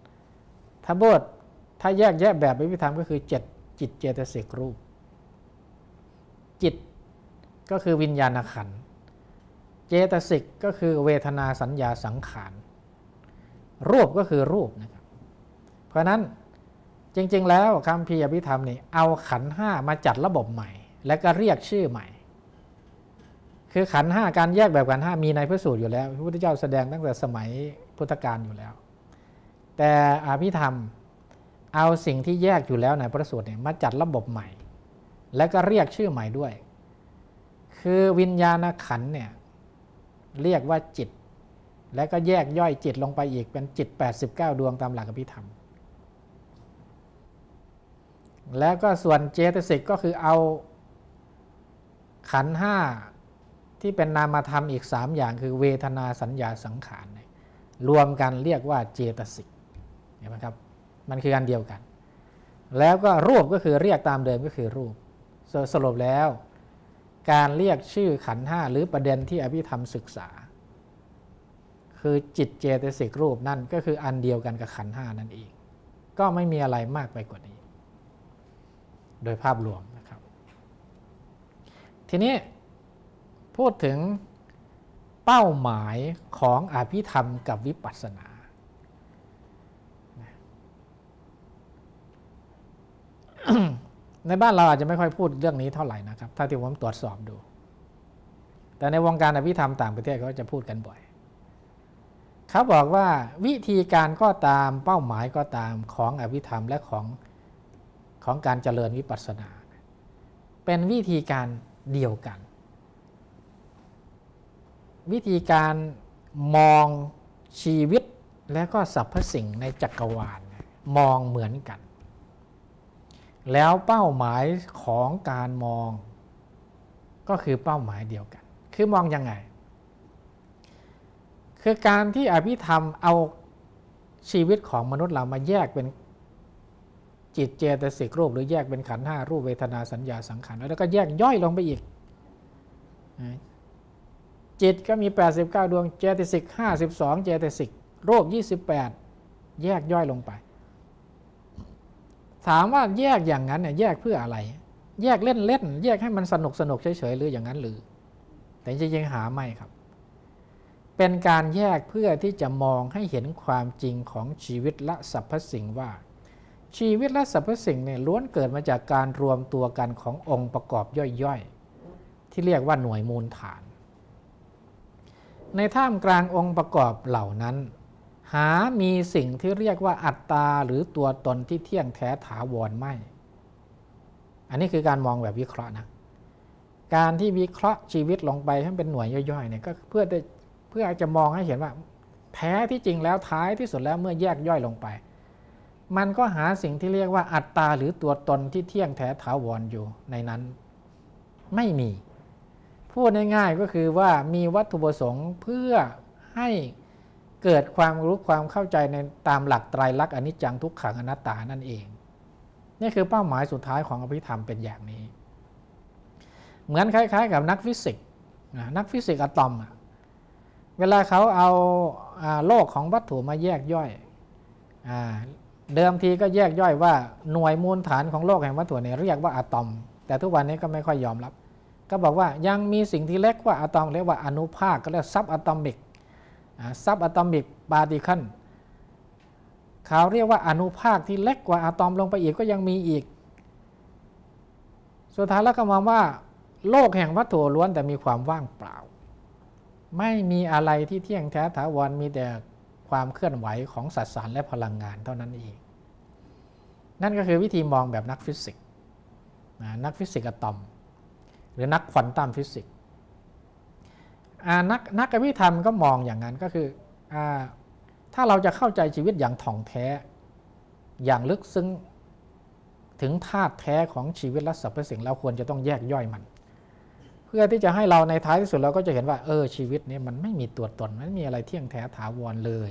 ถ้าแยกแยะแบบวิธีธรรมก็คือจิตเจตสิกรูปจิตก็คือวิญญาณขันธ์เจตสิกก็คือเวทนาสัญญาสังขารรูปก็คือรูปนะครับเพราะนั้นจริงๆแล้วคำพีอภิธรรมนี่เอาขันธ์ห้ามาจัดระบบใหม่และก็เรียกชื่อใหม่คือขันธ์ห้าการแยกแบบขันธ์ห้ามีในพระสูตรอยู่แล้วพระพุทธเจ้าแสดงตั้งแต่สมัยพุทธกาลอยู่แล้วแต่อภิธรรมเอาสิ่งที่แยกอยู่แล้วในพระสูตรเนี่ยมาจัดระบบใหม่และก็เรียกชื่อใหม่ด้วยคือวิญญาณขันธ์เนี่ยเรียกว่าจิตและก็แยกย่อยจิตลงไปอีกเป็นจิต89ดวงตามหลักอภิธรรมแล้วก็ส่วนเจตสิกก็คือเอาขันธ์ห้าที่เป็นนามธรรมอีก3อย่างคือเวทนาสัญญาสังขารรวมกันเรียกว่าเจตสิกเห็นไหมครับมันคืออันเดียวกันแล้วก็รูปก็คือเรียกตามเดิมก็คือรูปสรุปแล้วการเรียกชื่อขันธ์ห้าหรือประเด็นที่อภิธรรมศึกษาคือจิตเจตสิกรูปนั่นก็คืออันเดียวกันกับขันธ์ห้านั่นเองก็ไม่มีอะไรมากไปกว่านี้โดยภาพรวมนะครับทีนี้พูดถึงเป้าหมายของอภิธรรมกับวิปัสสนาในบ้านเราอาจจะไม่ค่อยพูดเรื่องนี้เท่าไหร่นะครับถ้าที่ผมตรวจสอบดูแต่ในวงการอภิธรรมต่างประเทศเขาจะพูดกันบ่อยเขาบอกว่าวิธีการก็ตามเป้าหมายก็ตามของอภิธรรมและของการเจริญวิปัสสนาเป็นวิธีการเดียวกันวิธีการมองชีวิตและก็สรรพสิ่งในจักรวาลมองเหมือนกันแล้วเป้าหมายของการมองก็คือเป้าหมายเดียวกันคือมองยังไงคือการที่อภิธรรมเอาชีวิตของมนุษย์เรามาแยกเป็นจิตเจตสิกรูปหรือแยกเป็นขันธ์ห้ารูปเวทนาสัญญาสังขารแล้วก็แยกย่อยลงไปอีกจิตก็มี89ดวงเจตสิก52เจตสิกรูป28แยกย่อยลงไปถามว่าแยกอย่างนั้นเนี่ยแยกเพื่ออะไรแยกเล่นแยกให้มันสนุกเฉยๆหรืออย่างนั้นหรือแต่จริงๆหาไม่ครับเป็นการแยกเพื่อที่จะมองให้เห็นความจริงของชีวิตและสรรพสิ่งว่าชีวิตและสรรพสิ่งเนี่ยล้วนเกิดมาจากการรวมตัวกันขององค์ประกอบย่อยๆที่เรียกว่าหน่วยมูลฐานในท่ามกลางองค์ประกอบเหล่านั้นหามีสิ่งที่เรียกว่าอัตตาหรือตัวตนที่เที่ยงแท้ถาวรไม่อันนี้คือการมองแบบวิเคราะห์นะการที่วิเคราะห์ชีวิตลงไปให้เป็นหน่วยย่อยๆเนี่ยก็เพื่อจะมองให้เห็นว่าแท้ที่จริงแล้วท้ายที่สุดแล้วเมื่อแยกย่อยลงไปมันก็หาสิ่งที่เรียกว่าอัตตาหรือตัวตนที่เที่ยงแท้ถาวรอยู่ในนั้นไม่มีพูดง่ายๆก็คือว่ามีวัตถุประสงค์เพื่อให้เกิดความรู้ความเข้าใจในตามหลักไตรลักษณ์อนิจจังทุกขังอนัตตานั่นเองนี่คือเป้าหมายสุดท้ายของอภิธรรมเป็นอย่างนี้เหมือนคล้ายๆกับนักฟิสิกส์อะตอมเวลาเขาเอาโลกของวัตถุมาแยกย่อยเดิมทีก็แยกย่อยว่าหน่วยมูลฐานของโลกแห่งวัตถุเนี่ยเรียกว่าอะตอมแต่ทุกวันนี้ก็ไม่ค่อยยอมรับก็บอกว่ายังมีสิ่งที่เล็กกว่าอะตอมเรียกว่าอนุภาคก็เรียกซับอะตอมิกปาร์ติเคิลเขาเรียกว่าอนุภาคที่เล็กกว่าอะตอมลงไปอีกก็ยังมีอีกสุดท้ายแล้วก็มองว่าโลกแห่งวัตถุล้วนแต่มีความว่างเปล่าไม่มีอะไรที่เที่ยงแท้ถาวรมีแต่ความเคลื่อนไหวของสสารและพลังงานเท่านั้นเองนั่นก็คือวิธีมองแบบนักฟิสิกส์อะตอมหรือนักควอนตัมฟิสิกส์นักอภิธรรมก็มองอย่างนั้นก็คือถ้าเราจะเข้าใจชีวิตอย่างถ่องแท้อย่างลึกซึ้งถึงธาตุแท้ของชีวิตและสรรพสิ่งเราควรจะต้องแยกย่อยมันเพื่อที่จะให้เราในท้ายที่สุดเราก็จะเห็นว่าชีวิตนี้มันไม่มีตัวตนไม่มีอะไรเที่ยงแท้ถาวรเลย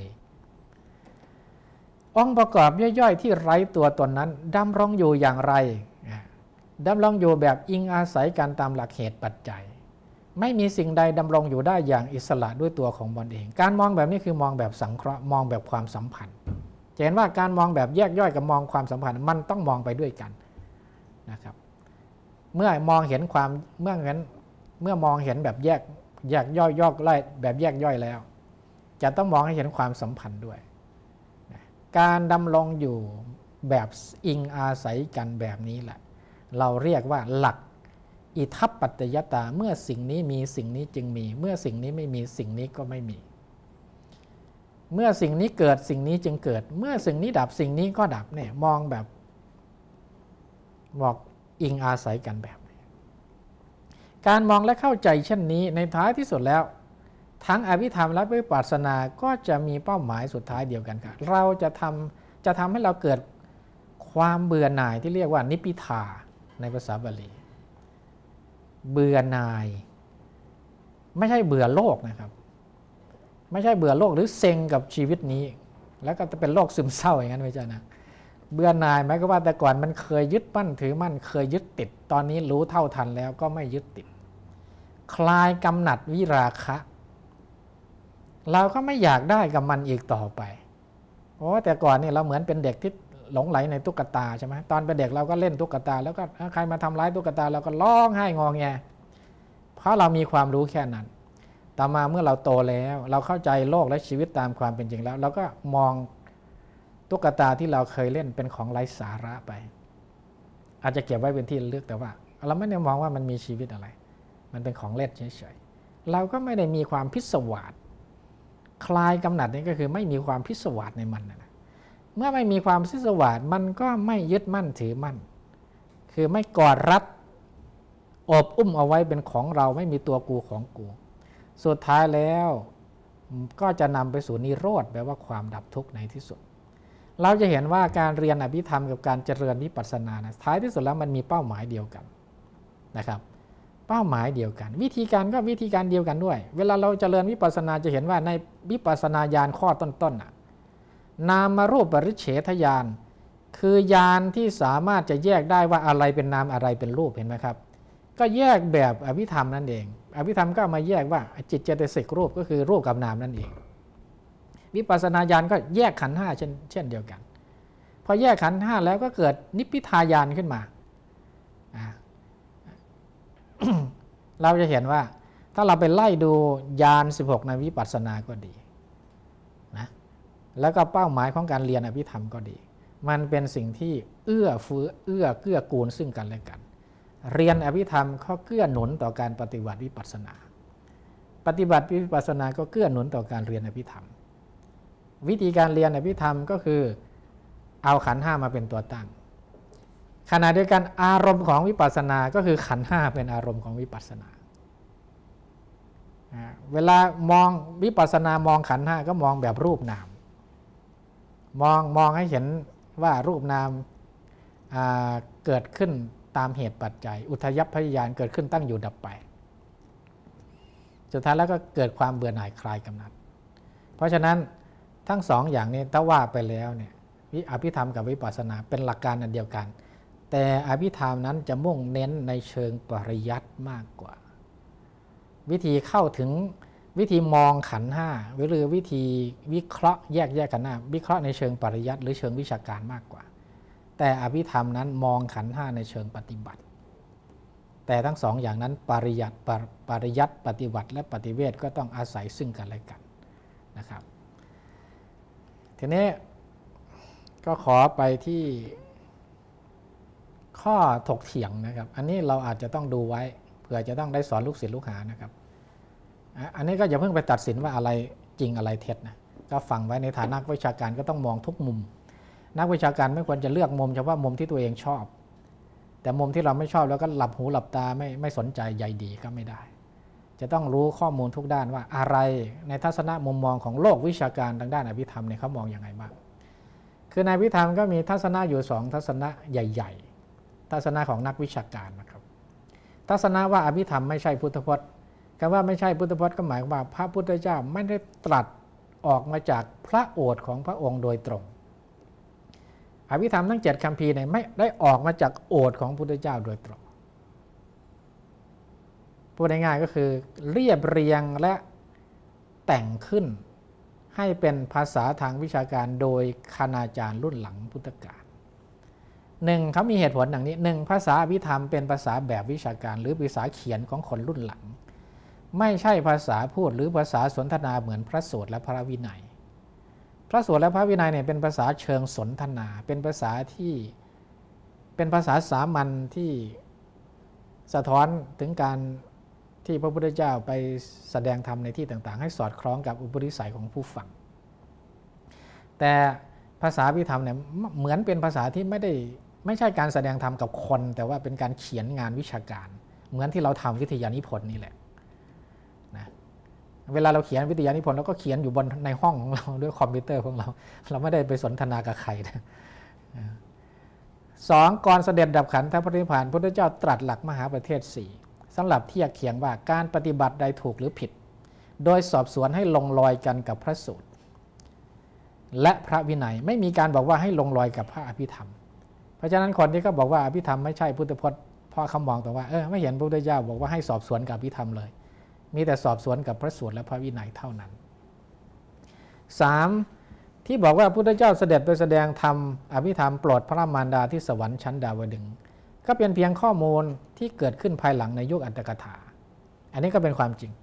องค์ประกอบย่อยๆที่ไร้ตัวตนนั้นดำรงอยู่อย่างไรดำรงอยู่แบบอิงอาศัยกันตามหลักเหตุปัจจัยไม่มีสิ่งใดดำรงอยู่ได้อย่างอิสระด้วยตัวของมันเองการมองแบบนี้คือมองแบบสังเคราะห์มองแบบความสัมพันธ์จะเห็นว่าการมองแบบแยกย่อยกับมองความสัมพันธ์มันต้องมองไปด้วยกันนะครับเมื่อมองเห็นความเมื่อมองเห็นแบบแยกย่อยไล่แบบแยกย่อยแล้วจะต้องมองให้เห็นความสัมพันธ์ด้วยการดำรงอยู่แบบอิงอาศัยกันแบบนี้แหละเราเรียกว่าหลักอิทัปปัจจยตาเมื่อสิ่งนี้มีสิ่งนี้จึงมีเมื่อสิ่งนี้ไม่มีสิ่งนี้ก็ไม่มีเมื่อสิ่งนี้เกิดสิ่งนี้จึงเกิดเมื่อสิ่งนี้ดับสิ่งนี้ก็ดับเนี่ยมองแบบบอกอิงอาศัยกันแบบนี้การมองและเข้าใจเช่นนี้ในท้ายที่สุดแล้วทั้งอภิธรรมและวิปัสสนาก็จะมีเป้าหมายสุดท้ายเดียวกันค่ะเราจะทำให้เราเกิดความเบื่อหน่ายที่เรียกว่านิพพิทาในภาษาบาลีเบื่อหน่ายไม่ใช่เบื่อโลกนะครับไม่ใช่เบื่อโลกหรือเซ็งกับชีวิตนี้แล้วก็จะเป็นโรคซึมเศร้าอย่างนั้นไม่ใช่นะเบื่อหน่ายหมายก็ว่าแต่ก่อนมันเคยยึดมั่นถือมั่นเคยยึดติดตอนนี้รู้เท่าทันแล้วก็ไม่ยึดติดคลายกำหนัดวิราคะเราก็ไม่อยากได้กับมันอีกต่อไปเพราะว่าแต่ก่อนนี่เราเหมือนเป็นเด็กที่หลงไหลในตุ๊กตาใช่ไหมตอนเป็นเด็กเราก็เล่นตุ๊กตาแล้วก็ใครมาทำร้ายตุ๊กตาเราก็ร้องไห้งอแงเพราะเรามีความรู้แค่นั้นต่อมาเมื่อเราโตแล้วเราเข้าใจโลกและชีวิตตามความเป็นจริงแล้วเราก็มองตุ๊กตาที่เราเคยเล่นเป็นของไร้สาระไปอาจจะเก็บไว้เป็นที่ระลึกแต่ว่าเราไม่ได้มองว่ามันมีชีวิตอะไรมันเป็นของเล่นเฉยๆเราก็ไม่ได้มีความพิศวาสคลายกำหนัดนี่ก็คือไม่มีความพิศวาสในมันนะเมื่อไม่มีความพิศวาสมันก็ไม่ยึดมั่นถือมั่นคือไม่กอดรัดอบอุ้มเอาไว้เป็นของเราไม่มีตัวกูของกูสุดท้ายแล้วก็จะนำไปสู่นิโรธแปลว่าความดับทุกข์ในที่สุดเราจะเห็นว่าการเรียนอภิธรรมกับการเจริญวิปัสสนาท้ายที่สุดแล้วมันมีเป้าหมายเดียวกันนะครับเป้าหมายเดียวกันวิธีการก็วิธีการเดียวกันด้วยเวลาเราเจริญวิปัสสนาจะเห็นว่าในวิปัสสนาญาณข้อต้นๆนามรูปปริเฉทญาณคือญาณที่สามารถจะแยกได้ว่าอะไรเป็นนามอะไรเป็นรูปเห็นไหมครับก็แยกแบบอภิธรรมนั่นเองอภิธรรมก็มาแยกว่าจิตเจตสิกรูปก็คือรูปกับนามนั่นเองวิปัสสนาญาณก็แยกขันธ์ห้าเช่นเดียวกันพอแยกขันธ์ห้าแล้วก็เกิดนิพพิทายานขึ้นมา เราจะเห็นว่าถ้าเราไปไล่ดูญาณ16ในวิปัสสนาก็ดีนะแล้วก็เป้าหมายของการเรียนอภิธรรมก็ดีมันเป็นสิ่งที่เอื้อเกื้อกูลซึ่งกันและกันเรียนอภิธรรมก็เกื้อหนุนต่อการปฏิบัติวิปัสสนาปฏิบัติวิปัสสนาก็เกื้อหนุนต่อการเรียนอภิธรรมวิธีการเรียนอภิธรรมก็คือเอาขันธ์ห้ามาเป็นตัวตั้งขณะเดียวกันอารมณ์ของวิปัสสนาก็คือขันธ์ห้าเป็นอารมณ์ของวิปัสสนาเวลามองวิปัสสนามองขันธ์ห้าก็มองแบบรูปนามมองให้เห็นว่ารูปนามเกิดขึ้นตามเหตุปัจจัยอุทยัพพยานเกิดขึ้นตั้งอยู่ดับไปสุดท้ายแล้วก็เกิดความเบื่อหน่ายคลายกำหนัดเพราะฉะนั้นทั้งสองอย่างนี้ถ้าว่าไปแล้วเนี่ยอภิธรรมกับวิปัสสนาเป็นหลักการอันเดียวกันแต่อภิธรรมนั้นจะมุ่งเน้นในเชิงปริยัติมากกว่าวิธีเข้าถึงวิธีมองขันธ์ห้าหรือวิธีวิเคราะห์แยกขันธ์ห้าวิเคราะห์ในเชิงปริยัติหรือเชิงวิชาการมากกว่าแต่อภิธรรมนั้นมองขันธ์ห้าในเชิงปฏิบัติแต่ทั้งสองอย่างนั้นปริยัติปฏิบัติและปฏิเวทก็ต้องอาศัยซึ่งกันและกันนะครับทีนี้ก็ขอไปที่ข้อถกเถียงนะครับอันนี้เราอาจจะต้องดูไว้เผื่อจะต้องได้สอนลูกศิษย์ลูกหานะครับอันนี้ก็อย่าเพิ่งไปตัดสินว่าอะไรจริงอะไรเท็จนะก็ฟังไว้ในฐานะวิชาการก็ต้องมองทุกมุมนักวิชาการไม่ควรจะเลือกมุมเฉพาะมุมที่ตัวเองชอบแต่มุมที่เราไม่ชอบแล้วก็หลับหูหลับตาไม่สนใจใยดีก็ไม่ได้จะต้องรู้ข้อมูลทุกด้านว่าอะไรในทัศนะมุมมองของโลกวิชาการทางด้านอภิธรรมเนี่ยเขามองอย่างไรบ้างคือในอภิธรรมก็มีทัศนะอยู่2ทัศนะใหญ่ๆทัศนะของนักวิชาการนะครับทัศนะว่าอภิธรรมไม่ใช่พุทธพจน์คำว่าไม่ใช่พุทธพจน์ก็หมายว่าพระพุทธเจ้าไม่ได้ตรัสออกมาจากพระโอษฐ์ของพระองค์โดยตรงอภิธรรมทั้ง7คัมภีร์เนี่ยไม่ได้ออกมาจากโอษฐ์ของพระพุทธเจ้าโดยตรงพูดง่ายๆก็คือเรียบเรียงและแต่งขึ้นให้เป็นภาษาทางวิชาการโดยคณาจารย์รุ่นหลังพุทธกาลหนึ่งเขามีเหตุผลอย่างนี้หนึ่งภาษาอภิธรรมเป็นภาษาแบบวิชาการหรือภาษาเขียนของคนรุ่นหลังไม่ใช่ภาษาพูดหรือภาษาสนทนาเหมือนพระสูตรและพระวินัยพระสูตรและพระวินัยเนี่ยเป็นภาษาเชิงสนทนาเป็นภาษาที่เป็นภาษาสามัญที่สะท้อนถึงการที่พระพุทธเจ้าไปแสดงธรรมในที่ต่างๆให้สอดคล้องกับอุปนิสัยของผู้ฟังแต่ภาษาอภิธรรมเนี่ยเหมือนเป็นภาษาที่ไม่ใช่การแสดงธรรมกับคนแต่ว่าเป็นการเขียนงานวิชาการเหมือนที่เราทำวิทยานิพนธ์นี่แหละนะเวลาเราเขียนวิทยานิพนธ์เราก็เขียนอยู่บนในห้องของเราด้วยคอมพิวเตอร์ของเราไม่ได้ไปสนทนากับใครนะสองก่อนเสด็จดับขันธปรินิพพานพระพุทธเจ้าตรัสหลักมหาประเทศ4สำหรับเทียบเคียงว่าการปฏิบัติใดถูกหรือผิดโดยสอบสวนให้ลงรอยกันกับพระสูตรและพระวินัยไม่มีการบอกว่าให้ลงรอยกับพระอภิธรรมเพราะฉะนั้นคนที่เขาบอกว่าอภิธรรมไม่ใช่พุทธพจน์เพราะเขามองแต่ว่าไม่เห็นพระพุทธเจ้าบอกว่าให้สอบสวนกับอภิธรรมเลยมีแต่สอบสวนกับพระสูตรและพระวินัยเท่านั้น 3. ที่บอกว่าพระพุทธเจ้าเสด็จไปแสดงธรรมอภิธรรมโปรดพระมารดาที่สวรรค์ชั้นดาวดึงส์ก็เป็นเพียงข้อมูลที่เกิดขึ้นภายหลังในยุคอัตถกถาอันนี้ก็เป็นความจริง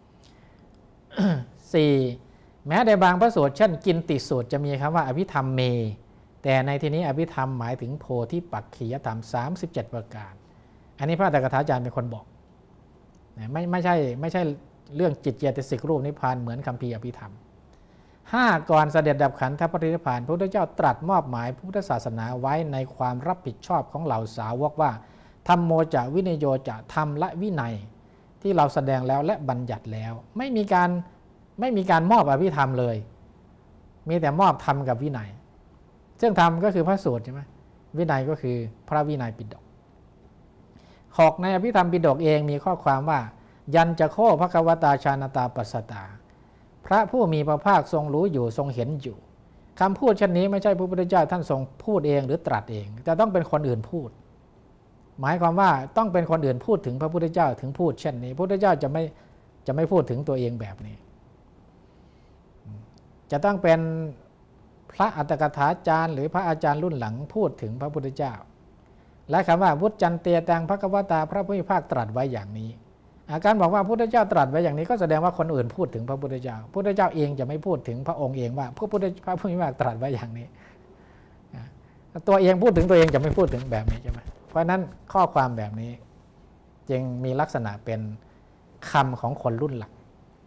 4. แม้ในบางพระสูตรเช่นกินติสูตรจะมีคำว่าอภิธรรมเมแต่ในที่นี้อภิธรรมหมายถึงโพธิปักขียธรรม37ประการอันนี้พระอัตถกถาจารย์เป็นคนบอกไม่ใช่เรื่องจิตเจตสิกรูปนิพพานเหมือนคัมภีร์อภิธรรม 5. ก่อนเสด็จดับขันธปรินิพพานพระพุทธเจ้าตรัสมอบหมายพุทธศาสนาไว้ในความรับผิดชอบของเหล่าสาวกว่าธัมโมจะวินัยโยจะธรรมและวินัยที่เราแสดงแล้วและบัญญัติแล้วไม่มีการมอบอภิธรรมเลยมีแต่มอบธรรมกับวินัยซึ่งธรรมก็คือพระสูตรใช่ไหมวินัยก็คือพระวินัยปิฎก 6. ในอภิธรรมปิฎกเองมีข้อความว่ายัญจะโคภควตาชานตาปัสสตาพระผู้มีพระภาคทรงรู้อยู่ทรงเห็นอยู่คำพูดเช่นนี้ไม่ใช่พระพุทธเจ้าท่านทรงพูดเองหรือตรัสเองแต่ต้องเป็นคนอื่นพูดหมายความว่าต้องเป็นคนอื่นพูดถึงพระพุทธเจ้าถึงพูดเช่นนี้พระพุทธเจ้าจะไม่พูดถึงตัวเองแบบนี้จะต้องเป็นพระอัตถกถาจารย์หรือพระอาจารย์รุ่นหลังพูดถึงพระพุทธเจ้าและคำว่าวุฒจันเตตังภควตาพระผู้มีพระภาคตรัสไว้อย่างนี้อาการบอกว่าพระพุทธเจ้าตรัสไว้อย่างนี้ก็แสดงว่าคนอื่นพูดถึงพระพุทธเจ้าพระพุทธเจ้าเองจะไม่พูดถึงพระองค์เองว่าพระผู้มีพระภาคตรัสไว้อย่างนี้ตัวเองพูดถึงตัวเองจะไม่พูดถึงแบบนี้ใช่ไหมเพราะนั้นข้อความแบบนี้จึงมีลักษณะเป็นคำของคนรุ่นหลัง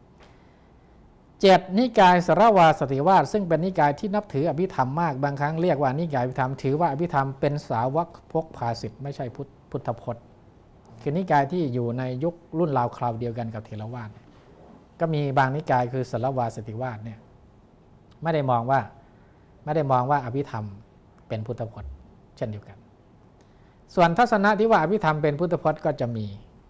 7. นิกายสรวาสติวาสซึ่งเป็นนิกายที่นับถืออภิธรรมมากบางครั้งเรียกว่านิกายอภิธรรมถือว่าอภิธรรมเป็นสาวกพกภาสิทธิ์ไม่ใช่พุทธพจน์คือนิกายที่อยู่ในยุครุ่นราวคราวเดียวกันกับเถรวาทก็มีบางนิกายคือสรวาสติวาสเนี่ยไม่ได้มองว่าอภิธรรมเป็นพุทธพจน์เช่นเดียวกันส่วนทัศนะที่ว่าอภิธรรมเป็นพุทธพจน์ก็จะมี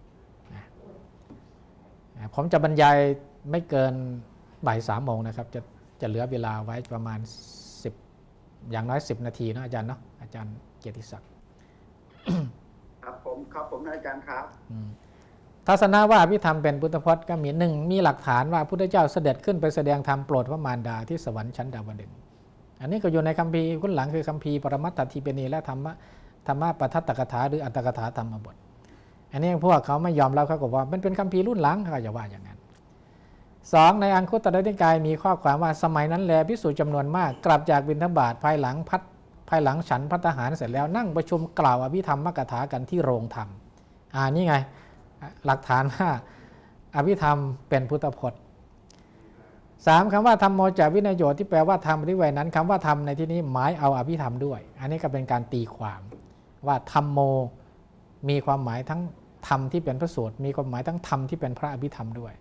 ผมจะบรรยายไม่เกินบ่าย3 โมงนะครับจะเหลือเวลาไว้ประมาณ10อย่างน้อย10 นาทีนะอาจารย์เนาะอาจารย์เกียรติศักดิ์ครับผมอาจารย์ครับทัศนะว่าอภิธรรมเป็นพุทธพจน์ก็มี1มีหลักฐานว่าพุทธเจ้าเสด็จขึ้นไปแสดงธรรมโปรดพระมารดาที่สวรรค์ชั้นดาวดึงส์อันนี้ก็อยู่ในคัมภีร์รุ่นหลังคือคัมภีร์ปรมัตถทีปณีและธรรมปทัตตกถาหรืออัตถกถาธรรมบทอันนี้พวกเขาไม่ยอมรับเขาก็ว่ามันเป็นคัมภีร์รุ่นหลังเขาจะว่าอย่างนั้น 2. ในอังคุตรนิกายมีข้อความว่าสมัยนั้นแลภิกษุจำนวนมากกลับจากบิณฑบาตภายหลังฉันภัตตาหารเสร็จแล้วนั่งประชุมกล่าวอภิธรรมกถากันที่โรงธรรมนี่ไงหลักฐานว่าอภิธรรมเป็นพุทธพจน์ 3. คำว่าธัมโมจะวินัยโยที่แปลว่าธรรมหรือไว้นั้นคำว่าธรรมในที่นี้หมายเอาอภิธรรมด้วยอันนี้ก็เป็นการตีความว่าธัมโมมีความหมายทั้งธรรมที่เป็นพระสูตรมีความหมายทั้งธรรมที่เป็นพระอภิธรรมด้วย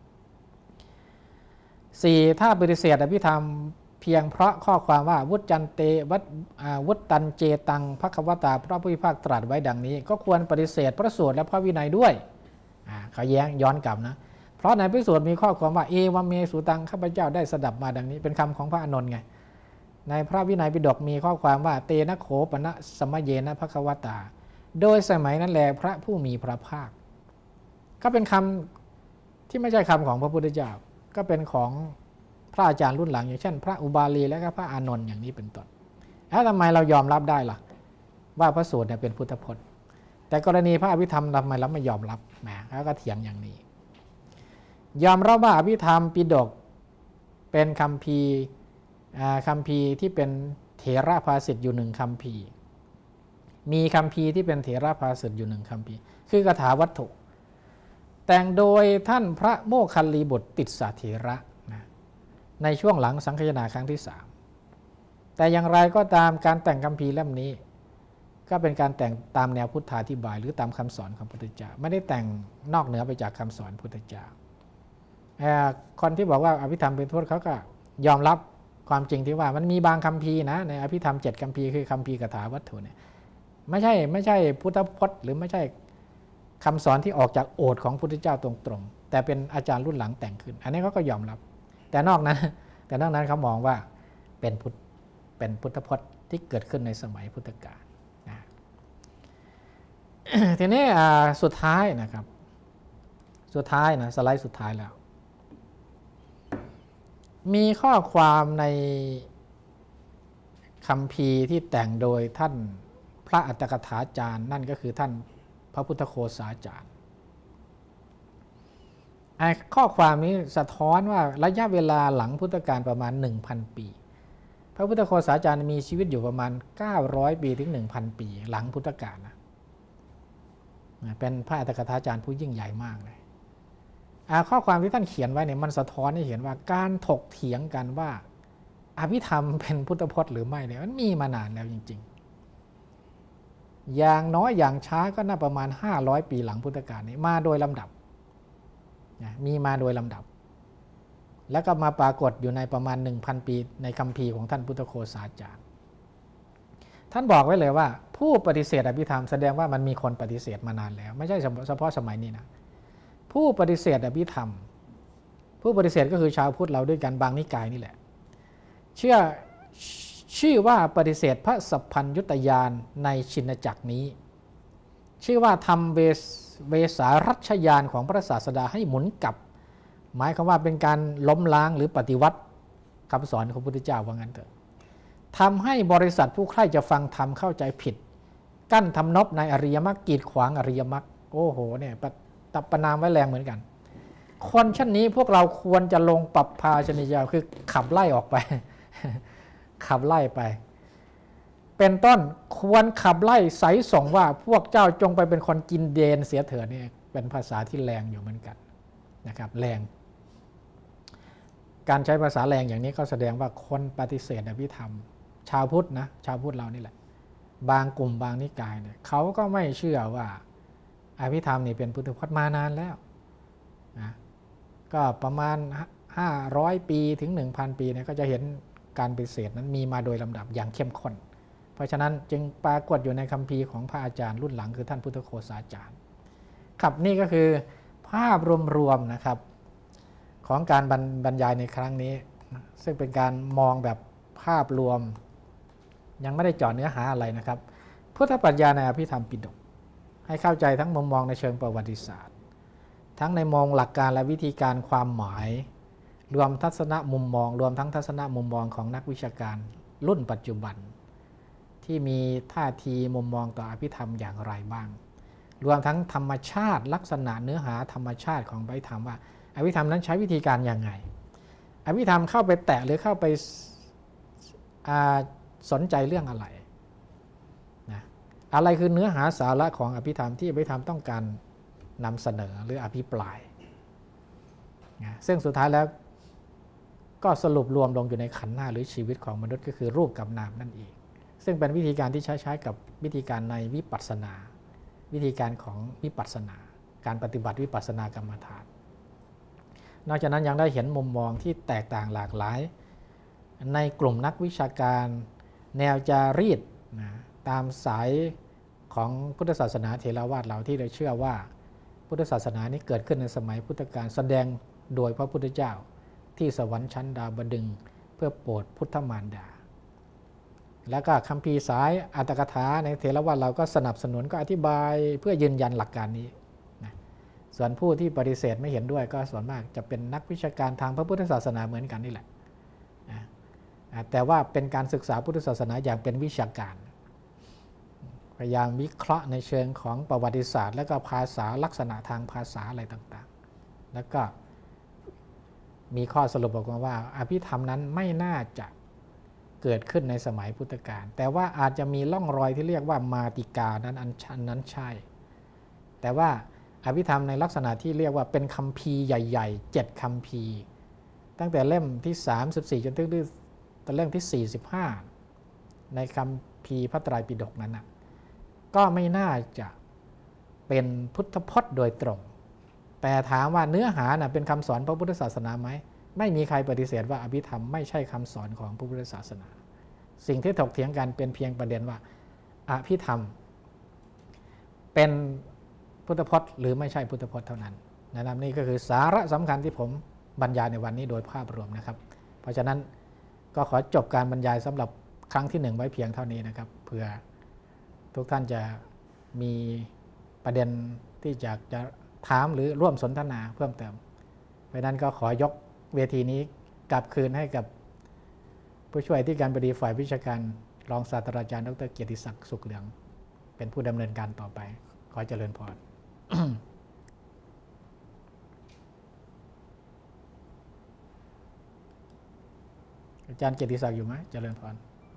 4. ถ้าปฏิเสธอภิธรรมเพียงเพราะข้อความว่าวุฒจันเตวุฒตันเจตังภควตาพระผู้มีพระภาคตรัสไว้ดังนี้ก็ควรปฏิเสธพระสูตรและพระวินัยด้วยเขาแย้งย้อนกลับนะเพราะในพระสูตรมีข้อความว่าเอวเมสุตังข้าพเจ้าได้สดับมาดังนี้เป็นคำของพระอานนท์ไงในพระวินัยปิฎกมีข้อความว่าเตนะโขปนะสมเยนะภควตาโดยสมัยนั้นแลพระผู้มีพระภาคก็เป็นคำที่ไม่ใช่คำของพระพุทธเจ้าก็เป็นของพระอาจารย์รุ่นหลังอย่างเช่นพระอุบาลีและก็พระอานนท์อย่างนี้เป็นต้นแล้วทำไมเรายอมรับได้ล่ะว่าพระสูตรเนี่ยเป็นพุทธพจน์แต่กรณีพระอภิธรรมทำไมเราไม่ยอมรับแหมแล้วก็เถียงอย่างนี้ยอมรับว่าอภิธรรมปิฎกเป็นคัมภีร์ที่เป็นเถรภาษิตอยู่หนึ่งคัมภีร์มีคัมภีร์ที่เป็นเถรภาษิตอยู่หนึ่งคัมภีร์คือกถาวัตถุแต่งโดยท่านพระโมคคัลลีบุตรติสสะเถระนะในช่วงหลังสังคายนาครั้งที่3แต่อย่างไรก็ตามการแต่งคัมภีร์เล่มนี้ก็เป็นการแต่งตามแนวพุทธาธิบายหรือตามคำสอนของพระพุทธเจ้าไม่ได้แต่งนอกเหนือไปจากคำสอนพุทธเจ้าคนที่บอกว่าอภิธรรมเป็นโทษเขาก็ยอมรับความจริงที่ว่ามันมีบางคัมภีร์นะในอภิธรรม7คัมภีร์คือคัมภีร์กถาวัตถุเนี่ยไม่ใช่พุทธพจน์หรือไม่ใช่คำสอนที่ออกจากโอษฐ์ของพุทธเจ้าตรงๆแต่เป็นอาจารย์รุ่นหลังแต่งขึ้นอันนี้เขาก็ยอมรับแต่นอกนั้นเขามองว่าเป็นพุทธพจน์ที่เกิดขึ้นในสมัยพุทธกาลนะทีนี้สุดท้ายนะครับสไลด์สุดท้ายแล้วมีข้อความในคัมภีร์ที่แต่งโดยท่านพระอัตถกถาจารย์นั่นก็คือท่านพระพุทธโฆษาจารย์ข้อความนี้สะท้อนว่าระยะเวลาหลังพุทธกาลประมาณ 1,000 ปีพระพุทธโฆษาจารย์มีชีวิตอยู่ประมาณ900ปีถึง 1,000 ปีหลังพุทธกาลนะเป็นพระอัตถกถาจารย์ผู้ยิ่งใหญ่มากเลยข้อความที่ท่านเขียนไว้เนี่ยมันสะท้อนให้เห็นว่าการถกเถียงกันว่าอภิธรรมเป็นพุทธพจน์หรือไม่เนี่ยมันมีมานานแล้วจริงๆอย่างน้อยอย่างช้าก็น่าประมาณ500ปีหลังพุทธกาลนี้มาโดยลำดับมีมาโดยลำดับแล้วก็มาปรากฏอยู่ในประมาณ 1,000 ปีในคัมภีร์ของท่านพุทธโฆษาจารย์ท่านบอกไว้เลยว่าผู้ปฏิเสธอภิธรรมแสดงว่ามันมีคนปฏิเสธมานานแล้วไม่ใช่เฉพาะสมัยนี้นะผู้ปฏิเสธอภิธรรมผู้ปฏิเสธก็คือชาวพุทธเราด้วยกันบางนิกายนี่แหละชื่อว่าปฏิเสธพระสัพพัญญุตญาณในชินจักรนี้ชื่อว่าทำเวสารัชญาณของพระศาสดาให้หมุนกลับหมายความว่าเป็นการล้มล้างหรือปฏิวัติคำสอนของพระพุทธเจ้าว่างั้นเถอะทำให้บริษัทผู้ใคร่จะฟังธรรมเข้าใจผิดกั้นทำนบในอริยมรรคกีดขวางอริยมรรคโอ้โหเนี่ยประนามไว้แรงเหมือนกันคนเช่นนี้พวกเราควรจะลงปรับภาชนิยาคือขับไล่ออกไป ขับไล่ไปเป็นต้นควรขับไล่ไสส่งว่าพวกเจ้าจงไปเป็นคนกินเดนเสียเถิดเนี่ยเป็นภาษาที่แรงอยู่เหมือนกันนะครับแรงการใช้ภาษาแรงอย่างนี้ก็แสดงว่าคนปฏิเสธอภิธรรมชาวพุทธนะชาวพุทธเรานี่แหละบางกลุ่มบางนิกายเนี่ยเขาก็ไม่เชื่อว่าอภิธรรมนี่เป็นพุทธพจน์มานานแล้วนะก็ประมาณ500ปีถึง 1,000 ปีเนี่ยก็จะเห็นการปฏิเสธนั้นมีมาโดยลำดับอย่างเข้มข้นเพราะฉะนั้นจึงปรากฏอยู่ในคัมภีร์ของพระอาจารย์รุ่นหลังคือท่านพุทธโฆษาจารย์ครับนี่ก็คือภาพรวมๆนะครับของการบรรยายในครั้งนี้ซึ่งเป็นการมองแบบภาพรวมยังไม่ได้เจาะเนื้อหาอะไรนะครับพุทธปรัชญาในอภิธรรมปิฎกให้เข้าใจทั้งมุมมองในเชิงประวัติศาสตร์ทั้งในมองหลักการและวิธีการความหมายรวมทัศนมุมมองรวมทั้งทัศนมุมมองของนักวิชาการรุ่นปัจจุบันที่มีท่าทีมุมมองต่ออภิธรรมอย่างไรบ้างรวมทั้งธรรมชาติลักษณะเนื้อหาธรรมชาติของอภิธรรมว่าอภิธรรมนั้นใช้วิธีการอย่างไรอภิธรรมเข้าไปแตะหรือเข้าไปสนใจเรื่องอะไรนะอะไรคือเนื้อหาสาระของอภิธรรมที่อภิธรรมต้องการนำเสนอหรืออภิปรายนะซึ่งสุดท้ายแล้วก็สรุปรวมลงอยู่ในขันธ์ห้าหรือชีวิตของมนุษย์ก็คือรูปกับนามนั่นเองซึ่งเป็นวิธีการที่ใช้กับวิธีการในวิปัสสนาวิธีการของวิปัสสนาการปฏิบัติวิปัสสนากรรมฐานนอกจากนั้นยังได้เห็นมุมมองที่แตกต่างหลากหลายในกลุ่มนักวิชาการแนวจารีตนะตามสายของพุทธศาสนาเถรวาทเราที่ได้เชื่อว่าพุทธศาสนานี้เกิดขึ้นในสมัยพุทธกาลแสดงโดยพระพุทธเจ้าที่สวรรค์ชั้นดาวดึงส์เพื่อโปรดพุทธมารดาแล้วก็คัมภีร์สายอัตถกถาในเถรวาทเราก็สนับสนุนก็อธิบายเพื่อยืนยันหลักการนี้นะส่วนผู้ที่ปฏิเสธไม่เห็นด้วยก็ส่วนมากจะเป็นนักวิชาการทางพระพุทธศาสนาเหมือนกันนี่แหละนะแต่ว่าเป็นการศึกษาพุทธศาสนาอย่างเป็นวิชาการพยายามวิเคราะห์ในเชิงของประวัติศาสตร์และก็ภาษาลักษณะทางภาษาอะไรต่างๆแล้วก็มีข้อสรุปออกมาว่าอภิธรรมนั้นไม่น่าจะเกิดขึ้นในสมัยพุทธกาลแต่ว่าอาจจะมีร่องรอยที่เรียกว่ามาติกานั้นอันนั้นใช่แต่ว่าอภิธรรมในลักษณะที่เรียกว่าเป็นคัมภีร์ใหญ่ๆ7คัมภีร์ตั้งแต่เล่มที่34จนถึงเล่มที่45ในคัมภีร์พระไตรปิฎกนั้นก็ไม่น่าจะเป็นพุทธพจน์โดยตรงแต่ถามว่าเนื้อหาเป็นคำสอนพระพุทธศาสนาไหมไม่มีใครปฏิเสธว่าอภิธรรมไม่ใช่คำสอนของพระพุทธศาสนาสิ่งที่ถกเถียงกันเป็นเพียงประเด็นว่าอภิธรรมเป็นพุทธพจน์หรือไม่ใช่พุทธพจน์เท่านั้นนะครับนี่ก็คือสาระสำคัญที่ผมบรรยายในวันนี้โดยภาพรวมนะครับเพราะฉะนั้นก็ขอจบการบรรยายสำหรับครั้งที่1ไว้เพียงเท่านี้นะครับเพื่อทุกท่านจะมีประเด็นที่จะถามหรือร่วมสนทนาเพิ่มเติมเพราะนั้นก็ขอยกเวทีนี้กลับคืนให้กับผู้ช่วยที่การบดีฝ่ายวิชาการรองศาสตราจารย์ดร.เกียรติศักดิ์สุขเหลืองเป็นผู้ดำเนินการต่อไปขอเจริญพร อาจารย์เกียรติศักดิ์อยู่ไหมเจริญพร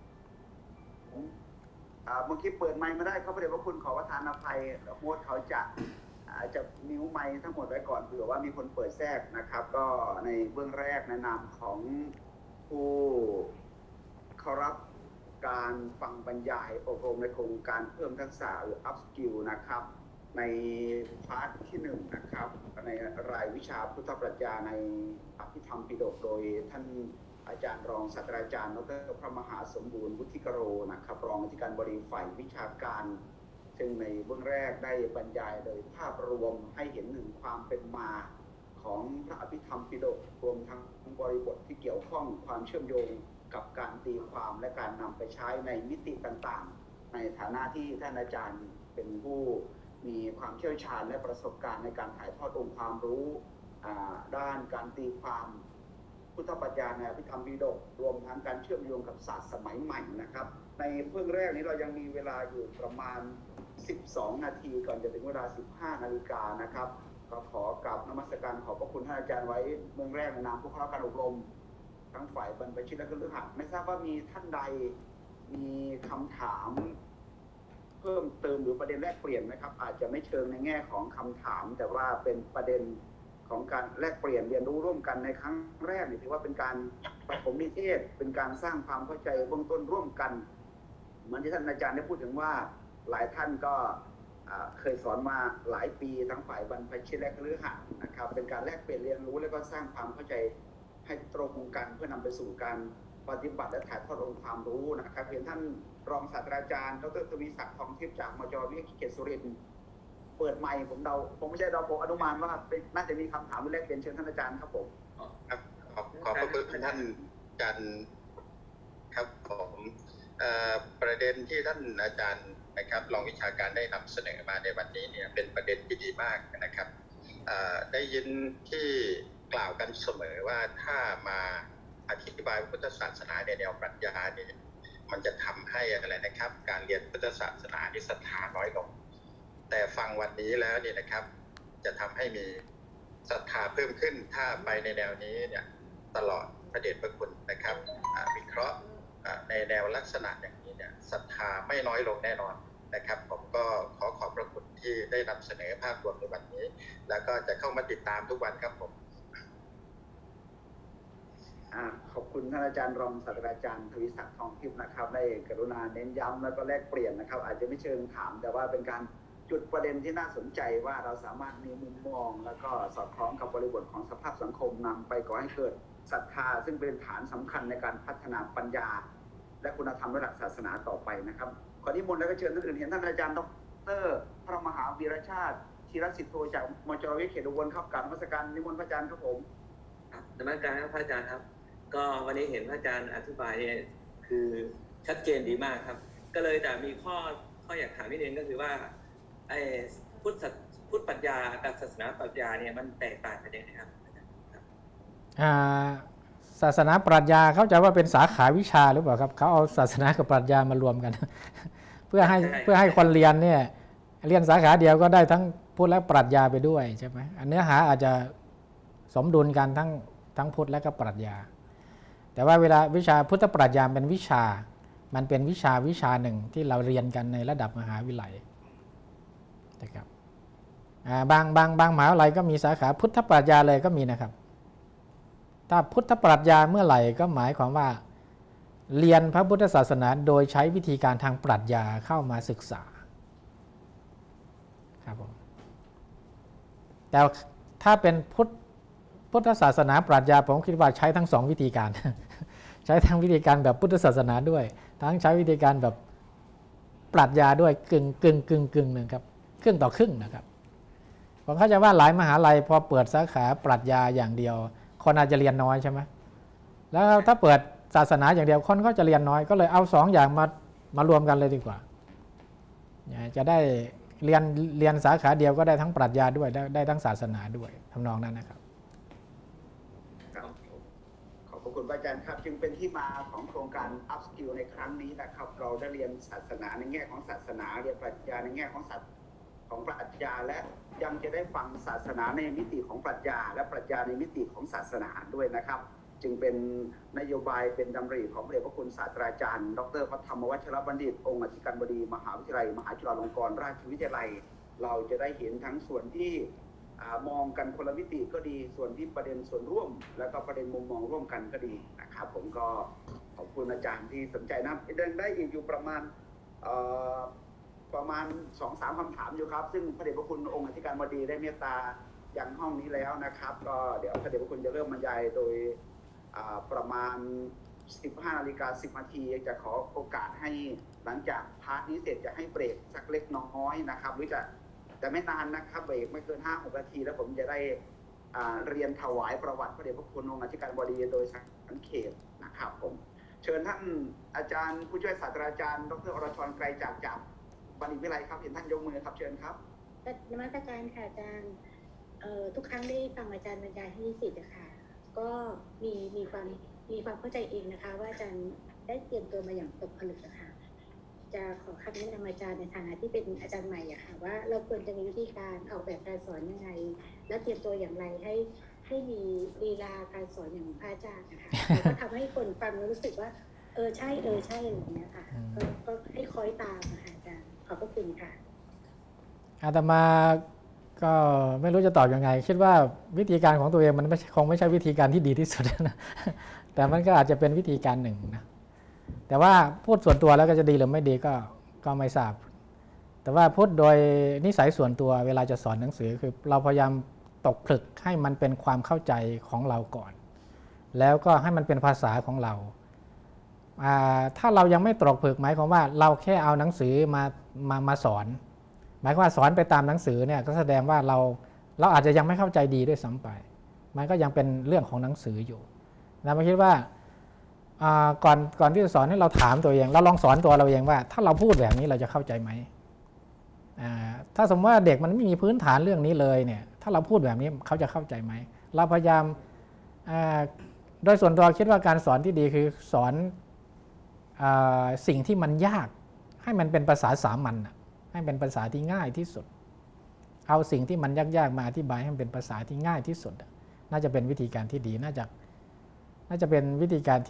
เมื่อกี้เปิดไมค์ไม่ได้เขาประเดี๋ยวว่าคุณขอประทานอภัยโค้ชเขาจะมิวไมค์ทั้งหมดไว้ก่อนเผื่อว่ามีคนเปิดแทรกนะครับก็ในเบื้องแรกในนามของผู้เข้ารับการฟังบรรยายอบรมในโครงการเพิ่มทักษะหรือ up skill นะครับในพาร์ทที่1นะครับในรายวิชาพุทธปรัชญาในอภิธรรมปิฎกโดยท่านอาจารย์รองศาสตราจารย์ดร.พระมหาสมบูรณ์วุฒิกโรนะครับรองอธิการบดีฝ่ายวิชาการซึ่งในเบื้องแรกได้บรรยายโดยภาพรวมให้เห็นถึงความเป็นมาของพระอภิธรรมปิฎกรวมทั้งบริบทที่เกี่ยวข้องความเชื่อมโยงกับการตีความและการนำไปใช้ในมิติต่างๆในฐานะที่ท่านอาจารย์เป็นผู้มีความเชี่ยวชาญและประสบการณ์ในการถ่ายทอดองค์ความรู้ด้านการตีความพุทธปรัชญาในอภิธรรมปิฎกรวมทั้งการเชื่อมโยงกับศาสตร์สมัยใหม่นะครับในเบื้องแรกนี้เรายังมีเวลาอยู่ประมาณ12 นาทีก่อนจะถึงเวลา 15 นาฬิกานะครับก็ขอกราบนมัสการขอบพระคุณท่านอาจารย์ไว้เบื้องแรกในนามผู้เข้ารับการอบรมทั้งฝ่ายบรรพชิตและคฤหัสถ์ไม่ทราบว่ามีท่านใดมีคำถามเพิ่มเติมหรือประเด็นแลกเปลี่ยนไหมครับอาจจะไม่เชิงในแง่ของคำถามแต่ว่าเป็นประเด็นของการแลกเปลี่ยนเรียนรู้ร่วมกันในครั้งแรกถือว่าเป็นการปฐมนิเทศเป็นการสร้างความเข้าใจเบื้องต้นร่วมกันเหมือนที่ท่านอาจารย์ได้พูดถึงว่าหลายท่านก็เคยสอนมาหลายปีทั้งฝ่ายบรรพชิตและคฤหัสถ์นะครับเป็นการแลกเปลี่ยนเรียนรู้และก็สร้างความเข้าใจให้ตรงกันเพื่อนำไปสู่การปฏิบัติและถ่ายทอดองค์ความรู้นะครับเพียงท่านรองศาสตราจารย์ดร.ทวีศักดิ์ทองทิพย์จากมจ.วิทยาเขตสุรินทร์เปิดไมค์ผมไม่ใช่ผมอนุมานว่าน่าจะมีคำถามหรือแลกเปลี่ยนเชิญท่านอาจารย์ครับผมครับขอบพระคุณท่านอาจารย์ครับผมประเด็นที่ท่านอาจารย์นะครับรองวิชาการได้นำเสนอมาในวันนี้เนี่ยเป็นประเด็นที่ดีมากนะครับได้ยินที่กล่าวกันเสมอว่าถ้ามาอธิบายพุทธศาสนาในแนวปรัชญาเนี่ยมันจะทำให้อะไรนะครับการเรียนพุทธศาสนาที่ศรัทธาน้อยลงแต่ฟังวันนี้แล้วเนี่ยนะครับจะทำให้มีศรัทธาเพิ่มขึ้นถ้าไปในแนวนี้เนี่ยตลอดพระเดชพระคุณนะครับวิเคราะห์ในแนวลักษณะอย่างนี้เนี่ยศรัทธาไม่น้อยลงแน่นอนนะครับผมก็ขอบพระคุณที่ได้นำเสนอภาพรวมในวันนี้แล้วก็จะเข้ามาติดตามทุกวันครับผมขอบคุณท่านอาจารย์รองศาสตราจารย์ทวีศักดิ์ทองทิพย์นะครับได้กรุณาเน้นย้ำแล้วก็แลกเปลี่ยนนะครับอาจจะไม่เชิงถามแต่ว่าเป็นการจุดประเด็นที่น่าสนใจว่าเราสามารถมีมุมมองแล้วก็สอดคล้องกับบริบทของสภาพสังคมนำไปก่อให้เกิดศรัทธาซึ่งเป็นฐานสำคัญในการพัฒนาปัญญาและคุณธรรมในหลักศาสนาต่อไปนะครับขอนิมนต์แล้วก็เชิญท่านอื่นเห็นท่านอาจารย์ดร.พระมหาวีรชาติธีรสิทธโธจากมจ.วิทยาเขตอุบลครับกราบนมัสการนิมนต์พระอาจารย์ครับผมนมัสการครับพระอาจารย์ครับก็วันนี้เห็นพระอาจารย์อธิบายเนี่ยคือชัดเจนดีมากครับก็เลยแต่มีข้ออยากถามนิดนึงก็คือว่าไอ้พุทธปรัชญากับศาสนาปรัชญาเนี่ยมันแตกต่างกันยังไงครับศาสนาปรัชญาเข้าใจว่าเป็นสาขาวิชาหรือเปล่าครับเขาเอาศาสนากับปรัชญามารวมกัน เพื่อให้คนเรียนเนี่ยเรียนสาขาเดียวก็ได้ทั้งพุทธและปรัชญาไปด้วยใช่ไหมเนื้อหาอาจจะสมดุลกันทั้งพุทธและก็ปรัชญาแต่ว่าเวลาวิชาพุทธปรัชญาเป็นวิชามันเป็นวิชาหนึ่งที่เราเรียนกันในระดับมหาวิทยาลัยนะครับบางมหาวิทยาลัยก็มีสาขาพุทธปรัชญาเลยก็มีนะครับถ้าพุทธปรัชญาเมื่อไหร่ก็หมายความว่าเรียนพระพุทธศาสนาโดยใช้วิธีการทางปรัชญาเข้ามาศึกษาครับผมแต่ถ้าเป็นพุทธศาสนาปรัชญาผมคิดว่าใช้ทั้งสองวิธีการ ใช้ทั้งวิธีการแบบพุทธศาสนาด้วยทั้งใช้วิธีการแบบปรัชญาด้วยกึ่งนะครับครึ่งต่อครึ่งนะครับผมเข้าใจว่าหลายมหาลัยพอเปิดสาขาปรัชญาอย่างเดียวคนอาจจะเรียนน้อยใช่ไหมแล้วถ้าเปิดศาสนาอย่างเดียวคนก็จะเรียนน้อยก็เลยเอาสองอย่างมารวมกันเลยดีกว่าจะได้เรียนสาขาเดียวก็ได้ทั้งปรัชญาด้วยได้ทั้งศาสนาด้วยทำนองนั้นนะครับขอบคุณอาจารย์ครับจึงเป็นที่มาของโครงการ Up Skill ในครั้งนี้นะครับเราได้เรียนศาสนาในแง่ของศาสนาเรียนปรัชญาในแง่ของปรัชญาและยังจะได้ฟังศาสนาในมิติของปรัชญาและปรัชญาในมิติของศาสนาด้วยนะครับจึงเป็นนโยบายเป็นดำริของพระเดชพระคุณศาสตราจารย์ดร.พระธรรมวชรบัณฑิตองค์อธิการบดีมหาวิทยาลัยมหาจุฬาลงกรณราชวิทยาลัยเราจะได้เห็นทั้งส่วนที่มองกันคนละมิติก็ดีส่วนที่ประเด็นส่วนร่วมแล้วก็ประเด็นมุมมองร่วมกันก็ดีนะครับผมก็ขอบคุณอาจารย์ที่สนใจนะเดินได้อีกอยู่ประมาณ 2-3 คำถามอยู่ครับซึ่งพระเดชพระคุณองค์อธิการบดีได้เมตตายังห้องนี้แล้วนะครับก็เดี๋ยวพระเดชพระคุณจะเริ่มบรรยายโดยประมาณ 15:10 นาทีจะขอโอกาสให้หลังจากพาร์ทนี้เสร็จจะให้เบรกสักเล็กน้อยนะครับหรือจะไม่นานนะครับเบรกไม่เกิน 5-6 นาทีแล้วผมจะได้เรียนถวายประวัติพระเดชพระคุณองค์อธิการบดีโดยสังเขปนะครับผมเชิญท่านอาจารย์ผู้ช่วยศาสตราจารย์ดร.อรชรไกรจากบัณฑิตวิไลครับเห็นท่านยกมือครับเชิญครับนมัสการค่ะอาจารย์ทุกครั้งได้ฟังอาจารย์บรรยายให้นิสิตนะคะก็มีความเข้าใจเองนะคะว่าอาจารย์ได้เตรียมตัวมาอย่างตกผลึกนะคะจะขอคำแนะนำอาจารย์ในฐานะที่เป็นอาจารย์ใหม่อะค่ะว่าเราควรจะมีวิธีการออกแบบการสอนยังไงและเตรียมตัวอย่างไรให้มีลีลาการสอนอย่างพระอาจารย์นะคะแล้วก็ทำให้คนฟังรู้สึกว่าใช่อย่างเงี้ยค่ะก็ให้คอยตามนะคะอาจารย์ขอบพระคุณค่ะอาตมาก็ไม่รู้จะตอบยังไงคิดว่าวิธีการของตัวเองมันคงไม่ใช่วิธีการที่ดีที่สุดนะแต่มันก็อาจจะเป็นวิธีการหนึ่งนะแต่ว่าพูดส่วนตัวแล้วก็จะดีหรือไม่ดีก็ไม่ทราบแต่ว่าพูดโดยนิสัยส่วนตัวเวลาจะสอนหนังสือคือเราพยายามตกผลึกให้มันเป็นความเข้าใจของเราก่อนแล้วก็ให้มันเป็นภาษาของเราถ้าเรายังไม่ตกผลึกหมายความว่าเราแค่เอาหนังสือมาสอนหมายความว่าสอนไปตามหนังสือเนี่ยก็แสดงว่าเราอาจจะยังไม่เข้าใจดีด้วยซ้ำไปมันก็ยังเป็นเรื่องของหนังสืออยู่นะมาคิดว่าก่อนที่จะสอนให้เราถามตัวเองเราลองสอนตัวเราเองว่าถ้าเราพูดแบบนี้เราจะเข้าใจไหมถ้าสมมติว่าเด็กมันไม่มีพื้นฐานเรื่องนี้เลยเนี่ยถ้าเราพูดแบบนี้เขาจะเข้าใจไหมเราพยายามโดยส่วนตัวคิดว่าการสอนที่ดีคือสอนสิ่งที่มันยากให้มันเป็นภาษาสามัญให้เป็นภาษาที่ง่ายที่สุดเอาสิ่งที่มันยากๆมาอธิบายให้มันเป็นภาษาที่ง่ายที่สุดน่าจะเป็นวิธีการที่ดีน่าจะเป็นวิธีการ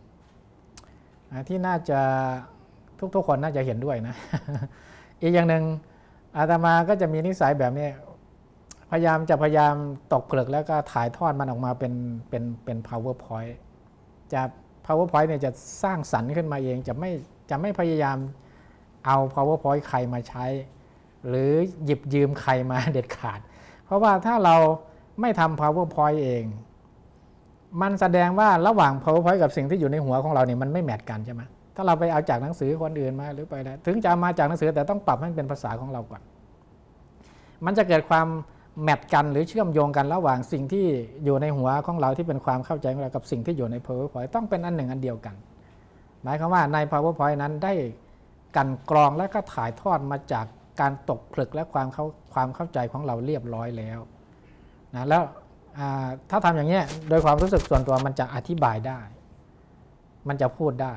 ที่น่าจะทุกคนน่าจะเห็นด้วยนะ อีกอย่างหนึ่งอาตมาก็จะมีนิสัยแบบนี้พยายามตกผลึกแล้วก็ถ่ายทอดมันออกมาเป็น PowerPoint จะ PowerPoint เนี่ยจะสร้างสรรค์ขึ้นมาเองจะไม่พยายามเอา PowerPoint ใครมาใช้หรือหยิบยืมใครมาเด็ดขาดเพราะว่าถ้าเราไม่ทำ PowerPoint เองมันแสดงว่าระหว่าง PowerPoint กับสิ่งที่อยู่ในหัวของเราเนี่ยมันไม่แมทกันใช่ไหมถ้าเราไปเอาจากหนังสือคนอื่นมาหรือไปแล้วถึงจะมาจากหนังสือแต่ต้องปรับให้เป็นภาษาของเราก่อนมันจะเกิดความแมทกันหรือเชื่อมโยงกันระหว่างสิ่งที่อยู่ในหัวของเราที่เป็นความเข้าใจของเรากับสิ่งที่อยู่ใน PowerPoint ต้องเป็นอันหนึ่งอันเดียวกันหมายความว่าใน PowerPoint นั้นได้กันกรองและก็ถ่ายทอดมาจากการตกผลึกและความเข้าใจของเราเรียบร้อยแล้วนะแล้วถ้าทำอย่างนี้โดยความรู้สึกส่วนตัวมันจะอธิบายได้ มันจะพูดได้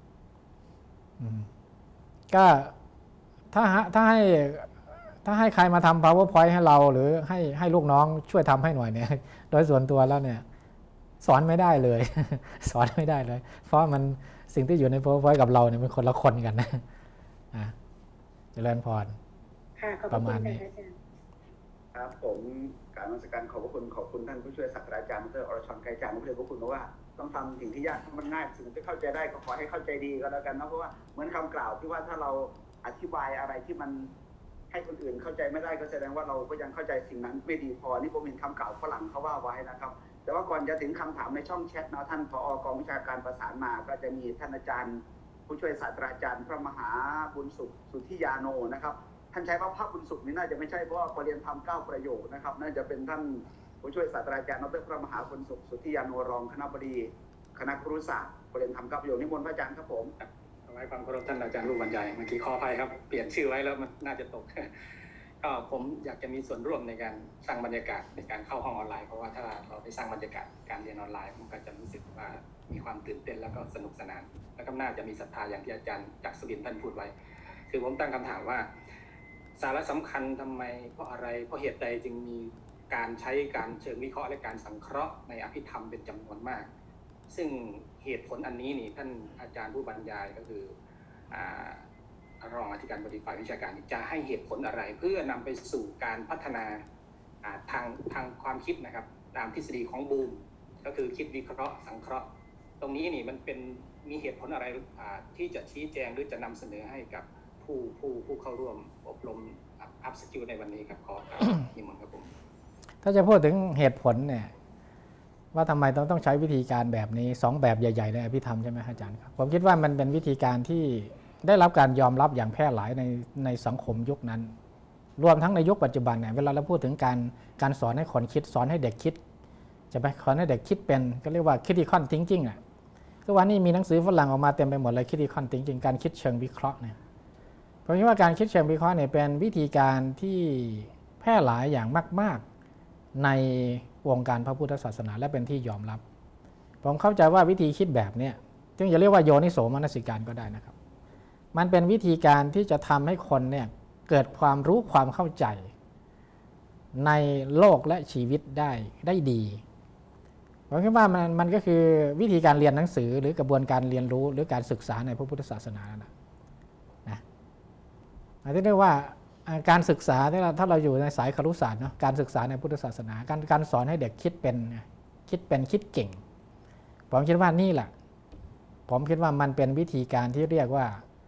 ก็ถ้าให้ใครมาทำ PowerPoint ให้เราหรือให้ลูกน้องช่วยทำให้หน่อยเนี่ยโดยส่วนตัวแล้วเนี่ยสอนไม่ได้เลย สอนไม่ได้เลยเพราะมันสิ่งที่อยู่ใน PowerPoint กับเราเนี่ยเป็นคนละคนกันนะเจริญพรประมาณนี้ครับผมการนมัสการขอบคุณท่านผู้ช่วยศาสตราจารย์ดร.อรชร ไกรจางผู้เรียนพระคุณเพราะว่าต้องทำสิ่งที่ยากมันง่ายสิ่งที่เข้าใจได้ก็ขอให้เข้าใจดีก็แล้วกันนะเพราะว่าเหมือนคำกล่าวที่ว่าถ้าเราอธิบายอะไรที่มันให้คนอื่นเข้าใจไม่ได้ก็แสดงว่าเราก็ยังเข้าใจสิ่งนั้นไม่ดีพอนี่ผมเห็นคำกล่าวฝรั่งเขาว่าไว้นะครับแต่ว่าก่อนจะถึงคำถามในช่องแชทนะท่านผอ.กองวิชาการประสานมาก็จะมีท่านอาจารย์ผู้ช่วยศาสตราจารย์พระมหาบุญสุขสุทธิยาโนนะครับท่านใช้ว่าพระบุญสุขนี่น่าจะไม่ใช่เพราะว่าเรียนทำ9 ประโยคนะครับน่าจะเป็นท่านผู้ช่วยศาสตราจารย์ดร.พระมหาบุญสุขสุทธิยาโนรองคณบดีคณะครุศาสตร์เรียนทำ9 ประโยคนิมนต์พระอาจารย์ครับผมถวายความเคารพท่านอาจารย์รูปบรรยายเมื่อกี้ขออภัยครับเปลี่ยนชื่อไว้แล้วมันน่าจะตกก็ผมอยากจะมีส่วนร่วมในการสร้างบรรยากาศในการเข้าห้องออนไลน์เพราะว่าถ้าเราได้สร้างบรรยากาศการเรียนออนไลน์ผมก็จะรู้สึกว่ามีความตื่นเต้นแล้วก็สนุกสนานแล้วก็น่าจะมีศรัทธาอย่างที่อาจารย์จากสุรินทร์ท่านพูดไว้คือผมตั้งคำถามว่าสาระสำคัญทำไมเพราะอะไรเพราะเหตุใดจึงมีการใช้การเชิงวิเคราะห์และการสังเคราะห์ในอภิธรรมเป็นจำนวนมากซึ่งเหตุผลอันนี้นี่ท่านอาจารย์ผู้บรรยายก็คือรองอธิการบดีฝ่ายวิชาการจะให้เหตุผลอะไรเพื่อนำไปสู่การพัฒนาทางความคิดนะครับตามทฤษฎีของบูมก็คือคิดวิเคราะห์สังเคราะห์ตรงนี้นี่มันเป็นมีเหตุผลอะไรที่จะชี้แจงหรือจะนำเสนอให้กับผู้เข้าร่วมอบรมอัพสกิลในวันนี้ครับขอนิมนต์ครับผมถ้าจะพูดถึงเหตุผลเนี่ยว่าทำไมต้องใช้วิธีการแบบนี้2 แบบใหญ่ๆในอภิธรรมใช่ไหมอาจารย์ครับผมคิดว่ามันเป็นวิธีการที่ได้รับการยอมรับอย่างแพร่หลายในสังคมยุคนั้นรวมทั้งในยุคปัจจุบันเนี่ยเวลาเราพูดถึงการสอนให้คนคิดสอนให้เด็กคิดจะไปสอนให้เด็กคิดเป็นก็เรียกว่า critical thinking อ่ะทุกวันนี้มีหนังสือฝรั่งออกมาเต็มไปหมดเลย critical thinking การคิดเชิงวิเคราะห์เนี่ยผมคิดว่าการคิดเชิงวิเคราะห์เนี่ยเป็นวิธีการที่แพร่หลายอย่างมากๆในวงการพระพุทธศาสนาและเป็นที่ยอมรับผมเข้าใจว่าวิธีคิดแบบนี้จึงจะเรียกว่าโยนิโสมนสิการก็ได้นะครับมันเป็นวิธีการที่จะทำให้คนเนี่ยเกิดความรู้ความเข้าใจในโลกและชีวิตได้ดีผมคิดว่ามันก็คือวิธีการเรียนหนังสือหรือกระบวนการเรียนรู้หรือการศึกษาในพระพุทธศาสนานะที่เรียกว่าการศึกษาถ้าเราอยู่ในสายครุศาสตร์เนาะการศึกษาในพุทธศาสนาการสอนให้เด็กคิดเก่งผมคิดว่านี่แหละผมคิดว่ามันเป็นวิธีการที่เรียกว่า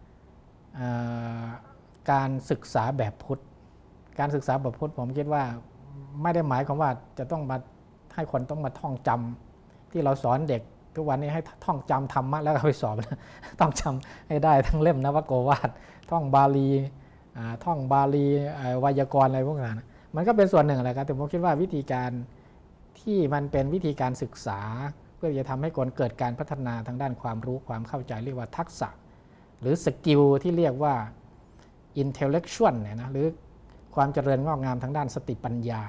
การศึกษาแบบพุทธการศึกษาแบบพุทธผมคิดว่าไม่ได้หมายความว่าจะต้องมาให้คนต้องมาท่องจำที่เราสอนเด็กทุกวันนี้ให้ท่องจำธรรมะแล้วก็ไปสอบต้องจำให้ได้ทั้งเล่มนวโกวาทท่องบาลีไวยากรณ์อะไรพวกนั้นมันก็เป็นส่วนหนึ่งแหละครับแต่ผมคิดว่าวิธีการที่มันเป็นวิธีการศึกษาเพื่อจะทำให้คนเกิดการพัฒนาทางด้านความรู้ความเข้าใจเรียกว่าทักษะหรือสกิลที่เรียกว่า intellectual เนี่ยนะหรือความเจริญงอกงามทางด้านสติปัญญา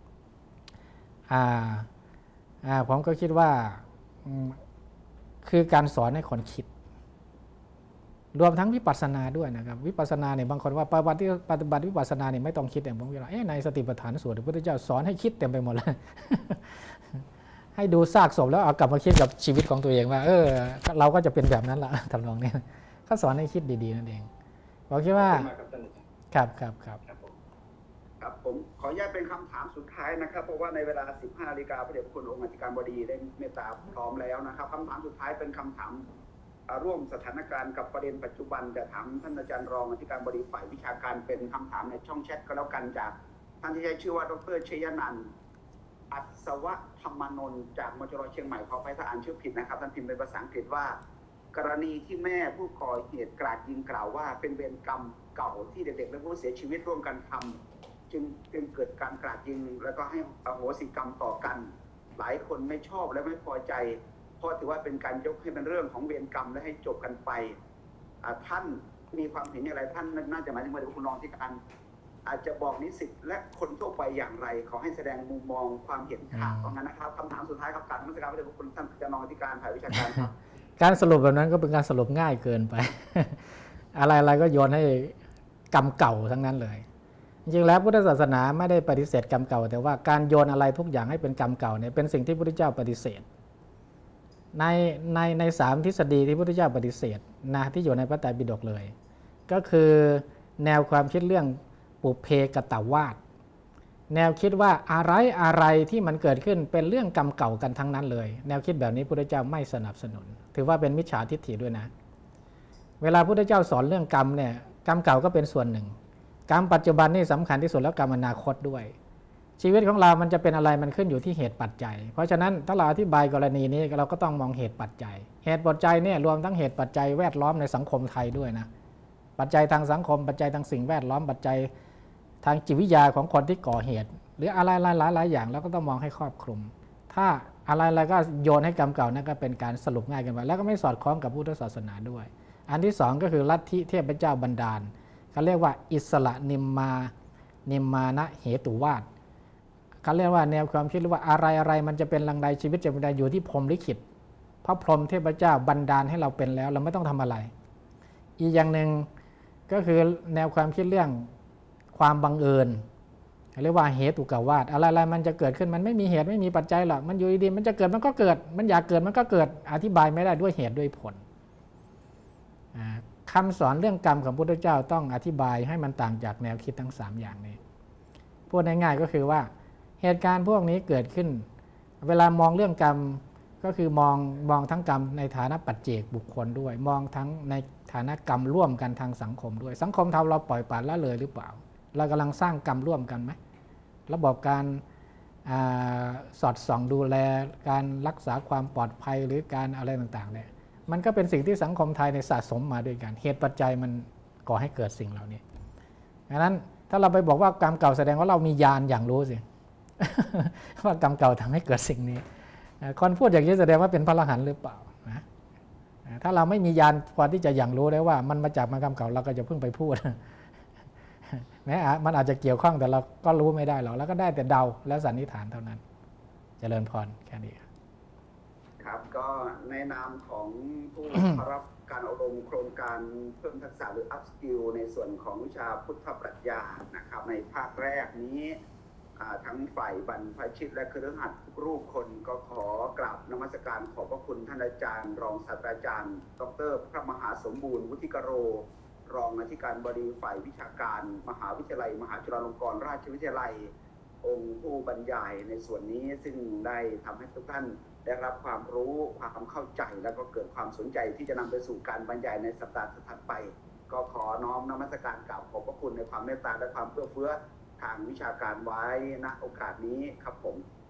ผมก็คิดว่าคือการสอนให้คนคิดรวมทั้งวิปัสสนาด้วยนะครับวิปัสสนาเนี่ยบางคนว่าปฏิบัติวิปัสสนาเนี่ยไม่ต้องคิดแต่ผมคิดว่าในสติปัฏฐานสูตรพระพุทธเจ้าสอนให้คิดเต็มไปหมดเลย ให้ดูซากศพแล้วเอากลับมาคิดกับชีวิตของตัวเองว่าเราก็จะเป็นแบบนั้นละทำนองนี้เขาสอนให้คิดดีๆนั่นเองผมคิดว่าครับผมขออนุญาตเป็นคำถามสุดท้ายนะครับเพราะว่าในเวลา 15 นาฬิกาพระเดชพระคุณองค์อธิการบดีได้เมตตาพร้อมแล้วนะครับคำถามสุดท้ายเป็นคำถามร่วมสถานการณ์กับประเด็นปัจจุบันจะถามท่านอาจารย์รองอธิการบดีฝ่ายวิชาการเป็นคำถามในช่องแชทก็แล้วกันจากท่านที่ใช้ชื่อว่าดร.ชยนันท์อัศวธรรมนนท์จากมจร.เชียงใหม่ขออภัยถ้าอ่านชื่อผิดนะครับท่านพิมพ์เป็นภาษาอังกฤษว่ากรณีที่แม่ผู้ก่อเหตุกราดยิงกล่าวว่าเป็นเวรกรรมเก่าที่เด็กๆและผู้เสียชีวิตร่วมกันทำจึงเกิดการกราดยิงแล้วก็ให้อโหสิกรรมต่อกันหลายคนไม่ชอบและไม่พอใจเพราะถือว่าเป็นการยกให้เป็นเรื่องของเวรกรรมและให้จบกันไปท่านมีความเห็นอย่างไรท่านน่าจะหมายถึงว่าคุณรองที่การอาจจะบอกนิสิตและคนทั่วไปอย่างไรขอให้แสดงมุมมองความเห็นค่ะเพราะงั้นนะครับคำถามสุดท้ายครับการนมัสการพระเดชพระคุณท่านอาจารย์รองที่การฝ่ายวิชาการครับการสรุปแบบนั้นก็เป็นการสรุปง่ายเกินไป อะไรก็โยนให้กรรมเก่าทั้งนั้นเลยจริงๆแล้วพุทธศาสนาไม่ได้ปฏิเสธกรรมเก่าแต่ว่าการโยนอะไรทุกอย่างให้เป็นกรรมเก่าเนี่ยเป็นสิ่งที่พระพุทธเจ้าปฏิเสธใน3 ทฤษฎีที่พระพุทธเจ้าปฏิเสธนะที่อยู่ในพระไตรปิฎกเลยก็คือแนวความคิดเรื่องปุเพกตวาทแนวคิดว่าอะไรที่มันเกิดขึ้นเป็นเรื่องกรรมเก่ากันทั้งนั้นเลยแนวคิดแบบนี้พระพุทธเจ้าไม่สนับสนุนถือว่าเป็นมิจฉาทิฏฐิด้วยนะเวลาพระพุทธเจ้าสอนเรื่องกรรมเนี่ยกรรมเก่าก็เป็นส่วนหนึ่งกรรมปัจจุบันนี่สำคัญที่สุดแล้วกรรมอนาคตด้วยชีวิตของเรามันจะเป็นอะไรมันขึ้นอยู่ที่เหตุปัจจัยเพราะฉะนั้นถ้าเราอธิบายกรณีนี้เราก็ต้องมองเหตุปัจจัยเหตุปัจจัยเนี่ยรวมทั้งเหตุปัจจัยแวดล้อมในสังคมไทยด้วยนะปัจจัยทางสังคมปัจจัยทางสิ่งแวดล้อมปัจจัยทางจิตวิทยาของคนที่ก่อเหตุหรืออะไรหลายอย่างแล้วก็ต้องมองให้ครอบคลุมถ้าอะไรก็โยนให้กรรมเก่านั่นก็เป็นการสรุปง่ายกันไปแล้วก็ไม่สอดคล้องกับพุทธศาสนาด้วยอันที่2ก็คือลัทธิเทพเจ้าบันดาลเขาเรียกว่าอิสระนิมมานะเหตุวาทเขาเรียกว่าแนวความคิดว่าอะไรมันจะเป็นลังใดชีวิตจะเป็นใดอยู่ที่พรหมลิขิตเพราะพรหมเทพเจ้าบันดาลให้เราเป็นแล้วเราไม่ต้องทำอะไรอีกอย่างหนึ่งก็คือแนวความคิดเรื่องความบังเอิญเรียกว่าเหตุกวาทอะไรมันจะเกิดขึ้นมันไม่มีเหตุไม่มีปัจจัยหรอกมันอยู่ดีๆมันจะเกิดมันก็เกิดมันอยากเกิดมันก็เกิดอธิบายไม่ได้ด้วยเหตุด้วยผลคำสอนเรื่องกรรมของพระพุทธเจ้าต้องอธิบายให้มันต่างจากแนวคิดทั้ง3อย่างนี้พูดง่ายๆก็คือว่าเหตุการณ์พวกนี้เกิดขึ้นเวลามองเรื่องกรรมก็คือมองทั้งกรรมในฐานะปัจเจกบุคคลด้วยมองทั้งในฐานะกรรมร่วมกันทางสังคมด้วยสังคมเราปล่อยปละละเลยหรือเปล่าเรากำลังสร้างกรรมร่วมกันไหมระบบการสอดส่องดูแลการรักษาความปลอดภัยหรือการอะไรต่างๆเนี่ยมันก็เป็นสิ่งที่สังคมไทยในสะสมมาด้วยกันเหตุปัจจัยมันก่อให้เกิดสิ่งเหล่านี้ดังนั้นถ้าเราไปบอกว่ากรรมเก่าแสดงว่าเรามีญาณอย่างรู้สิ ว่ากรรมเก่าทำให้เกิดสิ่งนี้คนพูดอย่างนี้แสดงว่าเป็นพระอรหันต์หรือเปล่านะถ้าเราไม่มีญาณพอที่จะอย่างรู้ได้ว่ามันมาจากกรรมเก่าเราก็จะเพิ่งไปพูด แม้มันอาจจะเกี่ยวข้องแต่เราก็รู้ไม่ได้หรอกแล้วก็ได้แต่เดาและสันนิษฐานเท่านั้นเจริญพรแค่นี้ครับก็ในนามของผู้ รับการอบรมโครงการเพิ่มทักษะหรือ up skill ในส่วนของวิชาพุทธปรัชญานะครับในภาคแรกนี้ทั้งฝ่ายบรรพชิตและคฤหัสถ์ทุกรูปคนก็ขอกราบนมัสการขอบพระคุณท่านอาจารย์รองศาสตราจารย์ดร.พระมหาสมบูรณ์วุฒิกโรรองอธิการบดีฝ่ายวิชาการมหาวิทยาลัยมหาจุฬาลงกรณราชวิทยาลัยองค์ผู้บรรยายในส่วนนี้ซึ่งได้ทำให้ทุกท่านได้รับความรู้ความเข้าใจแล้วก็เกิดความสนใจที่จะนำไปสู่การบรรยายในสัปดาห์ถัดไปก็ขอน้อมนมัสการกราบขอบพระคุณในความเมตตาและความเอื้อเฟื้อทางวิชาการไว้ณโอกาสนี้ครับผม